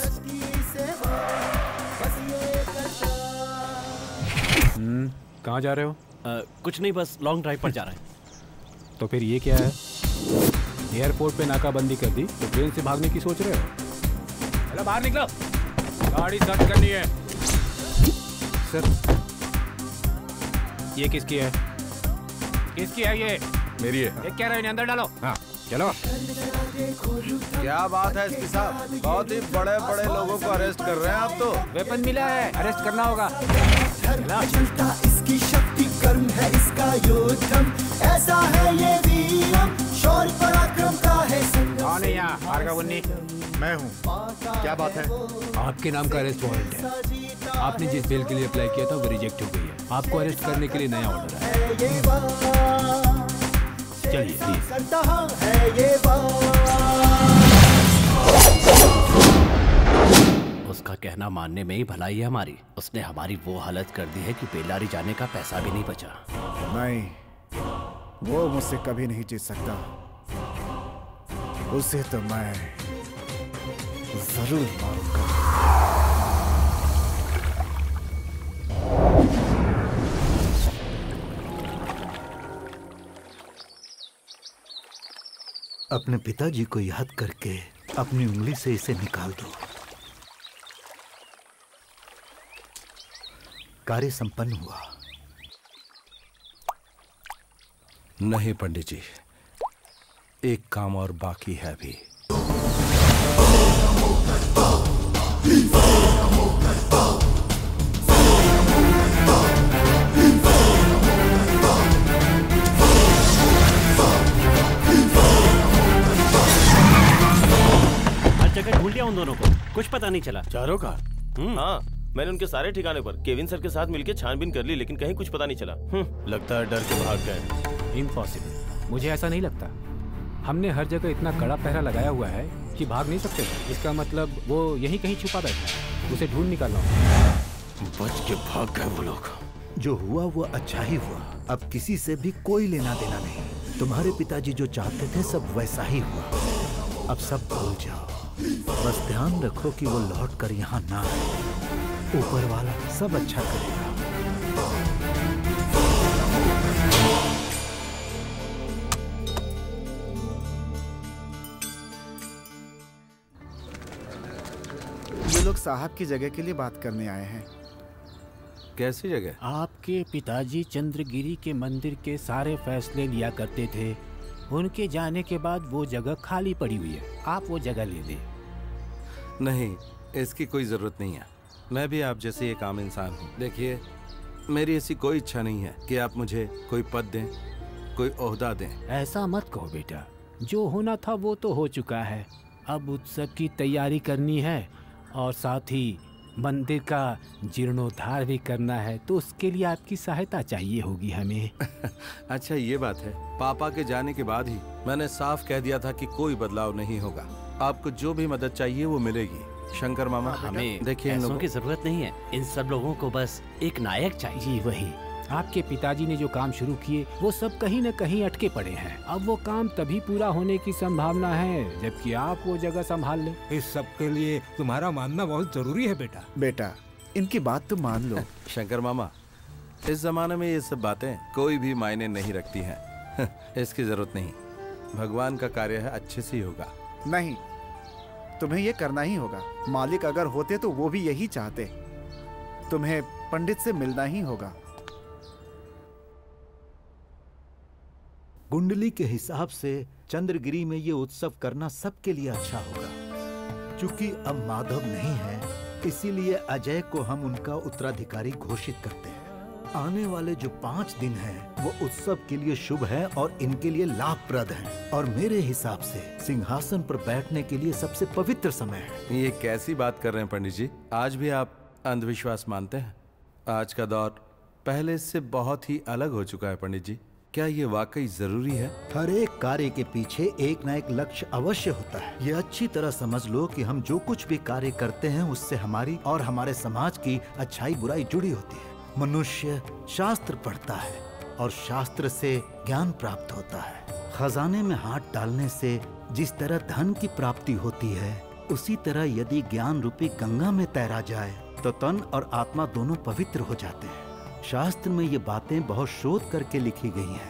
कहाँ जा रहे हो? कुछ नहीं, बस लॉन्ग ड्राइव पर जा रहे हैं। तो फिर ये क्या है? एयरपोर्ट पे नाकाबंदी कर दी तो ट्रेन से भागने की सोच रहे हो? चलो बाहर निकलो, गाड़ी सर्च करनी है। सर, ये किसकी है? किसकी है ये? मेरी है। ये क्या रहे, इन्हें अंदर डालो। हाँ चलो। क्या बात है एसपी साहब, बहुत ही बड़े बड़े लोगों को अरेस्ट कर रहे हैं आप तो। वेपन मिला है, अरेस्ट करना होगा। चलता इसकी शक्ति, कर्म है इसका योद्धम। ऐसा है ये वीरम, शौर्य पराक्रम का है संगम। कौन है यहाँ? भार्गव? मैं हूँ। क्या बात है? आपके नाम का अरेस्ट वारंट है। आपने जिस बेल के लिए अप्लाई किया था वो रिजेक्ट हो गई है। आपको अरेस्ट करने के लिए नया ऑर्डर है। चलिए उसका कहना मानने में ही भलाई है हमारी। उसने हमारी वो हालत कर दी है कि बेल्लारी जाने का पैसा भी नहीं बचा। नहीं, वो मुझसे कभी नहीं जीत सकता। उसे तो मैं जरूर मारूंगा। अपने पिताजी को याद करके अपनी उंगली से इसे निकाल दो। कार्य संपन्न हुआ। नहीं पंडित जी, एक काम और बाकी है अभी। हर जगह ढूंढ लिया उन दोनों को, कुछ पता नहीं चला। चारों का? हाँ, मैंने उनके सारे ठिकाने पर केविन सर के साथ मिलकर छानबीन कर ली, लेकिन कहीं कुछ पता नहीं चला। लगता है डर के भाग गए। इम्पॉसिबल, मुझे ऐसा नहीं लगता। हमने हर जगह इतना कड़ा पहरा लगाया हुआ है कि भाग नहीं सकते। इसका मतलब वो यहीं कहीं छुपा बैठा है, उसे ढूंढ निकालना। बच के भाग गए वो लोग। जो हुआ वो अच्छा ही हुआ। अब किसी से भी कोई लेना देना नहीं। तुम्हारे पिताजी जो चाहते थे सब वैसा ही हुआ। अब सब भूल जाओ, बस ध्यान रखो कि वो लौट कर यहाँ ना आए। ऊपर वाला सब अच्छा करेगा। ये लोग साहब की जगह के लिए बात करने आए हैं। कैसी जगह? आपके पिताजी चंद्रगिरी के मंदिर के सारे फैसले लिया करते थे। उनके जाने के बाद वो जगह खाली पड़ी हुई है, आप वो जगह ले लें। नहीं, इसकी कोई जरूरत नहीं है। मैं भी आप जैसे एक आम इंसान हूँ। देखिए, मेरी ऐसी कोई इच्छा नहीं है कि आप मुझे कोई पद दें, कोई ओहदा दें। ऐसा मत कहो बेटा, जो होना था वो तो हो चुका है। अब उत्सव की तैयारी करनी है और साथ ही मंदिर का जीर्णोद्धार भी करना है, तो उसके लिए आपकी सहायता चाहिए होगी हमें। अच्छा ये बात है, पापा के जाने के बाद ही मैंने साफ कह दिया था कि कोई बदलाव नहीं होगा। आपको जो भी मदद चाहिए वो मिलेगी। शंकर मामा हमें देखिए इन पैसों लोगों की जरूरत नहीं है। इन सब लोगों को बस एक नायक चाहिए। जी वही, आपके पिताजी ने जो काम शुरू किए वो सब कहीं न कहीं अटके पड़े हैं। अब वो काम तभी पूरा होने की संभावना है जबकि आप वो जगह संभाल लें। इस सब के लिए तुम्हारा मानना बहुत जरूरी है बेटा। बेटा इनकी बात तो मान लो। शंकर मामा, इस जमाने में ये सब बातें कोई भी मायने नहीं रखती हैं। इसकी जरूरत नहीं, भगवान का कार्य है, अच्छे से ही होगा। नहीं, तुम्हें ये करना ही होगा। मालिक अगर होते तो वो भी यही चाहते। तुम्हें पंडित से मिलना ही होगा। कुंडली के हिसाब से चंद्रगिरी में ये उत्सव करना सबके लिए अच्छा होगा। चूंकि अब माधव नहीं है, इसीलिए अजय को हम उनका उत्तराधिकारी घोषित करते हैं। आने वाले जो 5 दिन हैं, वो उत्सव के लिए शुभ है और इनके लिए लाभप्रद है। और मेरे हिसाब से सिंहासन पर बैठने के लिए सबसे पवित्र समय है। ये कैसी बात कर रहे हैं पंडित जी? आज भी आप अंधविश्वास मानते हैं? आज का दौर पहले से बहुत ही अलग हो चुका है पंडित जी। क्या ये वाकई जरूरी है? हर एक कार्य के पीछे एक न एक लक्ष्य अवश्य होता है। ये अच्छी तरह समझ लो कि हम जो कुछ भी कार्य करते हैं उससे हमारी और हमारे समाज की अच्छाई बुराई जुड़ी होती है। मनुष्य शास्त्र पढ़ता है और शास्त्र से ज्ञान प्राप्त होता है। खजाने में हाथ डालने से जिस तरह धन की प्राप्ति होती है, उसी तरह यदि ज्ञान रूपी गंगा में तैरा जाए तो तन और आत्मा दोनों पवित्र हो जाते हैं। शास्त्र में ये बातें बहुत शोध करके लिखी गई हैं।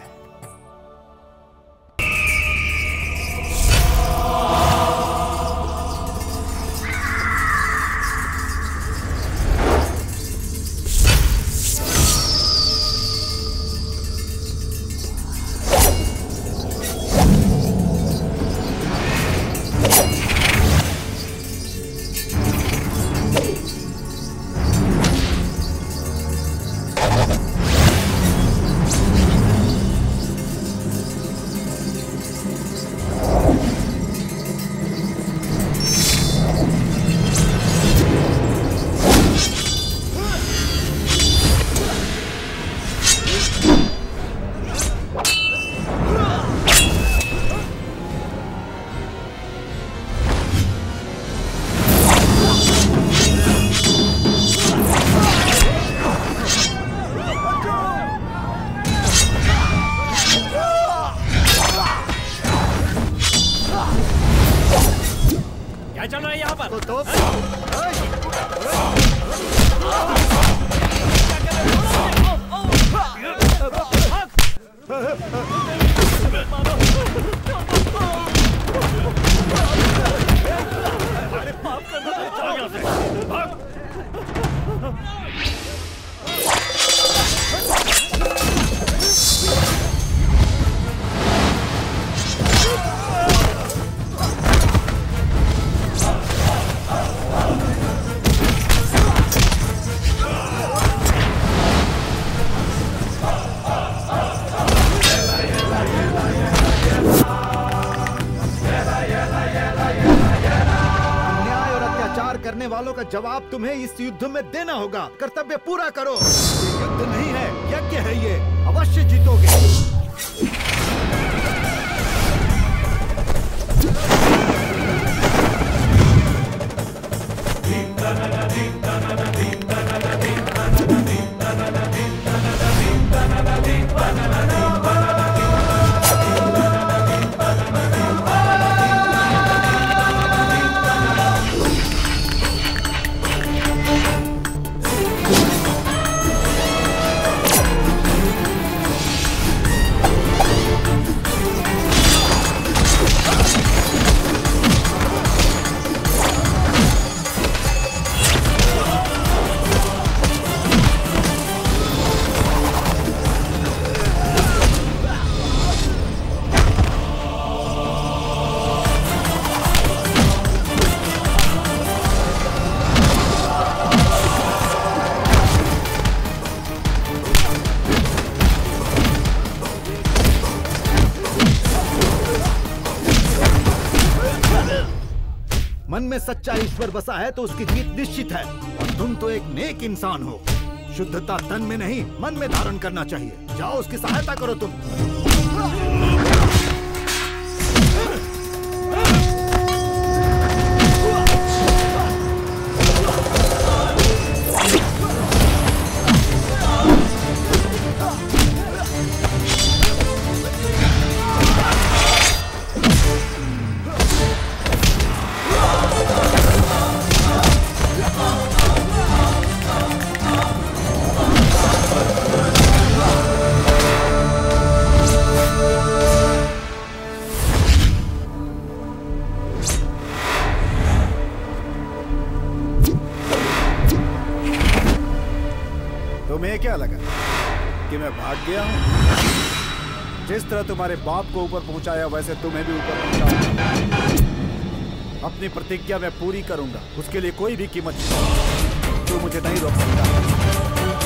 जवाब तुम्हें इस युद्ध में देना होगा। कर्तव्य पूरा करो। ये युद्ध नहीं है, यज्ञ है। ये अवश्य जीतोगे। मन में सच्चा ईश्वर बसा है तो उसकी जीत निश्चित है। और तुम तो एक नेक इंसान हो। शुद्धता तन में नहीं, मन में धारण करना चाहिए। जाओ उसकी सहायता करो तुम। प्रतिज्ञा हूं। जिस तरह तुम्हारे बाप को ऊपर पहुंचाया वैसे तुम्हें भी ऊपर पहुंचाऊंगा। अपनी प्रतिज्ञा मैं पूरी करूंगा, उसके लिए कोई भी कीमत चुकाऊंगा। तू मुझे नहीं रोक सकता।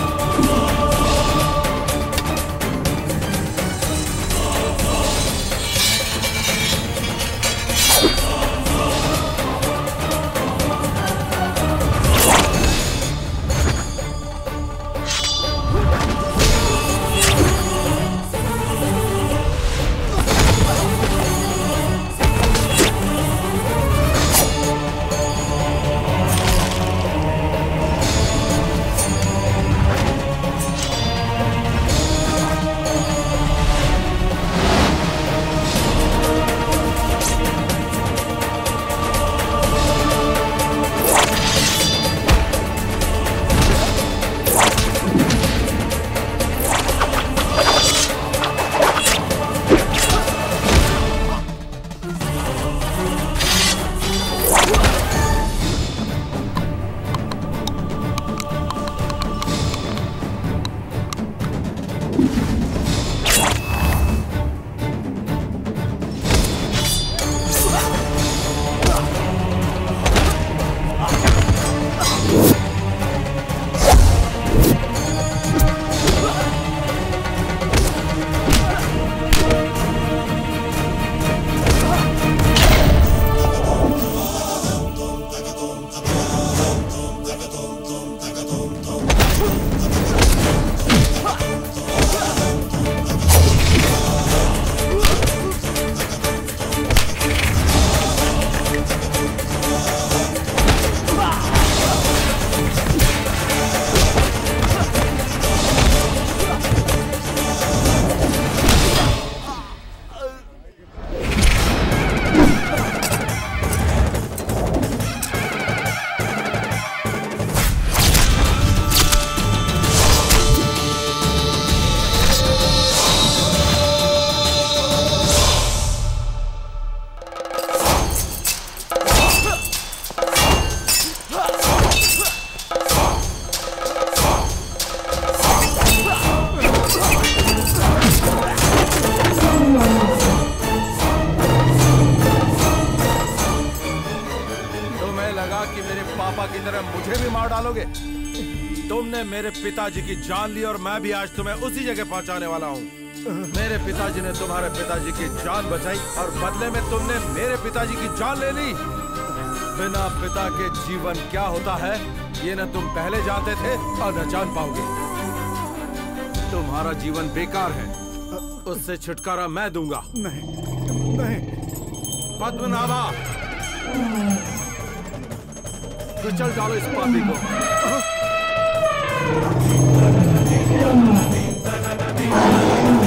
तुमने मेरे पिताजी की जान ली और मैं भी आज तुम्हें उसी जगह पहुंचाने वाला हूँ। मेरे पिताजी ने तुम्हारे पिताजी की जान बचाई और बदले में तुमने मेरे पिताजी की जान ले ली। बिना पिता के जीवन क्या होता है ये न तुम पहले जानते थे और न जान पाओगे। तुम्हारा जीवन बेकार है, उससे छुटकारा मैं दूंगा। नहीं पद्मनाभा, कुचल डालो इस पापी को। Oh